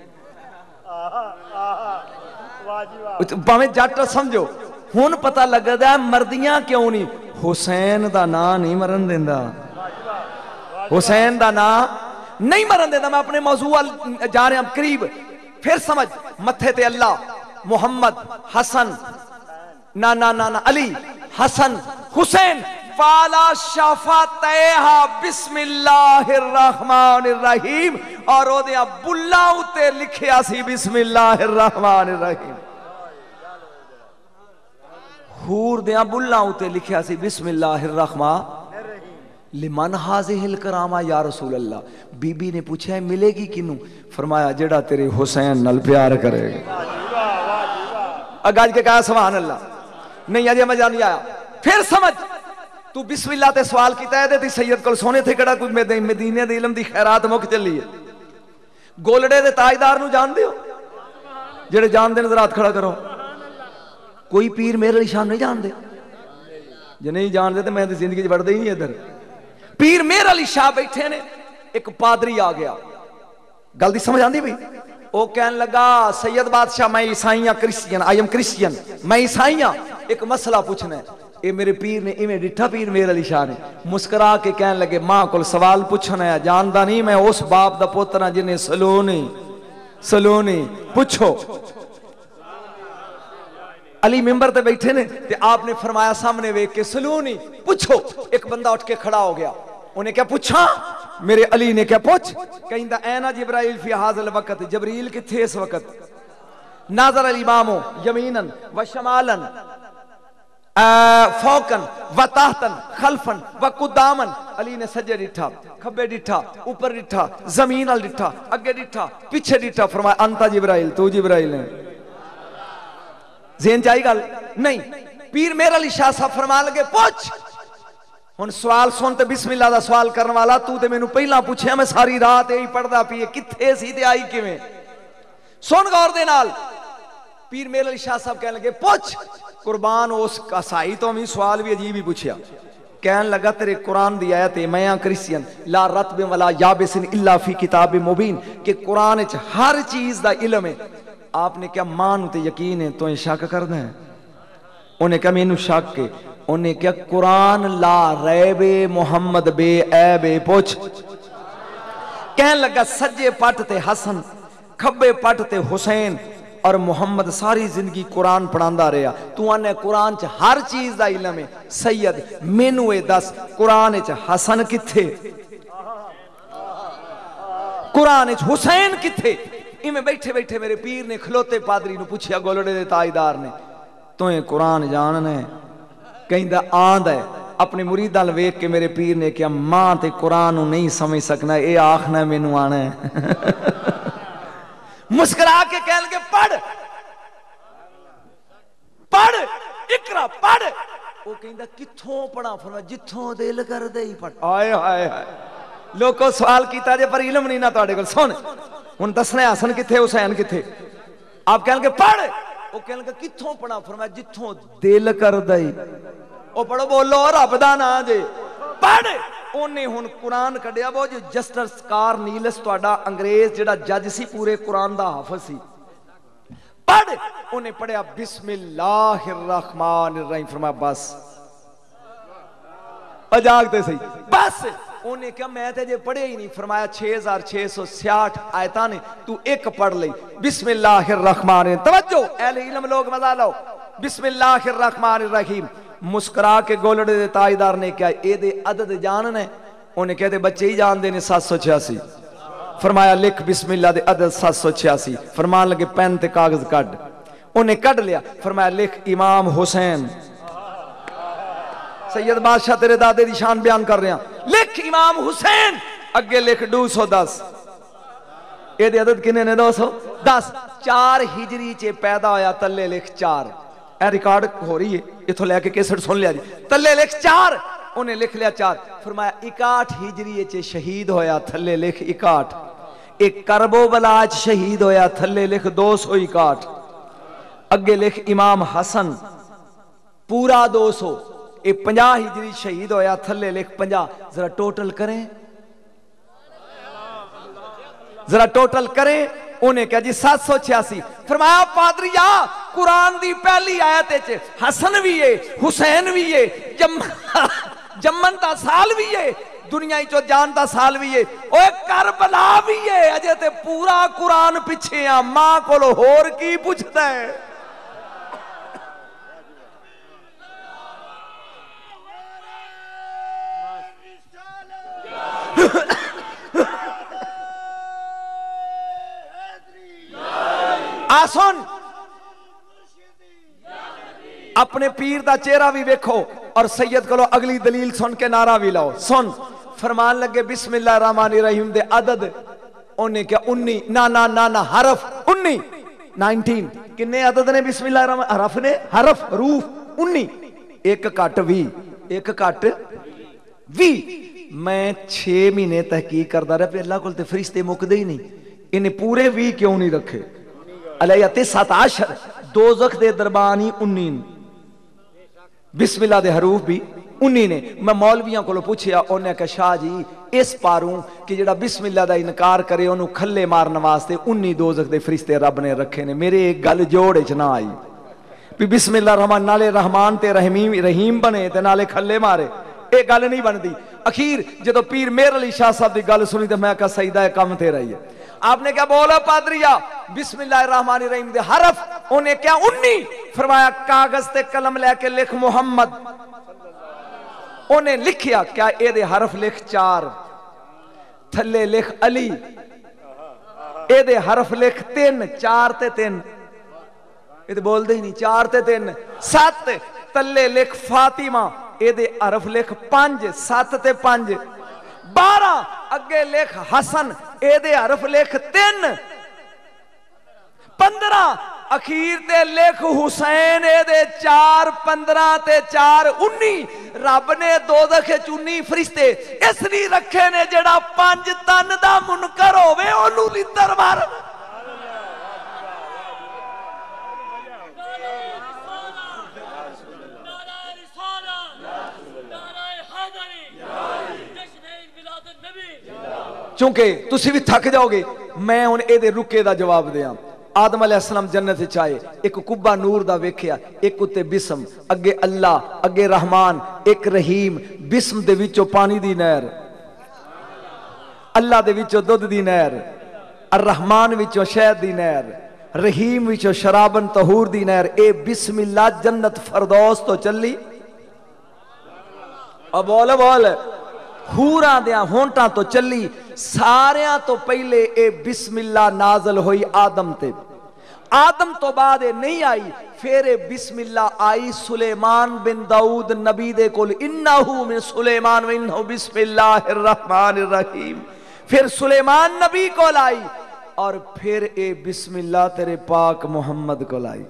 भावें जट समझो, हुण पता लगदा है मरदियां क्यों नहीं। हुसैन दा नां नहीं मरन देंदा, हुसैन दा नां नहीं मरन देंदा। मैं अपने मौजू जा रहा करीब, फिर समझ। मथे ते अल्लाह, मुहम्मद, हसन, ना ना ना ना अली, हसन, हुसैन। वाला शफातैहा बिस्मिल्लाहिर रहमानिर रहीम, और ओदे बुल्ला उते लिखिया सी बिस्मिल्लाहिर रहमानिर रहीम। हूर दे बुल्ला उते लिखिया सी बिस्मिल्लाहिर रहमान लिमन हाज़िहिल करामा या रसूल अल्लाह। बीबी ने पूछा मिलेगी किनू, फरमाया जेड़ा तेरे हुसैन नाल प्यार करेगा। अगज के कहा सुभान अल्लाह। नहीं अजे मजा नहीं आया, फिर समझ। तू बिस्मिल्लाह ते सवाल कीता है ते सैयद कोल सोने थे केड़ा कोई मदीने दे इल्म दी खैरात मुक चली है। गोलड़े दे ताजदार नू जानदे हो? जेड़े जानदे ने जरा हाथ खड़ा करो। कोई पीर मेरे अली शाह नहीं जानते? जे नहीं जानते तो मैं तो जिंदगी बढ़ते ही नहीं। इधर पीर मेरे अली शाह बैठे ने, एक पादरी आ गया। गल दी समझ आंदी भाई? वो कहन लगा सैयद बादशाह मैं ईसाई हाँ, क्रिश्चियन, आई एम क्रिश्चियन, मैं ईसाई हाँ, एक मसला पूछना है। ये मेरे पीर ने इवें डिठा, पीर मेरे अली शाह ने मुस्करा के कहन लगे मां को सवाल पूछना है। जानदा नहीं मैं उस बाप दा पुत्र हां जिन्हें सलोनी पूछो। अली मिंबर ते बैठे ने ते आपने फरमाया सामने वेख के सलूनी पूछो। एक बंदा उठ के खड़ा हो गया, उन्हें क्या पूछा? मेरे अली ने क्या पूछ? कहंदा ऐना जिब्राइल फी हाज़िल वक़्त, जबरील किथे इस वक़्त? नाज़र अल इमामो यमीनन व शमालन फौकन व ताहतन खल्फन व कुदामन। अली ने सज्जे डिठा, खब्बे डिठा, ऊपर डिठा, जमीन अल डिठा, अगे डिठा, पीछे डिठा। फरमाया अंता जिब्राइल, तू जिब्राइल है। ज़हन च आई गल? नहीं। पीर मेरे अली शाह साहब फरमान लगे पूछ। हुण सवाल सुन ते बिस्मिल्लाह दा सवाल करने वाला तू ते मैनू पहला पूछया, मैं सारी रात यही पढ़दा पी किथे सी ते आई किवें? सुन गौर दे नाल। पीर मेरे अली शाह साहब कहने लगे पूछ। कुर्बान उस कसाई तो भी सवाल भी अजीब ही पूछया। कहन लगा तेरे कुरान दी आयत है, मैं क्रिश्चियन, ला रतब वला याबिसिन इल्ला फी किताब मुबीन, कि कुरान च हर चीज दा इल्म है آپ نے کیا ماں تے یقین ہے تو شک کر دیں؟ انہیں کیا مینوں شک ہے؟ انہیں کیا قرآن لا ریب محمد بے عیب پوچھ کہن لگا سجے پٹ تے حسن کھبے پٹ تے حسین اور محمد ساری زندگی قرآن پڑھاندا رہا تو آنے قرآن چ ہر چیز دا علم ہے سید مینوں اے دس قرآن چ حسن کتھے قرآن چ حسین کتھے میں بیٹھے بیٹھے میرے پیر نے کھلوتے پادری نو پوچھیا گولڑے دے تاجدار نے تو یہ قرآن جاننے کہیں دا آند ہے اپنے مریداں ویکھ کے میرے پیر نے کیا ماں تے قرآن نو نہیں سمجھ سکنا اے آخنا مینوں آنا ہے مسکرا کے کہہ لگے پڑھ پڑھ اقرا پڑھ وہ کہیں دا کتھوں پڑھا فرمایا جتھوں دل کر دے ہی پڑھ آئے آئے آئے لوگوں سوال کیتا جے پر علم نہیں نہ تواڈے کول سن ہن دسنے حسن کتھے حسین کتھے آپ کہن لگے پڑھ وہ کہن لگے کتھوں پڑھا فرمایا جتھوں دل کر دے او پڑھو بولو رب دا نام جے پڑھ اونے ہن قرآن کڈیا وہ جو جسٹس کار نیلس تواڈا انگریز جڑا جج سی پورے قرآن دا حافظ سی پڑھ اونے پڑھیا بسم اللہ الرحمن الرحیم فرمایا بس اجاگتے سی بس انہیں کہا میں تجھے پڑھے ہی نہیں فرمایا 6666 آیتاں نے تو ایک پڑھ لئی بسم اللہ الرحمن الرحیم توجہ اہل علم لوگ مزہ لو بسم اللہ الرحمن الرحیم مسکرا کے گولڑے دے تاجدار نے کیا اے دے عدد جاننے انہیں کہتے بچے ہی جان دینے 786 فرمایا لکھ بسم اللہ دے عدد 786 فرمان لگے پین تے کاغذ کڈ انہیں کڈ لیا فرمایا لکھ امام حسین سید بادشاہ تیرے دادے دی شان بیان کر رہے ہیں لکھ امام حسین اگے لکھ 210 اے دے عدد کنے نے 210 4 ہجری چے پیدا ہویا تلے لکھ 4 اے ریکارڈ ہو رہی ہے یہ تو لے کے کیسٹ سن لیا جی تلے لکھ 4 انہیں لکھ لیا 4 فرمایا 61 ہجری چے شہید ہویا تھلے لکھ 61 ایک کربو بلاج شہید ہویا تھلے لکھ 261 اگے لکھ امام حسن پورا 200 اے 50 ہجری شہید ہویا تھلے لکھ 50 ذرا ٹوٹل کریں ذرا ٹوٹل کریں انہیں کہا جی 786 فرمایا پادریا قرآن دی پہلی آیت ہے حسن بھی ہے حسین بھی ہے جمن دا سال بھی ہے دنیا ہی چو جان دا سال بھی ہے اوہ کربلا بھی ہے اجے تے پورا قرآن پچھے ہیں ماں کو لو ہور کی پوچھتا ہے آسن اپنے پیر دا چہرہ بھی ویکھو اور سید کو لو اگلی دلیل سن کے نعرہ بھی لاؤ سن فرمان لگے بسم اللہ الرحمن الرحیم دے عدد انہیں کیا 19 نا حرف 19 کنے عدد نے بسم اللہ الرحمن حرف نے حرف حروف 19 ایک کٹ وی ایک کٹ وی میں 6 مہینے تحقیق کرتا رہا پہ اللہ کو تے فرشتے مکدے ہی نہیں انہیں پورے وی کیوں نہیں رکھے علیہ 17 دوزخ دے دربانی 19 بسم اللہ دے حروف بھی 19 نے میں مولویاں کو لو پوچھیا انہیں کہ شاہ جی اس پاروں کہ جڑا بسم اللہ دا انکار کرے انہوں کھلے مارن واسطے 19 دوزخ دے فرشتے رب نے رکھے نے میرے ایک گل جوڑے چ نہ آئی بھی بسم اللہ الرحمن نالے رحمان تے رحیم بنے تے نالے کھلے مارے ایک گل نہیں بن دی اخیر جدو پیر میر علی شاہ صاحب دی گل سنی تے میں کہا سیدہ کم تے رہی ہے آپ نے کیا بولا پادریا بسم اللہ الرحمن الرحیم دے حرف انہیں کیا 19 فرمایا کاغذ تے قلم لے کے لکھ محمد انہیں لکھیا کیا اے دے حرف لکھ 4 تھلے لکھ علی اے دے حرف لکھ 3 4 تے 3 اے دے بول دے ہی نہیں 4 تے 3 7 تلے لکھ فاطمہ اے دے حرف لکھ 5 7 تے 5 12 اگے لکھ حسن اے دے حرف لکھ 3 15 اخیر تے لکھ حسین اے دے 4 15 تے 4 19 رب نے دوزخ 19 فرشتے اس لیے رکھے نے جڑا 5 تن دا منکر ہوئے اونوں لتر مار چونکہ تسی بھی تھک جاؤ گے میں ان اے دے رکے دا جواب دیا آدم علیہ السلام جنت وچ آئے، ایک کبا نور دا ویکھیا، ایک اتے بسم، اگے اللہ، اگے رحمان، ایک رحیم، بسم دے وچوں پانی دی نہر، اللہ دے وچوں دودھ دی نہر، الرحمان وچوں شہد دی نہر، رحیم وچوں شرابن طہور دی نہر، اے بسم اللہ جنت فردوس تو چلی، اب بول بول حوراں دیاں ہونٹاں تو چلی، ساریاں تو پہلے اے بسم اللہ نازل ہوئی آدم تے، آدم تو بعد نہیں آئی، پھر بسم اللہ آئی سلیمان بن داؤد نبی دے کول، انہو من سلیمان و انہو بسم اللہ الرحمن الرحیم، پھر سلیمان نبی کول آئی، اور پھر اے بسم اللہ تیرے پاک محمد کول آئی۔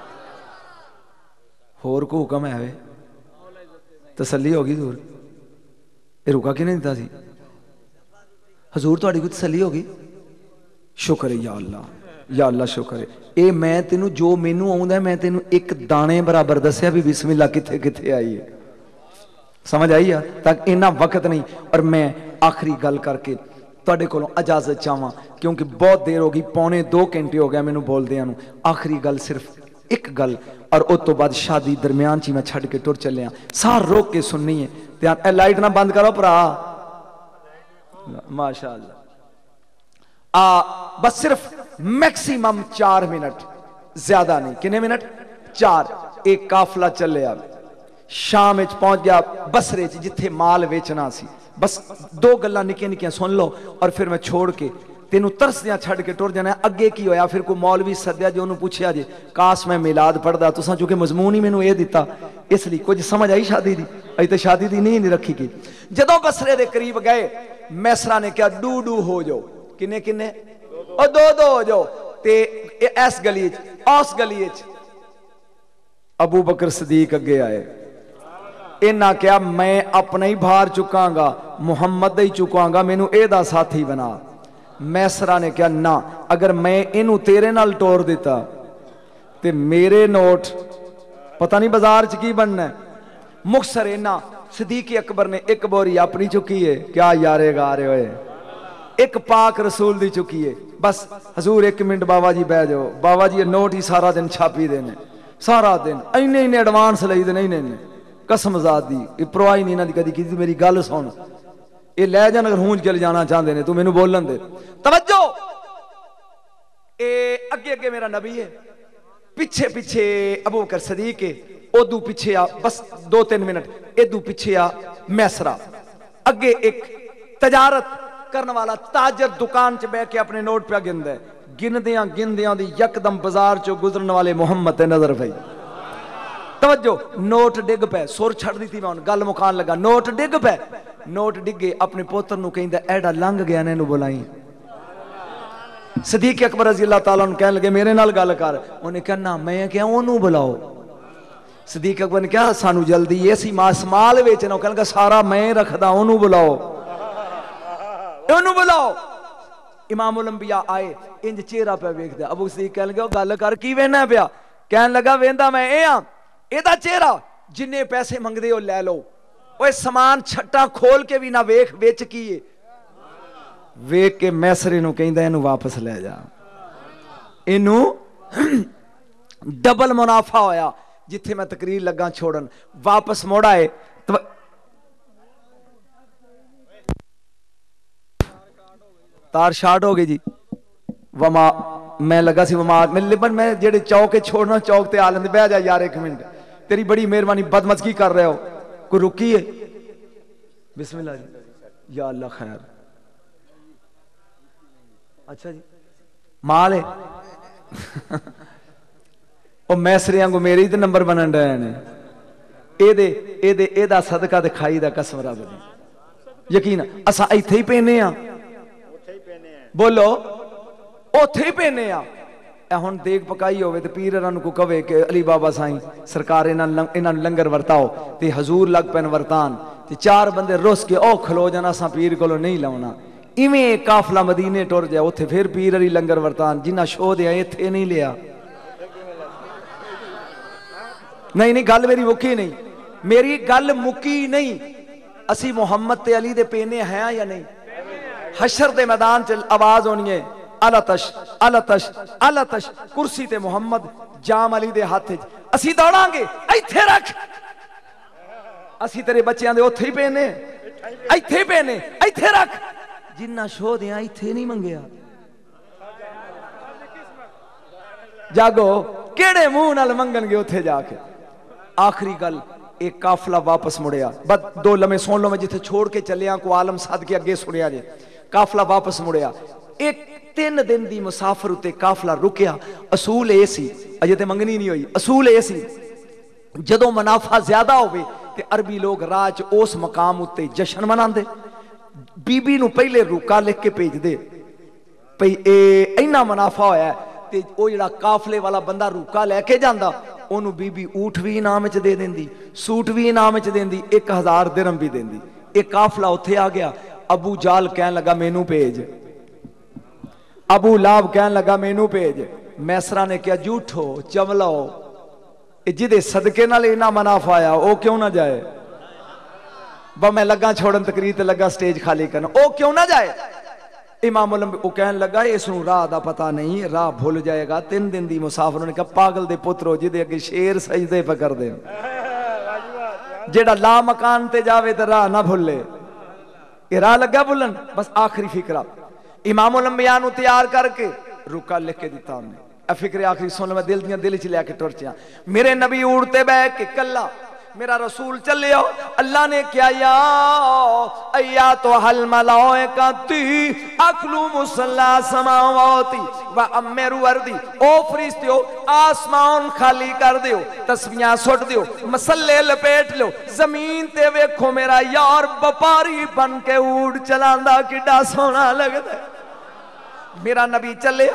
ہور کو حکم ہے ہوئے تسلی ہوگی دور، اے رکا کی نہیں دیتا سی حضور تو آڑی کو تسلی ہوگی، شکر ہے یا اللہ شکر ہے، اے میں تینوں جو مینوں آؤں ہے میں تینوں ایک دانے برابر دسیا بھی بسم اللہ کتھے کتھے آئی ہے، سمجھ آئی ہے، تاکہ اینا وقت نہیں، اور میں آخری گل کر کے توڑے کولوں اجازت چاہواں کیونکہ بہت دیر ہوگی، پونے 2 گھنٹے ہو گیا میں نو بول دیاں نو، آخری گل صرف ایک گل، اور او تو بعد شادی درمیان چی میں چھڑ کے ٹور چلے ہیں، سار روک کے سننی ہے، دھیان اے لائٹ نہ بند کرو پرا، ماشاءاللہ، بس صرف میکسیمم 4 منٹ، زیادہ نہیں، کنے منٹ 4، ایک قافلہ چلے آ شام اچ پہنچ گیا بصرے جتھے مال ویچنا سی، بس 2 گلاں نکیاں نکیاں سن لو اور پھر میں چھوڑ کے تینوں ترس دیاں چھڑ کے ٹور جانا ہے، اگے کی ہویا پھر کوئی مولوی سدیا جو انہوں پوچھیا جے کاش میں میلاد پڑھ دا، تساں چونکہ مضمون ہی میں نو اے دیتا، اس لیے کچھ سمجھ آئی شادی دی، ای تے شادی دی نہیں رکھی کی، جدوں بصرے دے قریب گئے میسرا نے کیا ڈو ہو جاؤ، کنے کنے اور 2 ہو جاؤ، تے ایس گلیچ اس گلیچ ابو بکر صدیق اگے آئے، انہاں کیا میں اپنا ہی بھار چکاں گا، محمد ہی چکاں گا، میں نو اے دا ساتھی بنا، میسرا نے کیا نا اگر میں انہوں تیرے نال ٹور دیتا تے میرے نوٹ پتہ نہیں بازار چکی بننا ہے، مخصر اینا صدیق اکبر نے ایک بوری اپنی چکی ہے، کیا یارے گا رہے ہوئے، ایک پاک رسول دی چکی ہے، بس حضور 1 منٹ بابا جی بہ جاؤ، بابا جی نوٹ ہی سارا دن چھاپی دینے، سارا دن اینے ایڈوانس لئی دے نہیں قسم ذات دی، یہ پرواہی نہیں نہ دی کدی کسی میری گل سن، یہ لے جان اگر ہونج چل جانا چاہتے ہیں تو میں نو بولن دے، توجہ، اے اگے میرا نبی ہے، پیچھے ابو بکر صدیق ہے، ادو پیچھے آ بس 2-3 منٹ، ادو پیچھے آ میسرا، اگے ایک تجارت کرنے والا تاجر دکان چ بہ کے اپنے نوٹ پہ گن دے، گندیاں دی یکدم بازار چو گزرن والے محمد تے نظر پئی، توجہ، نوٹ ڈگ پہ، سور چھڑ دی تھی میں گل مکان لگا، نوٹ ڈگ پہ، نوٹ ڈگے اپنے پوتر نو کہیں دا ایڈا لنگ گیا نے نو بلائیں، صدیق اکبر رضی اللہ تعالیٰ نے کہنے لگے میرے نال گل کر، انہیں کہنا میں کیا انہوں بلاؤ، صدیق اکبر نے کہا سانو جلدی ایسی مال ویچنا، کہنے لگا سارا میں رکھ دا انہوں بلاؤ، انہوں بلاؤ، امام الانبیاء آئے انج چہرہ پہ ویکھ دے، ابو صدیق کہنے لگا گل کر کی وینا پیا، کہنے لگا ویندا میں اے ہاں، اے دا چہرہ جننے پیسے منگ دے ہو لے لو، اوے سامان چھٹا کھول کے بھی نہ ویکھ ویچ کیے، ویکھ کے میسرے نو کہندا اینو واپس لے جا، اینو ڈبل منافع ہویا، جتھے میں تقریر لگا چھوڑن واپس موڑا ہے، تار شارٹ ہو گئی جی، وما میں لگا سی وما میں لبن میں جڑے چوکے چھوڑنا چوک تے آلن دے بہ جا یار 1 منٹ، تیری بڑی مہربانی بدمزگی کر رہے ہو، کوئی رکی ہے، بسم اللہ جی، یا اللہ خیر، اچھا جی مال ہے، او میسریاں کو میرے ہی تے نمبر بنن رہے ہیں، اے دا صدقہ تے کھائی دا قسم رب دی، یقین اساں ایتھے ہی پینے ہاں، بولو اوتھے ہی پینے آ، اے ہن دیکھ پکائی ہوئے تے پیر انہوں کو کہے کہ علی بابا سائیں سرکار انہاں لنگر ورتاؤ تے حضور لگ پین ورتان تے 4 بندے رس کے او کھلو جانا سا پیر کولو نہیں لاؤنا، ایویں قافلہ مدینے ٹر جائے اوتھے پھر پیر علی لنگر ورتان جنہ شو دیا ایتھے نہیں لیا، نہیں گل میری مکی نہیں، میری گل مکی نہیں، اسی محمد تے علی دے پینے ہیں یا نہیں، حشر دے میدان چل آواز ہونی ہے، अलतश अलतश अलतश कुर्सी ते मुहम्मद जाम अली दे हाथ च असी दौड़ांगे इत्थे रख असी तेरे बच्चों दे उत्थे ही पेने इत्थे पेने इत्थे रख जिन्ना शो दिया इत्थे नहीं मंगया जागो केड़े मुंह नाल मंगणगे उत्थे जाके आखिरी गल एक काफला वापस मुड़िया बस दो लम्हे सुन लो मैं जिथे छोड़ के चलिया को आलम साध के अगे सुनिया जे काफला वापस मुड़िया एक 3 दिन दी मुसाफर उत्ते काफला रुकिया असूल ए सी अजे ते मंगनी नहीं हुई असूल ए सी जदों मुनाफा ज्यादा होवे ते अरबी लोग राह च उस मकाम उत्ते जश्न मनांदे बीबी नूं पहले रुका लिख के भेज दे भई ए इन्ना मुनाफा होया ते ओ जिहड़ा काफले वाला बंदा रुका लेके जांदा ओनू बीबी ऊठ भी इनाम च दे देंदी सूट भी इनाम च देंदी 1000 दिरहम भी देंदी एक काफला उत्थे आ गया अबू जाल कहन लगा मैनू भेज अबू लाभ कहन लगा मैनू भेज मैसरा ने कहा झूठो चमलो जिदे सदके नाल इना मुनाफा आया ओ क्यों ना जाए ब मैं लगा छोड़न तकरीर ते लगा स्टेज खाली करना ओ क्यों ना जाए इमाम वो कहन लगा इसनू राह दा पता नहीं राह भूल जाएगा 3 दिन दी मुसाफर ने कहा पागल दे पुत्रो जिदे अगे शेर सजदे पे कर दे जेड़ा ला मकान ते जावे ते राह ना भूले ये राह लगा भूलन बस आखिरी फिक्रा इमाम लंबिया नू तैयार करके रुका लिख के दिता हमने फिक्रे आखिरी सुन मैं दिल दियां दिल च लैके टुर चिया मेरे नबी उड़ते बह के कला मेरा रसूल चले आओ अल्लाह ने क्या या तो हल मलाइका ती अखलू मुसल्ला समावाती व अमेरु अर्दी ओ फरिश्तियो आसमान खाली कर दियो तस्बीहां सुट दियो मसल्ले लपेट लो जमीन ते वेखो मेरा यार व्यापारी बन के ऊड़ चलांदा किड्डा सोहना लगदा मेरा नबी चले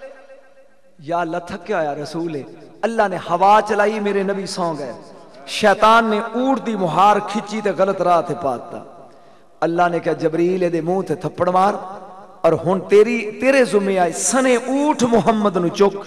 या लथक क्या रसूल है अल्लाह ने हवा चलाई मेरे नबी सौ गए शैतान ने ऊट दी मुहार खिंची ते गलत राह ते पाता अल्लाह ने कहा जबरील दे मुंह ते थप्पड़ मार और हुन तेरे जुम्मे आए सने ऊठ मुहम्मद नु चुक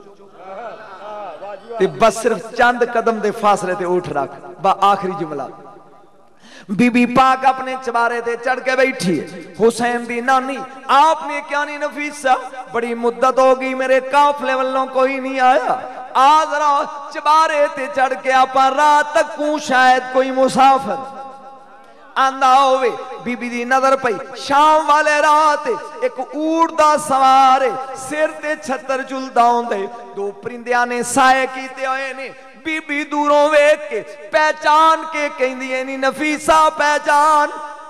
ते बस सिर्फ चंद कदम दे फासले ते ऊठ रख बा आखिरी जुमला बीबी पाक अपने चबारे ते चढ़ के बैठी हुसैन दी नानी आपने क्या नहीं नफीसा बड़ी मुद्दत हो गई मेरे काफले वालों कोई नहीं आया आज रात चबारे ते चढ़ के आपा रात तक को शायद कोई मुसाफिर आंदा होवे बीबी दी नजर पई शाम वाले रात एक ऊंट दा सवार सिर ते छतर झुलदा होंदे दो परिंदियां ने साए कीते होए ने बीबी दूरों वेख के पहचान के कहंदी है नी नफीसा पहचान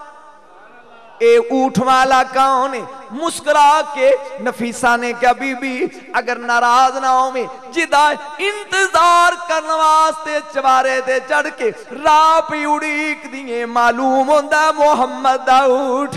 ए ऊठ वाला कौन है मुस्कुरा के नफीसा ने क्या बीबी अगर नाराज ना हो में जिदा इंतजार करने वास्ते चबारे ते चढ़ के राह पे उड़ीक दिए मालूम होंदा मोहम्मद दा ऊठ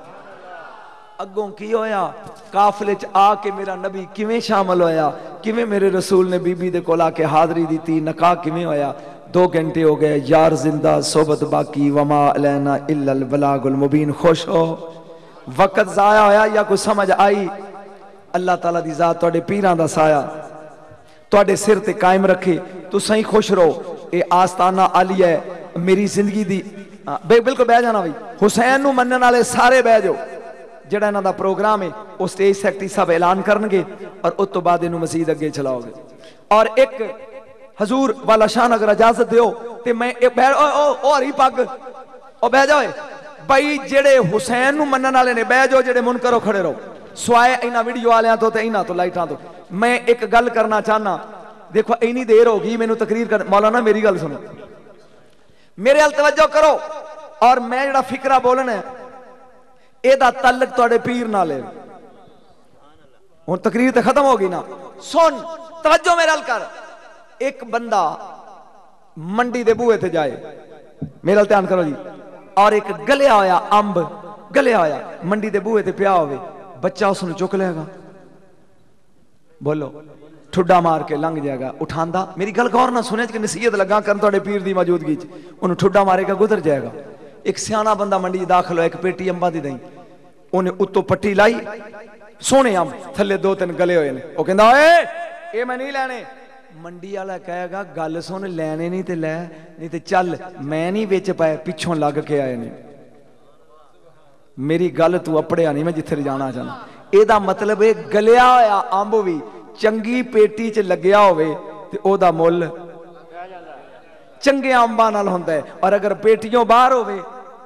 अगों की होया काफले च आके मेरा नबी किवें शामिल होया किवें मेरे रसूल ने बीबी दे कोल आके हाजरी दी नकाह किवें होया 2 घंटे हो गए यार जिंदा सोबत बाकी वमा अलैना इल्लल बलागुल मुबीन खुश हो वक्त जाया होया या कोई समझ आई अल्लाह ताला दी जात तुहाडे पीरां दा साया तुहाडे सिर ते कायम रखे तुसां ही खुश रहो ये आस्ताना आलिया है मेरी जिंदगी दी बिल्कुल बह जाना भाई हुसैन नू मनन वाले सारे बह जाओ जेड़ा इन्हां दा प्रोग्राम है वो स्टेज सैक्टरी साहब ऐलान करनगे और उस तो बाद इन्हू मजीद अगे चलाओगे और एक हजूर वाला शान अगर इजाजत दियो ते मैं ओ हरी पग ओ बह जाओ भाई जेड़े हुसैन नू मनन वाले ने बह जाओ जेड़े मुनकरो खड़े रहो स्वाए इन्हां वीडियो वालियां तो ते इन्हां तो लाइटां तो मैं एक गल करना चाहना देखो इन्नी देर हो गई मैनू तकरीर कर मौलाना मेरी गल सुनो मेरे अल तवज्जो करो और मैं जेड़ा फिक्रा बोलना है एदा तल्लक तुहाडे पीर नाल है हुण तकरीर ते खत्म हो गई ना सुन तवज्जो मेरे अल कर एक बंदा मंडी दे बूहे ते जाए मेरे ध्यान करो जी और एक गलिया होया अंब गलिया होया मंडी दे बूहे ते पिया होवे बच्चा उसनू चुक लेगा बोलो ठुड्डा मार के लंघ जाएगा उठांदा मेरी गल गौर ना सुने कि नसीहत लगा कर तुहाडे पीर दी मौजूदगी च उन्हें ठुड्डा मारेगा गुजर जाएगा एक सियाना बंदा मंडी दाखिल होया एक पेटी अंबा दी दई उन्हें उत्तों पट्टी लाई सोहने अंब थले 2-3 गले होए ने ओ कहंदा ओए ये मैं नहीं लैने मंडी वाला कहेगा गल सुन लैने नहीं ते लै नहीं ते चल मैं नहीं विच पाए पिछों लग के आए ने मेरी गल तू अपड़िया नहीं मैं जिथे जाना चाहना اے دا مطلب ہے گلیا ہویا امب بھی چنگی پیٹی چ لگیا ہوئے تے او دا مول چنگے امباں نال ہوندا ہے، اور اگر پیٹیوں باہر ہوئے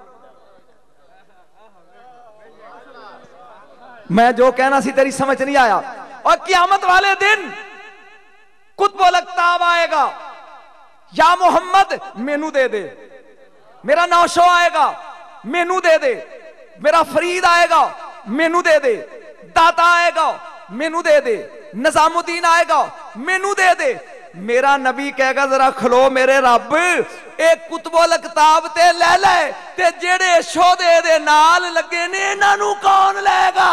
میں جو کہنا سی تیری سمجھ نہیں آیا۔ اور قیامت والے دن قطب الاقطاب آئے گا، یا محمد مینو دے دے، میرا نوشو آئے گا مینو دے دے، میرا فرید آئے گا مینو دے دے، داتا آئے گا مینو دے دے، نظام الدین آئے گا مینو دے دے۔ میرا نبی کہے گا ذرا کھلو میرے رب، ایک قطب الاقطاب تے لے لے تے جیڑے شودے دے نال لگے نے انہاں نوں کون لے گا؟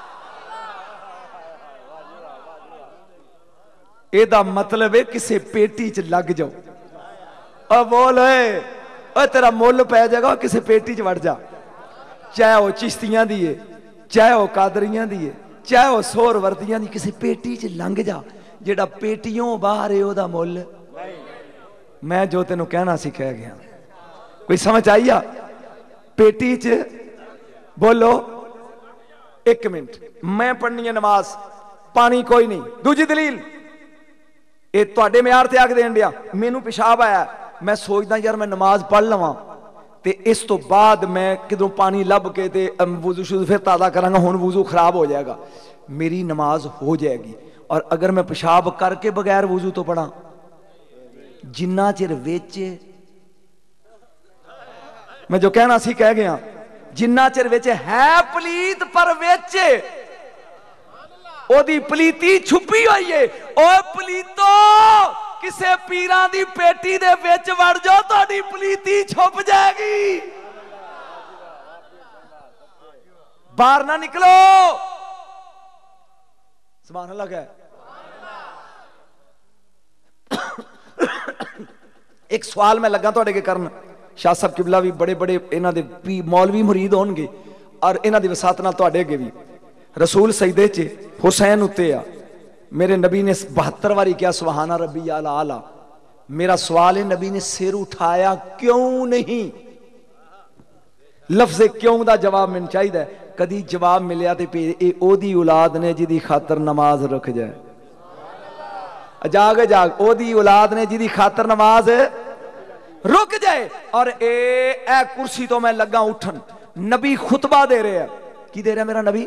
اے دا مطلب ہے کسے پیٹی چ لگ جاؤ، اور بول اے تیرا مول پہ جائے گا، کسے پیٹی چ وڑ جا، چاہے وہ چشتیاں دیئے، چاہے وہ قادریاں دیئے، چاہے وہ سور وردیاں دی، کسے پیٹی چ لنگ جا، جیڑا پیٹیوں باہر ہے او دا مول۔ میں جو تینوں کہنا سی کہہ گیا، کوئی سمجھ آئی آ؟ پیٹی چ بولو ایک منٹ، میں پڑھنی ہے نماز، پانی کوئی نہیں۔ دوجی دلیل اے تواڈے معیار تے آگ دین دیا، مینوں پیشاب آیا، میں سوچدا یار میں نماز پڑھ لواں تے اس تو بعد میں کدھروں پانی لب کے تے وضو شروع پھر تازہ کراں گا، ہن وضو خراب ہو جائے گا، میری نماز ہو جائے گی۔ اور اگر میں پیشاب کر کے بغیر وضو تو پڑھا، جنہ چر وچ میں جو کہنا سی کہہ گیا، جنہ چر وچ ہے پلیت پر وچ او دی پلیتی چھپی ہوئی ہے، او پلیتو کسے پیران دی پیٹی دے وچ وڑ جاؤ تو دی پلیتی چھپ جائے گی، باہر نہ نکلو۔ سبحان اللہ ہے۔ ایک سوال میں لگا توڑے کے کرنا، شاہ صاحب قبلہ بھی بڑے بڑے انہاں دے مولوی مرید ہون گے، اور انہاں دی وسعت نال توڑے کے بھی رسول سجدے چ حسین اتے آ، میرے نبی نے 72 واری کیا سبحان ربی اعلی۔ میرا سوال ہے نبی نے سر اٹھایا کیوں نہیں؟ لفظ کیوں دا جواب من چاہیے، کدی جواب ملیا تے پھر اے او دی اولاد نے جدی خاطر نماز رکھ جائے، جاگ جاگ او دی اولاد نے جدی خاطر نماز رک جائے۔ اور اے کرسی تو میں لگا اٹھن، نبی خطبہ دے رہے ہیں، کی دے رہا ہے میرا نبی؟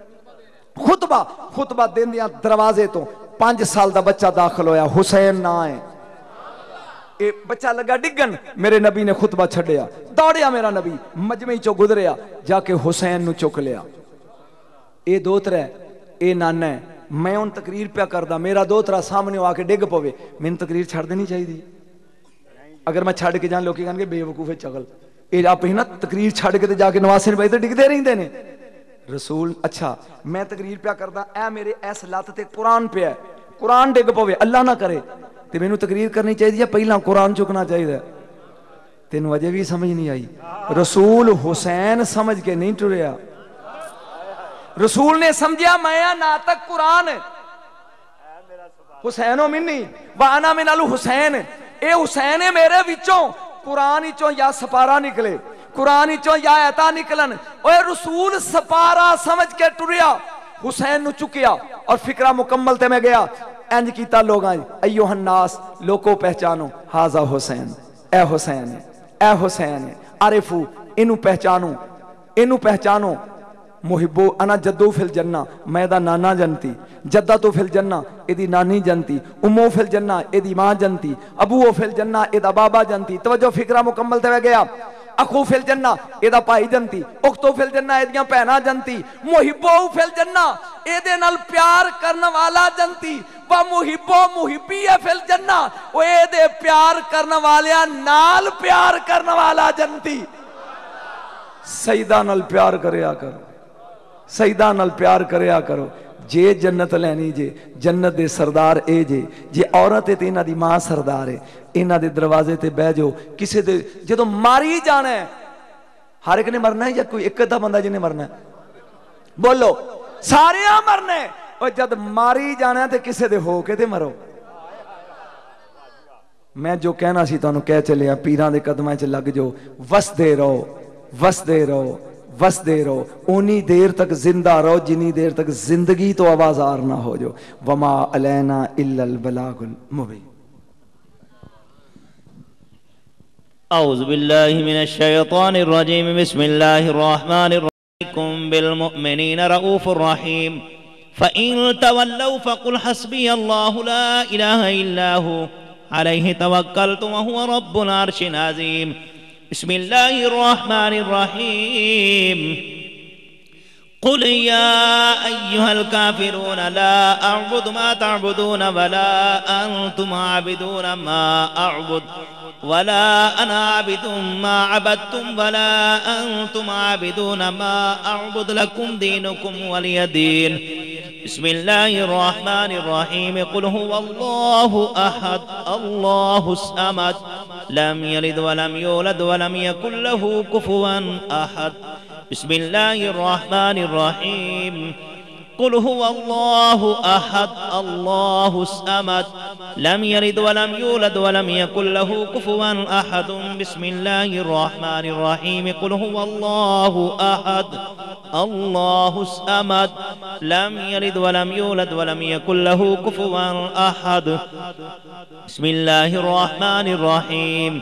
خطبہ دین دیا دروازے تو 5 سال دا بچہ داخل ہویا، حسین نہ آئے، اے بچہ لگا ڈگن، میرے نبی نے خطبہ چھڑیا، دوڑیا میرا نبی، مجمعی چو گزریا، جا کے حسین نو چک لیا، اے دوترہ اے نانا ہے، میں ان تقریر پہ کردہ، میرا دوترہ سامنے آ کے ڈگ پوے، میں ان تقریر چھڑ دینی چاہیے دی، اگر میں چھڑ کے جان لوگ کہنے بے وقوف چگل، اے آپ ہی نا تقریر چھڑ کے جا کے نواسے نے بھائی تو ڈگ دے رہی دینے رسول۔ اچھا میں تقریر پہ کردہ، اے میرے ایس لات تے قرآن پہ ہے، قرآن ڈگ پوے، اللہ نہ کرے تے میں نو تقریر کرنی چاہیے یا پہلا قرآن چکنا چاہیے؟ تینوں وجہ بھی سمجھ نہیں آئی۔ رسول حسین سمجھ کے نہیں ٹریا، رسول نے سمجھیا میں نہ تک قرآن حسین و منی وانا من الحسین، اے حسین میرے وچوں، قرآن وچوں یا سپارہ نکلے، قرآن وچوں یا ایتا نکلن، اے رسول سپارہ سمجھ کے ٹریا، حسین نو چکیا اور فکرہ مکمل تے میں گیا، انج کیتا لوگ آئیں ایوہ الناس، لوگوں پہچانو ہاذا حسین، اے حسین ہے، اے حسین ہے، عارفو انو پہچانو، محبو انا جدو فی الجنہ، میں دا نانا جنتی، جدہ تو فی الجنہ ایدی نانی جنتی، امو فی الجنہ ایدی ماں جنتی، ابو فی الجنہ ایدہ بابا جنتی، توجہ فکرہ مکمل تے میں گیا، اخو فی الجنہ ایدہ پائی جنتی، اختو فی الجنہ ایدیاں پہنا جنتی، محبو فی الجنہ ایدے نال پیار کرنا والا جنتی، و محبو محبی فی الجنہ و ایدے پیار کرنا والیا نال پیار کرنا والا جنتی۔ سیدہ نال پیار کریا کرو، سیدہ نال پیار کریا کرو، جے جنت لینی جے جنت دے سردار اے جے عورت تے انہاں دی ماں سردار ہے، انہاں دے دروازے تے بہ جو، کسے دے جدو ماری جانا ہے، ہر ایک نے مرنا ہے یا کوئی ایک دا بندہ جنہیں مرنا ہے؟ بولو سارے مرنا ہے، اور جد ماری جانا ہے تے کسے دے ہو کے تے مرو۔ میں جو کہنا سی تو انہوں کہہ چلے ہیں، پیران دے قدمہ چ لگ جو، وس دے رہو، وس دے رہو، اونی دیر تک زندہ رہو جنی دیر تک زندگی تو آوازار نہ ہو جو. وما علینا الا البلاغ المبین. اعوذ باللہ من الشیطان الرجیم. بسم اللہ الرحمن الرحیم. بالمؤمنین رؤوف الرحیم. فَإِن تَوَلَّوْا فَقُلْ حَسْبِيَ اللَّهُ لَا إِلَهَ إِلَّا هُوَ عَلَيْهِ تَوَكَّلْتُ وَهُوَ رَبُّ الْعَرْشِ الْعَظِيمِ. بسم الله الرحمن الرحيم. قل يا أيها الكافرون لا أعبد ما تعبدون ولا أنتم عابدون ما أعبد ولا أنا عابد ما عبدتم ولا أنتم عابدون ما أعبد لكم دينكم ولي دين. بسم الله الرحمن الرحيم. قل هو الله أحد الله الصمد لم يلد ولم يولد ولم يكن له كفوا أحد. بسم الله الرحمن الرحيم. قل هو الله أحد الله الصمد لم يلد ولم يولد ولم يكن له كفوا أحد. بسم الله الرحمن الرحيم. قل هو الله أحد الله الصمد لم يلد ولم يولد ولم يكن له كفوا أحد. بسم الله الرحمن الرحيم.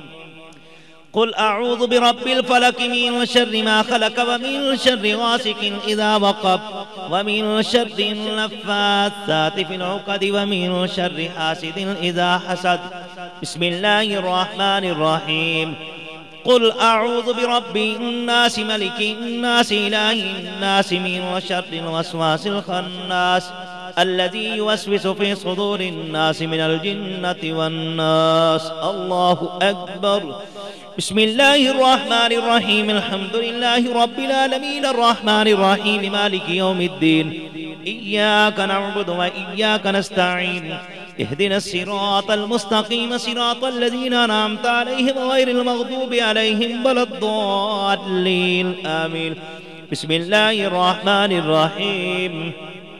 قل أعوذ برب الفلك من شر ما خلق ومن شر غاسق إذا وقب ومن شر النفاثات في العقد ومن شر حاسد إذا حسد. بسم الله الرحمن الرحيم. قل أعوذ برب الناس ملك الناس إله الناس من شر الوسواس الخناس الذي يوسوس في صدور الناس من الجنة والناس. الله أكبر. بسم الله الرحمن الرحيم. الحمد لله رب العالمين الرحمن الرحيم مالك يوم الدين. إياك نعبد وإياك نستعين. اهدنا الصراط المستقيم صراط الذين أنعمت عليهم غير المغضوب عليهم ولا الضالين آمين. بسم الله الرحمن الرحيم.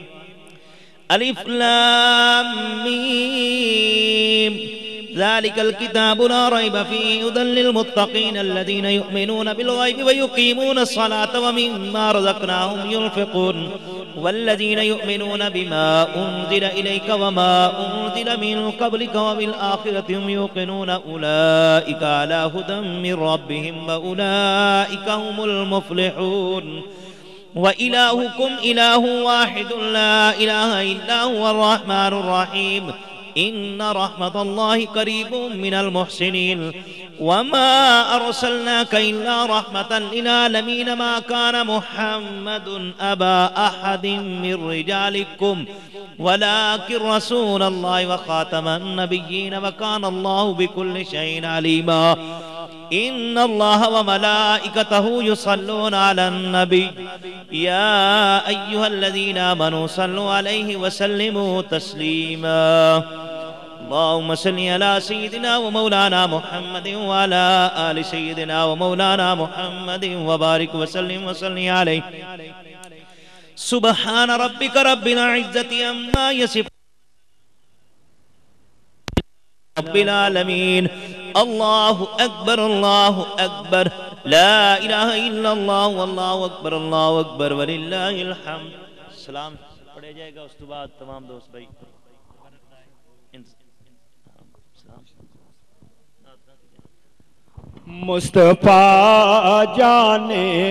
ألف لام ميم. ذلك الكتاب لا ريب فيه هدى للمتقين الذين يؤمنون بالغيب ويقيمون الصلاة ومما رزقناهم ينفقون والذين يؤمنون بما أنزل إليك وما أنزل من قبلك وبالآخرة هم يوقنون أولئك على هدى من ربهم وأولئك هم المفلحون. وإلهكم إله واحد لا إله إلا هو الرحمن الرحيم. إن رحمة الله قريب من المحسنين. وما أرسلناك إلا رحمة للعالمين. ما كان محمد أبا أحد من رجالكم ولكن رسول الله وخاتم النبيين وكان الله بكل شيء عليما. إن الله وملائكته يصلون على النبي يا أيها الذين آمنوا صلوا عليه وسلموا تسليما. اللهم صل على سيدنا ومولانا محمد وعلى آل سيدنا ومولانا محمد وبارك وسلم وصل عليه. سبحان ربك رب العزة عما يصفون رب العالمين. الله أكبر الله أكبر لا إله إلا الله والله أكبر الله أكبر ولله الحمد. سلام پڑھے جائے گا اس کے بعد تمام دوست بھائی مصطفیٰ جان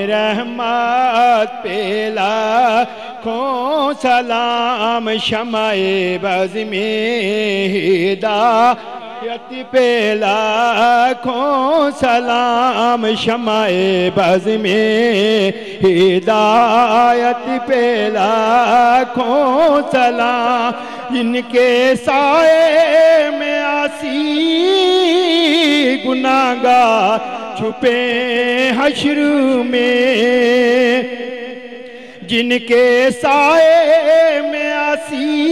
رحمت پہ لاکھوں سلام. شمع بز میں ہدایت پہ لاکھوں سلام. شمع بز میں ہدایت پہ لاکھوں سلام. جن کے سائے میں آسی گناہگار چھپے حشر میں. جن کے سائے میں آسی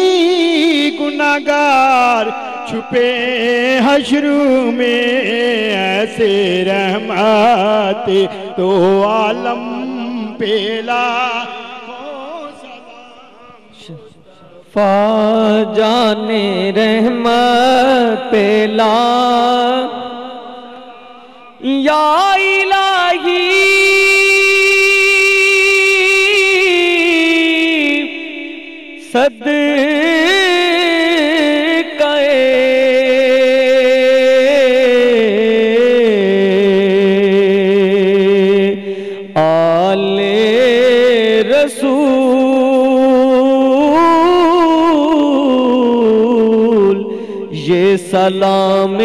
گناہگار چھپے حشر میں. ایسے رحمت تو عالم پہ لاکھوں سلام. فا جان رحمت پہ لاکھ یا الہی سلام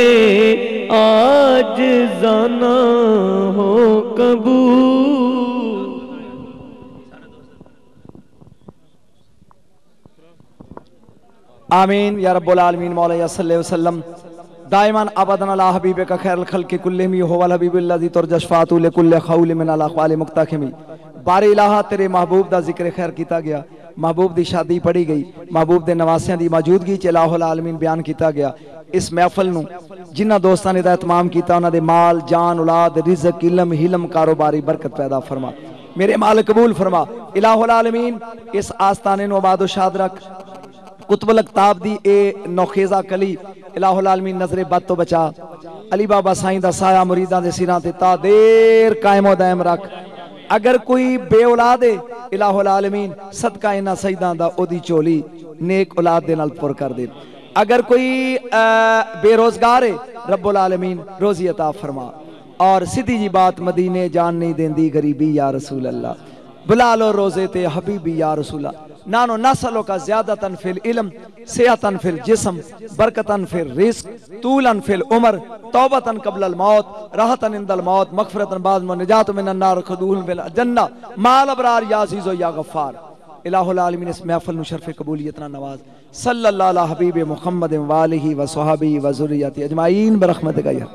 آج زانا ہو قبول. آمین یا رب العالمین. مولا صلی اللہ علیہ وسلم دائما ابدا علی حبیبک خیر الخلق کلہم هو الحبیب الذی ترجى شفاعته لكل خول من الاقوال مقتحم. بار الہ تیرے محبوب دا ذکر خیر کیتا گیا، محبوب دی شادی پڑھی گئی، محبوب دے نواسیاں دی موجودگی چ الہ العالمین بیان کیتا گیا. اس محفل نو جنہ دوستاں نے دا اہتمام کیتا انہاں دے مال جان اولاد رزق علم حلم کاروباری برکت پیدا فرما. میرے مال قبول فرما الہ العالمین. اس آستانے نو آباد و شاد رکھ. قطب الاقطاب دی اے نوخیزہ کلی الہ العالمین نظر بد تو بچا. علی بابا سائیں دا سایہ مریداں دے سیراں تے تا دیر قائم و دائم رکھ. اگر کوئی بے اولاد ہے الہ العالمین صدقہ انہاں سیداں دا او دی چولی نیک اولاد دے نال پر کر دے. اگر کوئی بے روزگار ہے رب العالمین روزی عطا فرما. اور سیدھی جی بات مدینے جان نہیں دیندی غریبی یا رسول اللہ. بلا لو روزے تے حبیبی یا رسول اللہ. نانو نسلوں کا زیادتاً فی العلم صحتاً فی الجسم برکتاً فی الرزق طولاً فی العمر توبتاً قبل الموت راحتاً عند الموت مغفرتاً بعد نجات من النار خدول بالجنہ مال ابرار یا عزیز و یا غفار. الہ العالمین اس محفل نو شرف قبولیتنا نواز. صلی اللہ علی حبیب محمد والہ و صحابہ و ذریۃ اجمعین برحمتک یا.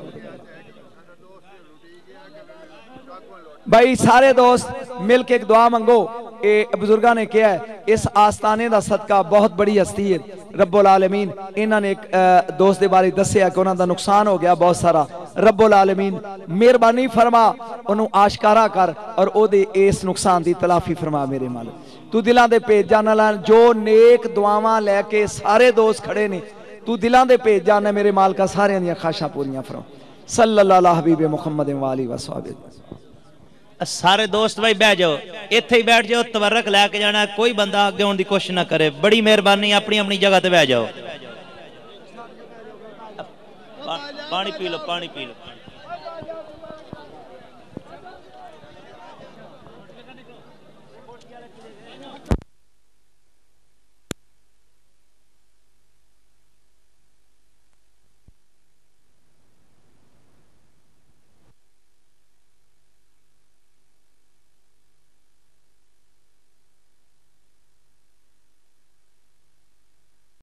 بھائی سارے دوست مل کے ایک دعا منگو. بزرگاں نے کیا ہے اس آستانے دا صدقہ بہت بڑی ہستی ہے رب العالمین. انہاں نے ایک دوست دے بارے دسیا کہ انہاں دا نقصان ہو گیا بہت سارا. رب العالمین مہربانی فرما انہوں آشکارا کر اور او دے اس نقصان دی تلافی فرما. میرے مالک تو دلاں دے پیج جانا لان جو نیک دعاواں لے کے سارے دوست کھڑے نے تو دلاں دے پیج جانا میرے مال کا سارے دیاں خواہشاں پوریاں فرما. صلی اللہ علیہ حبیب محمد والہ و صحابہ. سارے دوست بھائی بیٹھ جاؤ ایتھے ہی بیٹھ جاؤ. تبرک لے کے جانا کوئی بندہ آگے ہونے دی کوشش نہ کرے. بڑی مہربانی اپنی اپنی جگہ تے بیٹھ جاؤ. پانی پی لو پانی پی لو.